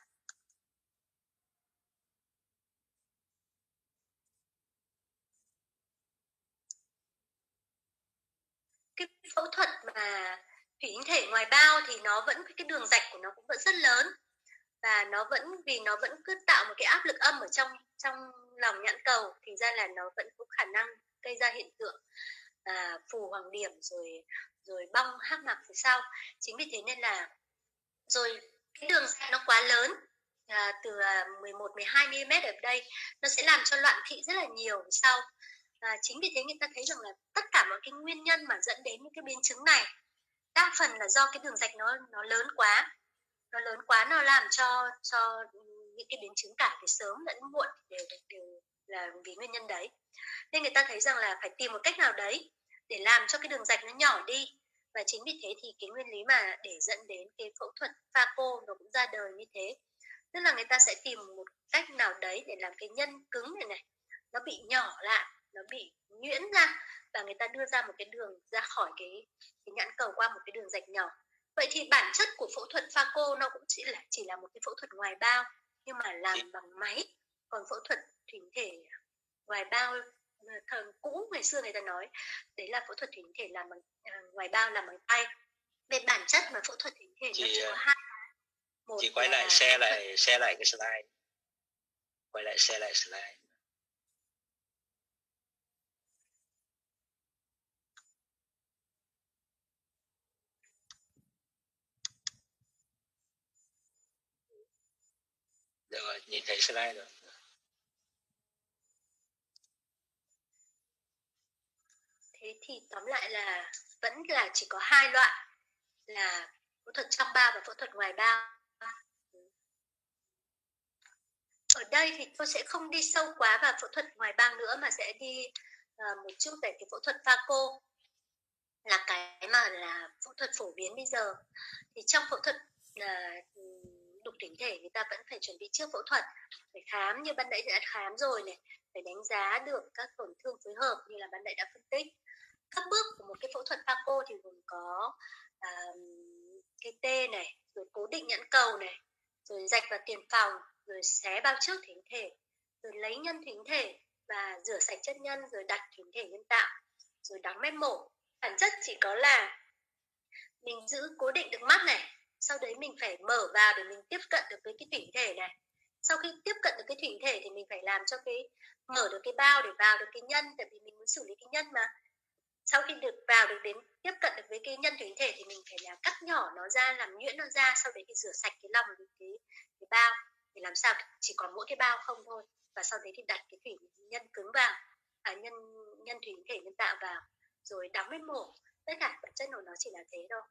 [SPEAKER 1] Cái phẫu thuật mà thủy tinh thể ngoài bao thì nó vẫn, cái đường rạch của nó cũng vẫn rất lớn. Và nó vẫn, vì nó vẫn cứ tạo một cái áp lực âm ở trong trong lòng nhãn cầu, thì ra là nó vẫn có khả năng gây ra hiện tượng à, phù hoàng điểm rồi rồi bong hắc mạc phía sau. Chính vì thế nên là rồi cái đường rạch nó quá lớn, à, từ mười một mười hai mi li mét ở đây, nó sẽ làm cho loạn thị rất là nhiều phía sau. À, chính vì thế người ta thấy rằng là tất cả mọi cái nguyên nhân mà dẫn đến những cái biến chứng này đa phần là do cái đường rạch nó nó lớn quá, nó lớn quá nó làm cho cho những cái biến chứng cả về sớm lẫn muộn đều đều là vì nguyên nhân đấy. Nên người ta thấy rằng là phải tìm một cách nào đấy để làm cho cái đường rạch nó nhỏ đi, và chính vì thế thì cái nguyên lý mà để dẫn đến cái phẫu thuật phaco nó cũng ra đời như thế. Tức là người ta sẽ tìm một cách nào đấy để làm cái nhân cứng này này nó bị nhỏ lại, nó bị nhuyễn ra, và người ta đưa ra một cái đường ra khỏi cái, cái nhãn cầu qua một cái đường rạch nhỏ. Vậy thì bản chất của phẫu thuật phaco nó cũng chỉ là chỉ là một cái phẫu thuật ngoài bao nhưng mà làm bằng máy. Còn phẫu thuật thủy thể ngoài bao thời cũ ngày xưa người ta nói đấy là phẫu thuật thủy thể làm bằng uh, ngoài bao làm bằng tay. Về bản chất mà phẫu thuật thủy thể
[SPEAKER 2] chị,
[SPEAKER 1] nó chỉ có hai.
[SPEAKER 2] Một chị quay lại xe lại xe lại cái slide, quay lại xe lại slide. nhìn thấy slide rồi.
[SPEAKER 1] Thế thì tóm lại là vẫn là chỉ có hai loại là phẫu thuật trong bao và phẫu thuật ngoài bao. Ở đây thì tôi sẽ không đi sâu quá vào phẫu thuật ngoài bao nữa mà sẽ đi uh, một chút về cái phẫu thuật phaco, là cái mà là phẫu thuật phổ biến bây giờ. Thì trong phẫu thuật uh, đục thỉnh thể người ta vẫn phải chuẩn bị trước phẫu thuật, phải khám như ban nãy đã khám rồi này, phải đánh giá được các tổn thương phối hợp như là ban nãy đã phân tích. Các bước của một cái phẫu thuật phaco thì gồm có uh, cái tê này, rồi cố định nhãn cầu này, rồi rạch vào tiền phòng, rồi xé bao trước thỉnh thể, rồi lấy nhân thỉnh thể và rửa sạch chất nhân, rồi đặt thỉnh thể nhân tạo, rồi đóng mép mổ. Bản chất chỉ có là mình giữ cố định được mắt này, sau đấy mình phải mở vào để mình tiếp cận được với cái thỉnh thể này. Sau khi tiếp cận được cái thỉnh thể thì mình phải làm cho cái mở được cái bao để vào được cái nhân, tại vì mình muốn xử lý cái nhân mà. Sau khi được vào được đến tiếp cận được với cái nhân thủy thể thì mình phải là cắt nhỏ nó ra, làm nhuyễn nó ra, sau đấy thì rửa sạch cái lòng cái, cái bao để làm sao chỉ còn mỗi cái bao không thôi, và sau đấy thì đặt cái thủy nhân cứng vào, à, nhân nhân thủy thể nhân tạo vào, rồi đóng mép mổ. Tất cả bản chất của nó chỉ là thế thôi.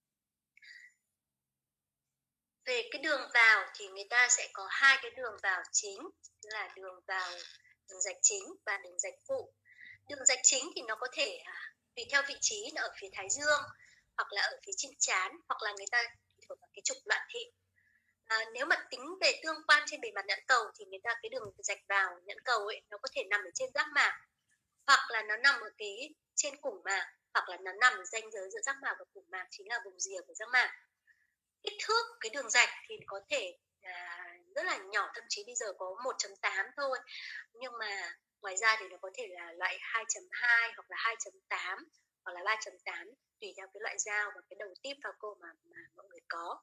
[SPEAKER 1] Về cái đường vào thì người ta sẽ có hai cái đường vào chính, là đường vào đường rạch chính và đường rạch phụ. Đường rạch chính thì nó có thể tùy theo vị trí là ở phía thái dương, hoặc là ở phía trên trán, hoặc là người ta thuộc vào cái trục loạn thị. À, nếu mà tính về tương quan trên bề mặt nhãn cầu thì người ta cái đường rạch vào nhãn cầu ấy nó có thể nằm ở trên giác mạc, hoặc là nó nằm ở cái trên củng mạc, hoặc là nó nằm ở ranh giới giữa giác mạc và củng mạc, chính là vùng rìa của giác mạc. Kích thước của cái đường rạch thì có thể à, rất là nhỏ, thậm chí bây giờ có một chấm tám thôi, nhưng mà ngoài ra thì nó có thể là loại hai chấm hai hoặc là hai chấm tám hoặc là ba chấm tám, tùy theo cái loại dao và cái đầu tiếp phaco mà, mà mọi người có.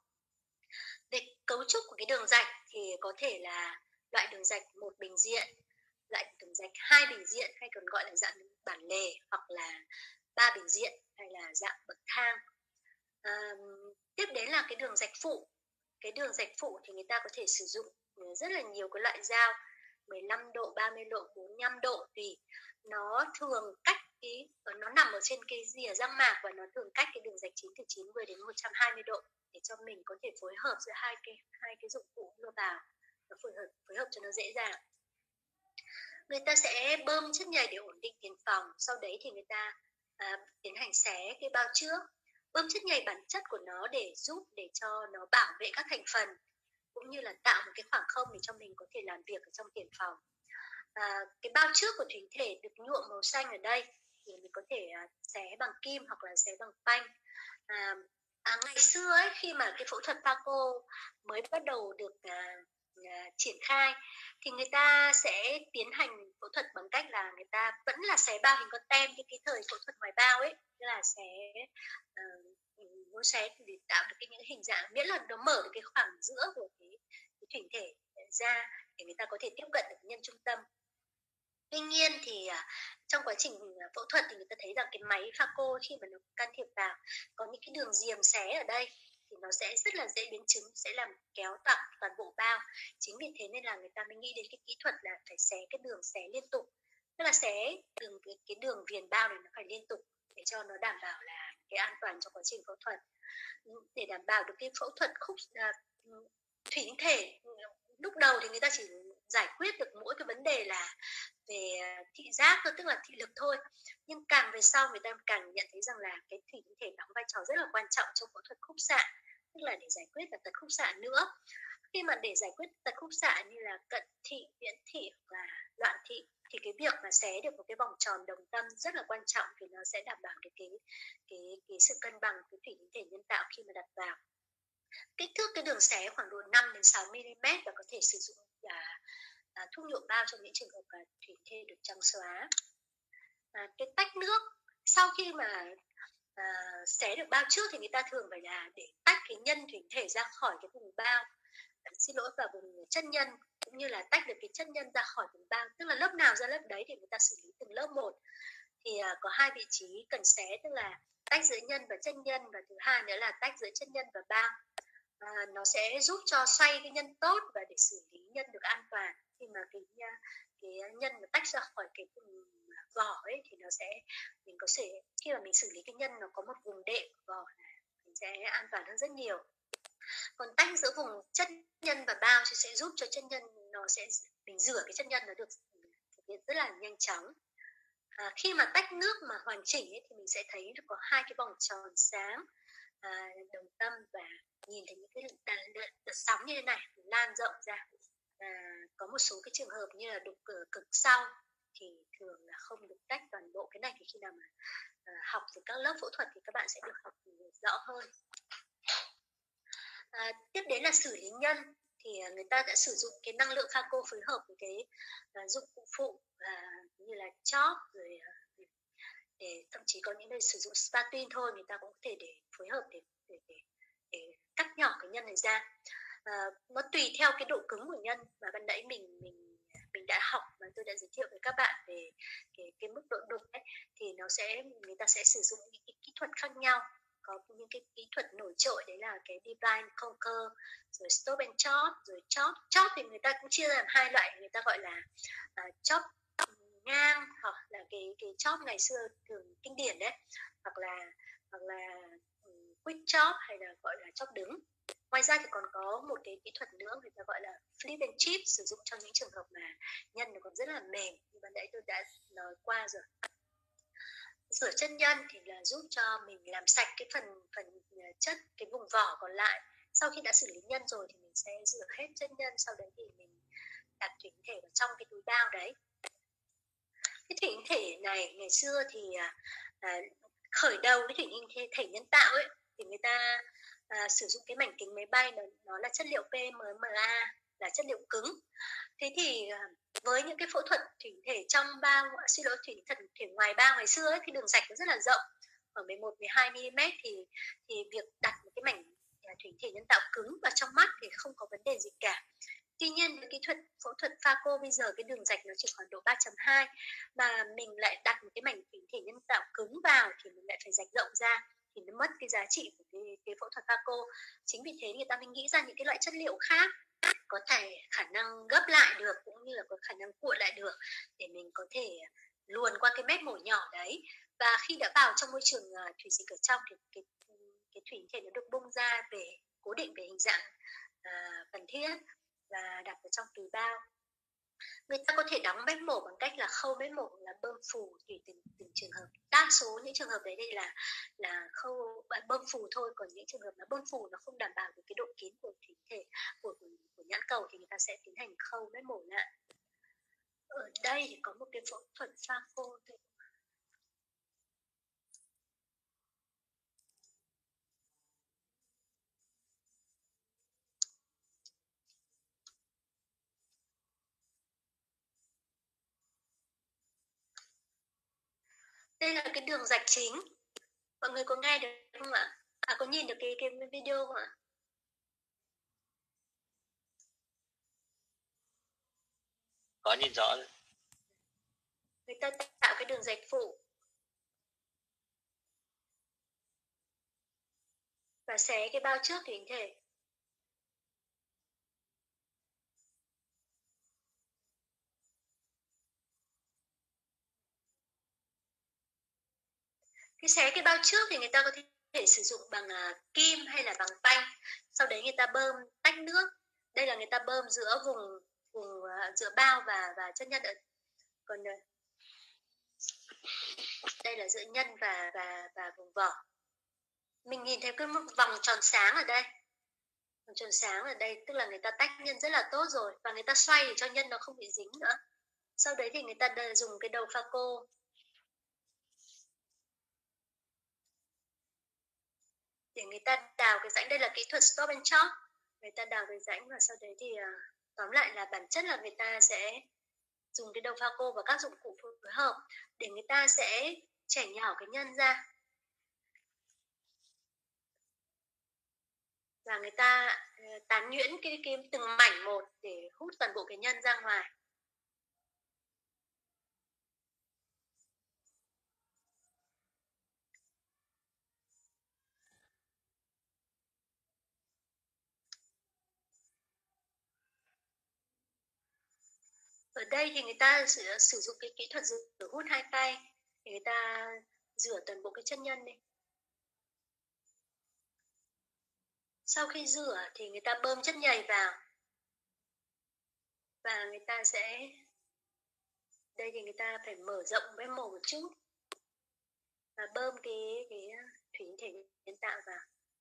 [SPEAKER 1] Về cấu trúc của cái đường rạch thì có thể là loại đường rạch một bình diện, loại đường rạch hai bình diện hay còn gọi là dạng bản lề, hoặc là ba bình diện hay là dạng bậc thang. À, tiếp đến là cái đường rạch phụ. Cái đường rạch phụ thì người ta có thể sử dụng rất là nhiều cái loại dao, mười lăm độ, ba mươi độ, bốn mươi lăm độ tùy. Nó thường cách cái, nó nằm ở trên cái rìa giác mạc và nó thường cách cái đường rạch chính từ chín mươi đến một trăm hai mươi độ để cho mình có thể phối hợp giữa hai cái hai cái dụng cụ đưa vào, nó phối hợp phối hợp cho nó dễ dàng. Người ta sẽ bơm chất nhầy để ổn định tiền phòng, sau đấy thì người ta à, tiến hành xé cái bao trước. Bơm chất nhầy bản chất của nó để giúp để cho nó bảo vệ các thành phần, cũng như là tạo một cái khoảng không để cho mình có thể làm việc ở trong tiền phòng. À, cái bao trước của thủy thể được nhuộm màu xanh ở đây thì mình có thể à, xé bằng kim hoặc là xé bằng panh. À, à, ngày xưa ấy, khi mà cái phẫu thuật phaco mới bắt đầu được à, à, triển khai thì người ta sẽ tiến hành phẫu thuật bằng cách là người ta vẫn là xé bao hình con tem như cái thời phẫu thuật ngoài bao ấy, tức là xé uh, nó xé để tạo được cái những hình dạng, miễn là nó mở được cái khoảng giữa của cái, cái thủy thể ra để người ta có thể tiếp cận được nhân trung tâm. Tuy nhiên thì uh, trong quá trình phẫu thuật thì người ta thấy rằng cái máy phaco khi mà nó can thiệp vào có những cái đường diềm xé ở đây thì nó sẽ rất là dễ biến chứng, sẽ làm kéo toạc toàn bộ bao. Chính vì thế nên là người ta mới nghĩ đến cái kỹ thuật là phải xé cái đường xé liên tục, tức là xé đường cái, cái đường viền bao này nó phải liên tục để cho nó đảm bảo là cái an toàn trong quá trình phẫu thuật, để đảm bảo được cái phẫu thuật khúc uh, thủy thể. Lúc đầu thì người ta chỉ giải quyết được mỗi cái vấn đề là về thị giác thôi, tức là thị lực thôi, nhưng càng về sau người ta càng nhận thấy rằng là cái thủy thể đóng vai trò rất là quan trọng trong phẫu thuật khúc xạ, tức là để giải quyết tật tật khúc xạ nữa. Khi mà để giải quyết tật khúc xạ như là cận thị, viễn thị và loạn thị thì cái việc mà xé được một cái vòng tròn đồng tâm rất là quan trọng, vì nó sẽ đảm bảo được cái cái cái sự cân bằng cái thủy thể nhân tạo khi mà đặt vào. Kích thước cái đường xé khoảng độ năm đến sáu mi li mét và có thể sử dụng à, à, thuốc nhuộm bao trong những trường hợp à, thủy thể được trắng xóa. À, cái tách nước sau khi mà à, xé được bao trước thì người ta thường phải là để tách cái nhân thủy thể ra khỏi cái vùng bao, à, xin lỗi, vào vùng chân nhân, cũng như là tách được cái chân nhân ra khỏi vùng bao, tức là lớp nào ra lớp đấy thì người ta xử lý từng lớp một. Thì à, có hai vị trí cần xé, tức là tách giữa nhân và chân nhân, và thứ hai nữa là tách giữa chân nhân và bao. à, nó sẽ giúp cho xoay cái nhân tốt và để xử lý nhân được an toàn. Khi mà cái cái nhân mà tách ra khỏi cái vùng vỏ ấy thì nó sẽ mình có thể khi mà mình xử lý cái nhân nó có một vùng đệm vỏ này, mình sẽ an toàn hơn rất nhiều. Còn tách giữa vùng chất nhân và bao thì sẽ giúp cho chất nhân nó sẽ mình rửa cái chất nhân nó được thực hiện rất là nhanh chóng. À, khi mà tách nước mà hoàn chỉnh ấy, thì mình sẽ thấy được có hai cái vòng tròn sáng à, đồng tâm và nhìn thấy những cái đợt, đợt, đợt sóng như thế này lan rộng ra. À, có một số cái trường hợp như là đục cửa cực sau thì thường là không được tách toàn bộ. Cái này thì khi nào mà à, học từ các lớp phẫu thuật thì các bạn sẽ được học rõ hơn. À, tiếp đến là xử lý nhân thì người ta đã sử dụng cái năng lượng pha cô phối hợp với cái uh, dụng cụ phụ uh, như là chóp rồi uh, để thậm chí có những nơi sử dụng spatin thôi, người ta cũng có thể để phối hợp để, để, để, để cắt nhỏ cái nhân này ra. Uh, nó tùy theo cái độ cứng của nhân mà ban nãy mình mình mình đã học và tôi đã giới thiệu với các bạn về cái, cái mức độ đục ấy, thì nó sẽ người ta sẽ sử dụng những cái kỹ thuật khác nhau. Có những cái kỹ thuật nổi trội đấy là cái divine conquer, rồi stop and chop, rồi chop. Chop thì người ta cũng chia ra làm hai loại, người ta gọi là uh, chop ngang hoặc là cái cái chop ngày xưa thường kinh điển đấy, hoặc là hoặc là um, quick chop hay là gọi là chop đứng. Ngoài ra thì còn có một cái kỹ thuật nữa người ta gọi là flip and chip, sử dụng trong những trường hợp mà nhân nó còn rất là mềm như ban nãy tôi đã nói qua rồi. Rửa chân nhân thì là giúp cho mình làm sạch cái phần phần chất, cái vùng vỏ còn lại. Sau khi đã xử lý nhân rồi thì mình sẽ rửa hết chân nhân, sau đấy thì mình đặt thủy tinh thể vào trong cái túi bao đấy. Cái thủy tinh thể này ngày xưa thì à, khởi đầu cái thủy tinh thể nhân tạo ấy thì người ta à, sử dụng cái mảnh kính máy bay, nó, nó là chất liệu pê em em a, là chất liệu cứng. Thế thì với những cái phẫu thuật thủy thể trong bao, xin lỗi, thủy thần thể ngoài bao ngày xưa ấy, thì đường rạch nó rất là rộng, khoảng mười một mười hai mi li mét, thì thì việc đặt một cái mảnh thủy thể nhân tạo cứng vào trong mắt thì không có vấn đề gì cả. Tuy nhiên với kỹ thuật phẫu thuật pha cô bây giờ cái đường rạch nó chỉ khoảng độ ba chấm hai, mà mình lại đặt một cái mảnh thủy thể nhân tạo cứng vào thì mình lại phải rạch rộng ra, thì nó mất cái giá trị của cái, cái phẫu thuật pha cô. Chính vì thế người ta mới nghĩ ra những cái loại chất liệu khác có thể khả năng gấp lại được cũng như là có khả năng cuộn lại được để mình có thể luồn qua cái mép mổ nhỏ đấy, và khi đã vào trong môi trường thủy dịch ở trong thì cái, cái thủy thể nó được bung ra về cố định về hình dạng à, cần thiết và đặt vào trong túi bao. Người ta có thể đóng mép mổ bằng cách là khâu mép mổ là bơm phù tùy từng, từng trường hợp. Đa số những trường hợp đấy đây là là khâu bơm phù thôi, còn những trường hợp mà bơm phù nó không đảm bảo được cái độ kín của thủy thể của, của, của nhãn cầu thì người ta sẽ tiến hành khâu mép mổ lại. Ở đây thì có một cái phẫu thuật pha cô thôi. Đây là cái đường rạch chính. Mọi người có nghe được không ạ? À, có nhìn được cái, cái video không ạ?
[SPEAKER 2] Có nhìn rõ rồi.
[SPEAKER 1] Người ta tạo cái đường rạch phụ và xé cái bao trước thủy thể. Cái xé cái bao trước thì người ta có thể, thể sử dụng bằng uh, kim hay là bằng panh. Sau đấy người ta bơm tách nước. Đây là người ta bơm giữa vùng vùng uh, giữa bao và và chất nhân. Ở, còn uh, đây là giữa nhân và và và vùng vỏ. Mình nhìn thấy cái vòng tròn sáng ở đây. Vòng tròn sáng ở đây tức là người ta tách nhân rất là tốt rồi, và người ta xoay để cho nhân nó không bị dính nữa. Sau đấy thì người ta dùng cái đầu pha cô để người ta đào cái rãnh. Đây là kỹ thuật stop and chop, người ta đào cái rãnh, và sau đấy thì uh, tóm lại là bản chất là người ta sẽ dùng cái đầu pha cô và các dụng cụ phối hợp để người ta sẽ chẻ nhỏ cái nhân ra, và người ta uh, tán nhuyễn cái, cái từng mảnh một để hút toàn bộ cái nhân ra ngoài. Ở đây thì người ta sử, sử dụng cái kỹ thuật rửa hút hai tay để người ta rửa toàn bộ cái chân nhân này. Sau khi rửa thì người ta bơm chất nhầy vào và người ta sẽ, đây thì người ta phải mở rộng cái mổ một chút và bơm cái cái thủy tinh thể nhân tạo vào.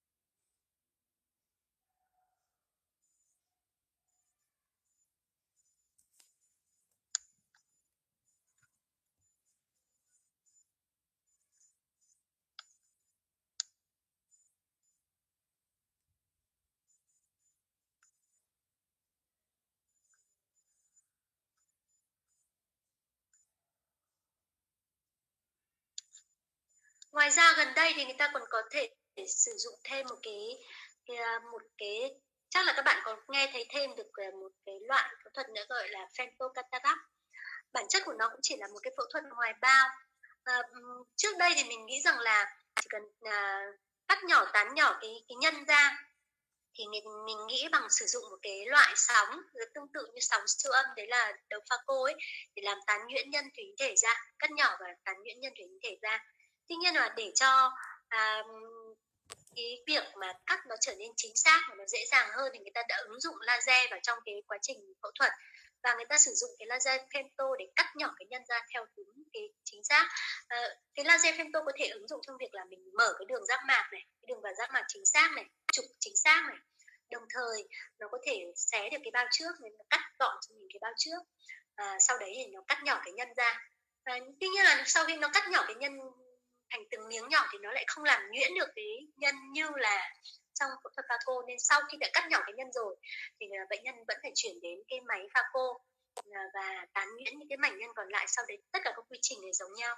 [SPEAKER 1] Ngoài ra gần đây thì người ta còn có thể để sử dụng thêm một cái, cái một cái chắc là các bạn còn nghe thấy thêm được một cái loại phẫu thuật nữa gọi là femtocataract. Bản chất của nó cũng chỉ là một cái phẫu thuật ngoài bao. À, trước đây thì mình nghĩ rằng là chỉ cần à, cắt nhỏ tán nhỏ cái cái nhân ra thì mình mình nghĩ bằng sử dụng một cái loại sóng tương tự như sóng siêu âm, đấy là đầu pha cô ấy, để làm tán nhuyễn nhân thủy tinh thể ra, cắt nhỏ và tán nhuyễn nhân thủy tinh thể ra. Tuy nhiên là để cho à, cái việc mà cắt nó trở nên chính xác và nó dễ dàng hơn thì người ta đã ứng dụng laser vào trong cái quá trình phẫu thuật, và người ta sử dụng cái laser femto để cắt nhỏ cái nhân ra theo đúng cái chính xác. À, cái laser femto có thể ứng dụng trong việc là mình mở cái đường giác mạc này, cái đường vào giác mạc chính xác này, trục chính xác này, đồng thời nó có thể xé được cái bao trước nên nó cắt gọn cho mình cái bao trước. À, sau đấy thì nó cắt nhỏ cái nhân ra. À, tuy nhiên là sau khi nó cắt nhỏ cái nhân thành từng miếng nhỏ thì nó lại không làm nhuyễn được cái nhân như là trong phẫu thuật pha cô, nên sau khi đã cắt nhỏ cái nhân rồi thì bệnh nhân vẫn phải chuyển đến cái máy pha cô và tán nhuyễn những cái mảnh nhân còn lại. Sau đấy tất cả các quy trình này giống nhau.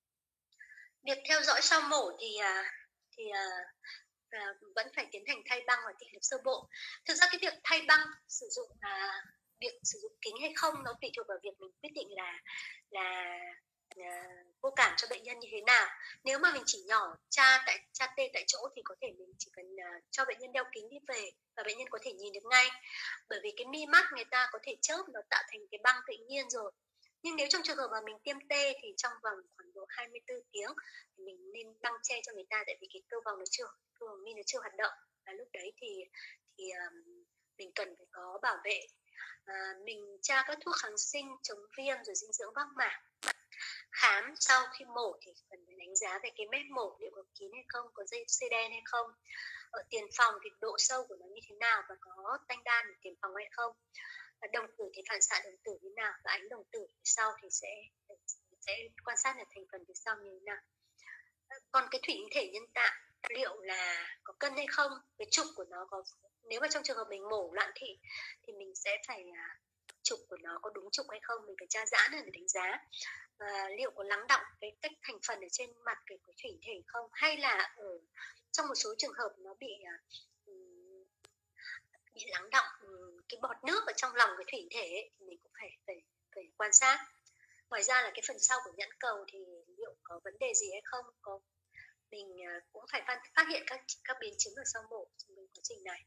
[SPEAKER 1] Việc theo dõi sau mổ thì thì à, vẫn phải tiến hành thay băng và tỉ lệ sơ bộ. Thực ra cái việc thay băng sử dụng à, việc sử dụng kính hay không nó tùy thuộc vào việc mình quyết định là là vô cảm cho bệnh nhân như thế nào. Nếu mà mình chỉ nhỏ cha tại cha tê tại chỗ thì có thể mình chỉ cần uh, cho bệnh nhân đeo kính đi về và bệnh nhân có thể nhìn được ngay, bởi vì cái mi mắt người ta có thể chớp nó tạo thành cái băng tự nhiên rồi. Nhưng nếu trong trường hợp mà mình tiêm tê thì trong vòng khoảng độ hai mươi tư tiếng thì mình nên băng che cho người ta, tại vì cái cơ vòng nó chưa cơ vòng mi nó chưa hoạt động, và lúc đấy thì thì um, mình cần phải có bảo vệ. À, mình tra các thuốc kháng sinh chống viêm rồi dinh dưỡng giác mạc. Khám sau khi mổ thì cần phải đánh giá về cái mép mổ liệu có kín hay không, có dây xê đen hay không, ở tiền phòng thì độ sâu của nó như thế nào và có tanh đan ở tiền phòng hay không, và đồng tử thì phản xạ đồng tử như thế nào, và ánh đồng tử phía sau thì sẽ sẽ quan sát là thành phần phía sau như thế nào. Còn cái thủy tinh thể nhân tạo liệu là có cân hay không, cái trục của nó có, nếu mà trong trường hợp mình mổ loạn thị thì mình sẽ phải trục của nó có đúng trục hay không, mình phải tra giãn để đánh giá. À, liệu có lắng đọng cái cách thành phần ở trên mặt cái, cái thủy thể không, hay là ở trong một số trường hợp nó bị uh, bị lắng đọng um, cái bọt nước ở trong lòng cái thủy thể ấy, thì mình cũng phải phải phải quan sát. Ngoài ra là cái phần sau của nhãn cầu thì liệu có vấn đề gì hay không, có mình uh, cũng phải phát, phát hiện các các biến chứng ở sau mổ trong quá trình này.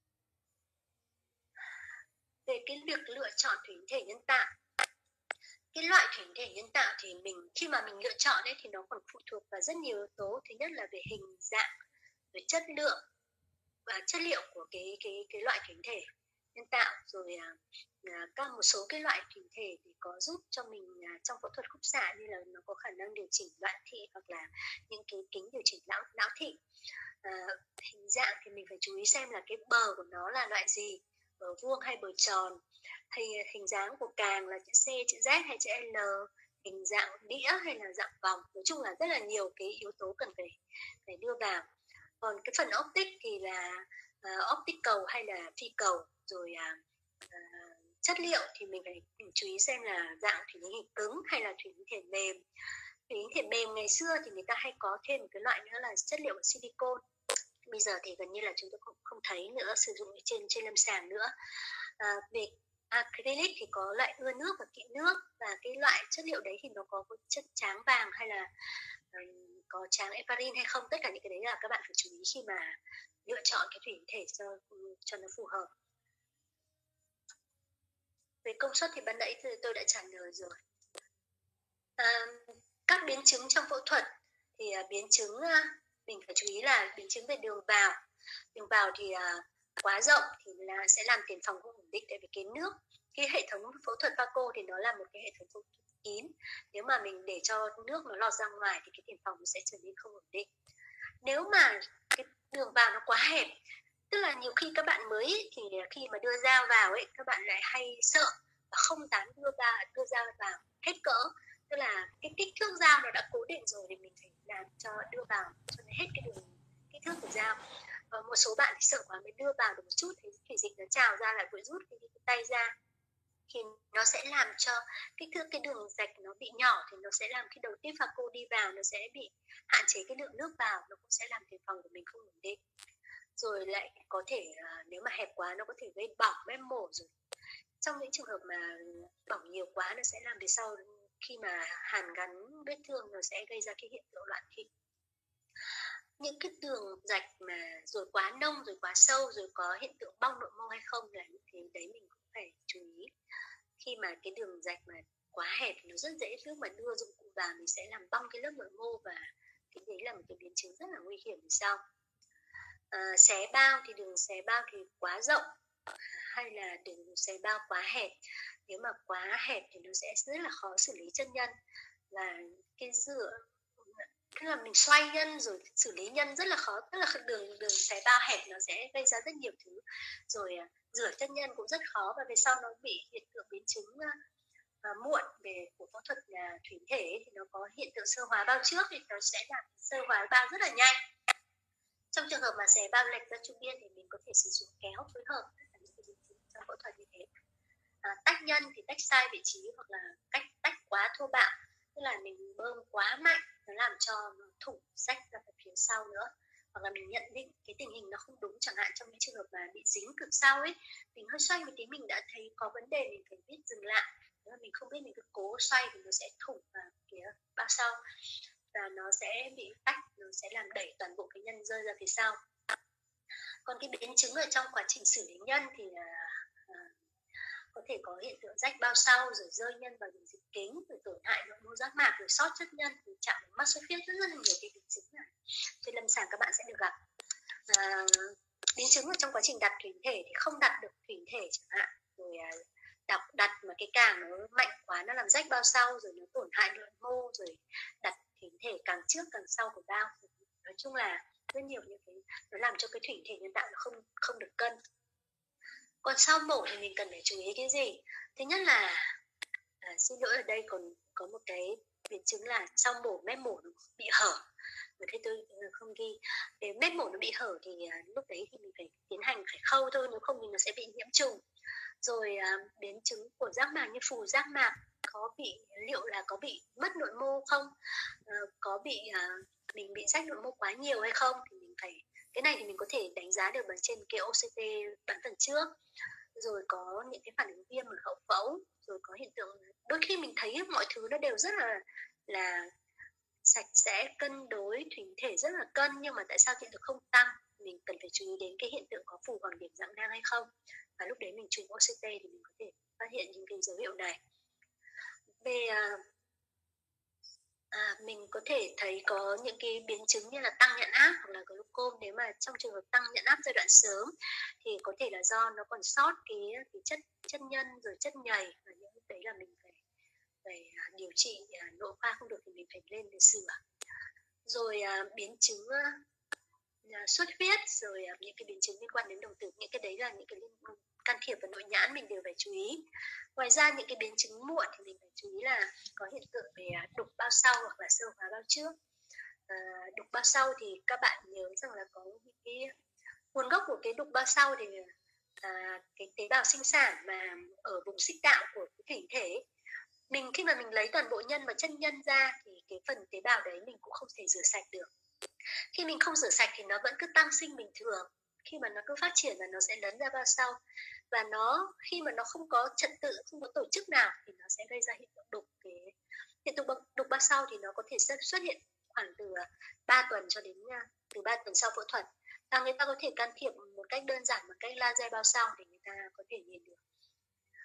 [SPEAKER 1] Về cái việc lựa chọn thủy thể nhân tạo, cái loại thủy thể nhân tạo thì mình khi mà mình lựa chọn ấy thì nó còn phụ thuộc vào rất nhiều yếu tố. Thứ nhất là về hình dạng, về chất lượng và chất liệu của cái cái cái loại thủy thể nhân tạo, rồi à, à, các một số cái loại thủy thể thì có giúp cho mình à, trong phẫu thuật khúc xạ, như là nó có khả năng điều chỉnh loạn thị hoặc là những cái kính điều chỉnh não não thị. À, hình dạng thì mình phải chú ý xem là cái bờ của nó là loại gì, bờ vuông hay bờ tròn, hay hình dáng của càng là chữ C, chữ Z hay chữ L, hình dạng đĩa hay là dạng vòng. Nói chung là rất là nhiều cái yếu tố cần phải phải đưa vào. Còn cái phần optic thì là uh, optic cầu hay là phi cầu, rồi uh, uh, chất liệu thì mình phải mình chú ý xem là dạng thủy tinh thể cứng hay là thủy tinh thể mềm. Thủy tinh thể mềm ngày xưa thì người ta hay có thêm một cái loại nữa là chất liệu silicone. Bây giờ thì gần như là chúng tôi không, không thấy nữa sử dụng trên trên lâm sàng nữa. À, về acrylic thì có loại ưa nước và kỵ nước, và cái loại chất liệu đấy thì nó có chất tráng vàng hay là um, có tráng heparin hay không, tất cả những cái đấy là các bạn phải chú ý khi mà lựa chọn cái thủy tinh thể cho cho nó phù hợp. Về công suất thì ban nãy thì tôi đã trả lời rồi. À, các biến chứng trong phẫu thuật thì uh, biến chứng uh, mình phải chú ý là biến chứng về đường vào. Đường vào thì uh, quá rộng thì là sẽ làm tiền phòng không ổn định, tại vì cái nước, cái hệ thống phẫu thuật Phaco thì nó là một cái hệ thống phẫu thuật kín. Nếu mà mình để cho nước nó lọt ra ngoài thì cái tiền phòng nó sẽ trở nên không ổn định. Nếu mà cái đường vào nó quá hẹp, tức là nhiều khi các bạn mới thì khi mà đưa dao vào ấy, các bạn lại hay sợ và không dám đưa vào đưa dao vào hết cỡ, tức là cái kích thước dao nó đã cố định rồi thì mình phải làm cho đưa vào cho nó hết cái đường kích thước của dao. Và một số bạn thì sợ quá mới đưa vào được một chút thì thủy dịch nó trào ra lại phải rút cái, cái tay ra, thì nó sẽ làm cho kích thước cái đường rạch nó bị nhỏ, thì nó sẽ làm khi đầu tiếp Phaco đi vào nó sẽ bị hạn chế cái lượng nước vào, nó cũng sẽ làm tiền phòng của mình không ổn định. Rồi lại có thể nếu mà hẹp quá nó có thể gây bỏng mép mổ. Rồi trong những trường hợp mà bỏng nhiều quá nó sẽ làm về sau khi mà hàn gắn vết thương nó sẽ gây ra cái hiện tượng loạn thịt. Những cái đường rạch mà rồi quá nông rồi quá sâu rồi có hiện tượng bong nội mô hay không là những cái đấy mình cũng phải chú ý. Khi mà cái đường rạch mà quá hẹp nó rất dễ, lúc mà đưa dụng cụ vào mình sẽ làm bong cái lớp nội mô, và cái đấy là một cái biến chứng rất là nguy hiểm về sau. À, xé bao thì đường xé bao thì quá rộng hay là đường xé bao quá hẹp. Nếu mà quá hẹp thì nó sẽ rất là khó xử lý chân nhân, và cái dựa tức là mình xoay nhân rồi xử lý nhân rất là khó, tức là đường đường xé bao hẹp nó sẽ gây ra rất nhiều thứ, rồi uh, rửa chân nhân cũng rất khó, và về sau nó bị hiện tượng biến chứng uh, muộn về của phẫu thuật là thủy thể, thì nó có hiện tượng sơ hóa bao trước thì nó sẽ làm sơ hóa bao rất là nhanh. Trong trường hợp mà xé bao lệch ra trung biên thì mình có thể sử dụng kéo phối hợp trong phẫu thuật như thế. À, tách nhân thì tách sai vị trí hoặc là cách tách quá thô bạo, tức là mình bơm quá mạnh nó làm cho nó thủng rách ra phía sau nữa, hoặc là mình nhận định cái tình hình nó không đúng, chẳng hạn trong những trường hợp mà bị dính cực sau ấy, mình hơi xoay một tí mình đã thấy có vấn đề, mình phải biết dừng lại. Nếu mà mình không biết mình cứ cố xoay thì nó sẽ thủng vào phía bao sau và nó sẽ bị tách, nó sẽ làm đẩy toàn bộ cái nhân rơi ra phía sau. Còn cái biến chứng ở trong quá trình xử lý nhân thì là à, có thể có hiện tượng rách bao sau, rồi rơi nhân vào đường dịch kính, rồi tổn hại nội mô giác mạc, rồi sót chất nhân, rồi chạm đến mắt xuất huyết, rất rất là nhiều cái biến chứng này trên lâm sàng các bạn sẽ được gặp. À, biến chứng ở trong quá trình đặt thủy thể thì không đặt được thủy thể chẳng hạn, rồi à, đặt, đặt mà cái càng nó mạnh quá nó làm rách bao sau, rồi nó tổn hại nội mô, rồi đặt thủy thể càng trước càng sau của bao. Nói chung là rất nhiều những cái nó làm cho cái thủy thể nhân tạo nó không không được cân. Còn sau mổ thì mình cần phải chú ý cái gì? Thứ nhất là à, xin lỗi ở đây còn có một cái biến chứng là sau mổ mép mổ nó bị hở. Mà thấy tôi không ghi. Để mép mổ nó bị hở thì à, lúc đấy thì mình phải tiến hành phải khâu thôi, nếu không thì nó sẽ bị nhiễm trùng. Rồi à, biến chứng của giác mạc như phù giác mạc có bị liệu là có bị mất nội mô không? À, có bị à, mình bị rách nội mô quá nhiều hay không? Thì mình phải cái này thì mình có thể đánh giá được bằng trên cái o xê tê bán phần trước. Rồi có những cái phản ứng viêm ở hậu phẫu, rồi có hiện tượng đôi khi mình thấy mọi thứ nó đều rất là là sạch sẽ, cân đối, thủy thể rất là cân, nhưng mà tại sao thị lực không tăng? Mình cần phải chú ý đến cái hiện tượng có phù hoàng điểm dạng nang hay không, và lúc đấy mình chụp o xê tê thì mình có thể phát hiện những cái dấu hiệu này. Về À, mình có thể thấy có những cái biến chứng như là tăng nhận áp hoặc là glucom. Nếu mà trong trường hợp tăng nhận áp giai đoạn sớm thì có thể là do nó còn sót cái, cái chất chất nhân rồi chất nhầy, và những lúc đấy là mình phải phải điều trị nội khoa không được thì mình phải lên để sửa. Rồi à, biến chứng à, xuất huyết, rồi à, những cái biến chứng liên quan đến đồng tử, những cái đấy là những cái can thiệp vào nội nhãn mình đều phải chú ý. Ngoài ra những cái biến chứng muộn thì mình phải chú ý là có hiện tượng về đục bao sau hoặc là sơ hóa bao trước. À, đục bao sau thì các bạn nhớ rằng là có những cái nguồn gốc của cái đục bao sau thì à, cái tế bào sinh sản mà ở vùng xích đạo của cái thủy thể, mình khi mà mình lấy toàn bộ nhân và chân nhân ra thì cái phần tế bào đấy mình cũng không thể rửa sạch được. Khi mình không rửa sạch thì nó vẫn cứ tăng sinh bình thường, khi mà nó cứ phát triển và nó sẽ lấn ra bao sau, và nó khi mà nó không có trật tự, không có tổ chức nào thì nó sẽ gây ra hiện tượng đục. Cái hiện tượng đục bao sau thì nó có thể xuất hiện khoảng từ ba tuần cho đến từ ba tuần sau phẫu thuật, và người ta có thể can thiệp một cách đơn giản bằng cách laser bao sau để người ta có thể nhìn được.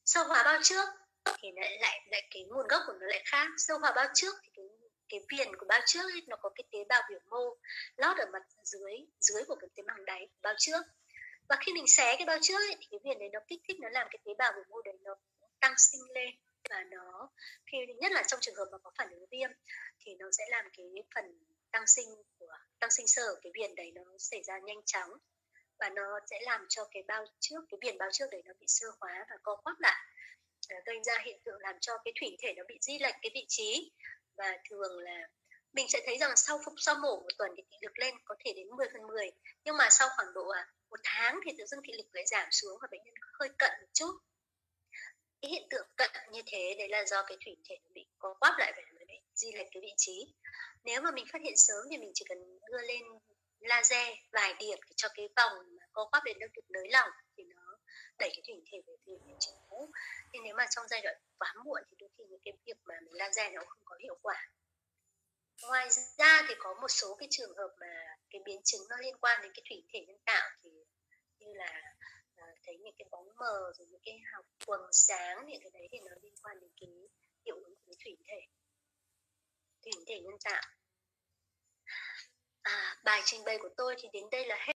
[SPEAKER 1] Sơ hóa bao trước thì lại lại lại cái nguồn gốc của nó lại khác. Sơ hóa bao trước thì cái cái viền của bao trước ấy, nó có cái tế bào biểu mô lót ở mặt dưới dưới của cái tế bào đáy của bao trước, và khi mình xé cái bao trước ấy, thì cái viền đấy nó kích thích, nó làm cái tế bào biểu mô đấy nó tăng sinh lên, và nó khi nhất là trong trường hợp mà có phản ứng viêm thì nó sẽ làm cái phần tăng sinh của tăng sinh sơ ở cái viền đấy nó xảy ra nhanh chóng, và nó sẽ làm cho cái bao trước cái viền bao trước đấy nó bị sơ hóa và co quắp lại, gây ra hiện tượng làm cho cái thủy thể nó bị di lệch cái vị trí. Và thường là mình sẽ thấy rằng sau sau mổ một tuần thì thị lực lên có thể đến mười phần mười, nhưng mà sau khoảng độ à, một tháng thì tự dưng thị lực lại giảm xuống và bệnh nhân hơi cận một chút. Cái hiện tượng cận như thế đấy là do cái thủy thể nó bị co quắp lại và nó bị di lệch cái vị trí. Nếu mà mình phát hiện sớm thì mình chỉ cần đưa lên laser vài điểm để cho cái vòng co quắp đến nó được nới lỏng thì nó đẩy cái thủy thể về phía vị trí cũ. Nhưng nếu mà trong giai đoạn quá muộn thì đôi khi những cái việc mà mình laser nó không có hiệu quả. Ngoài ra thì có một số cái trường hợp mà cái biến chứng nó liên quan đến cái thủy thể nhân tạo, thì như là à, thấy những cái bóng mờ rồi những cái hào quầng sáng, những cái đấy thì nó liên quan đến cái hiệu ứng của cái thủy thể thủy thể nhân tạo. À, bài trình bày của tôi thì đến đây là hết.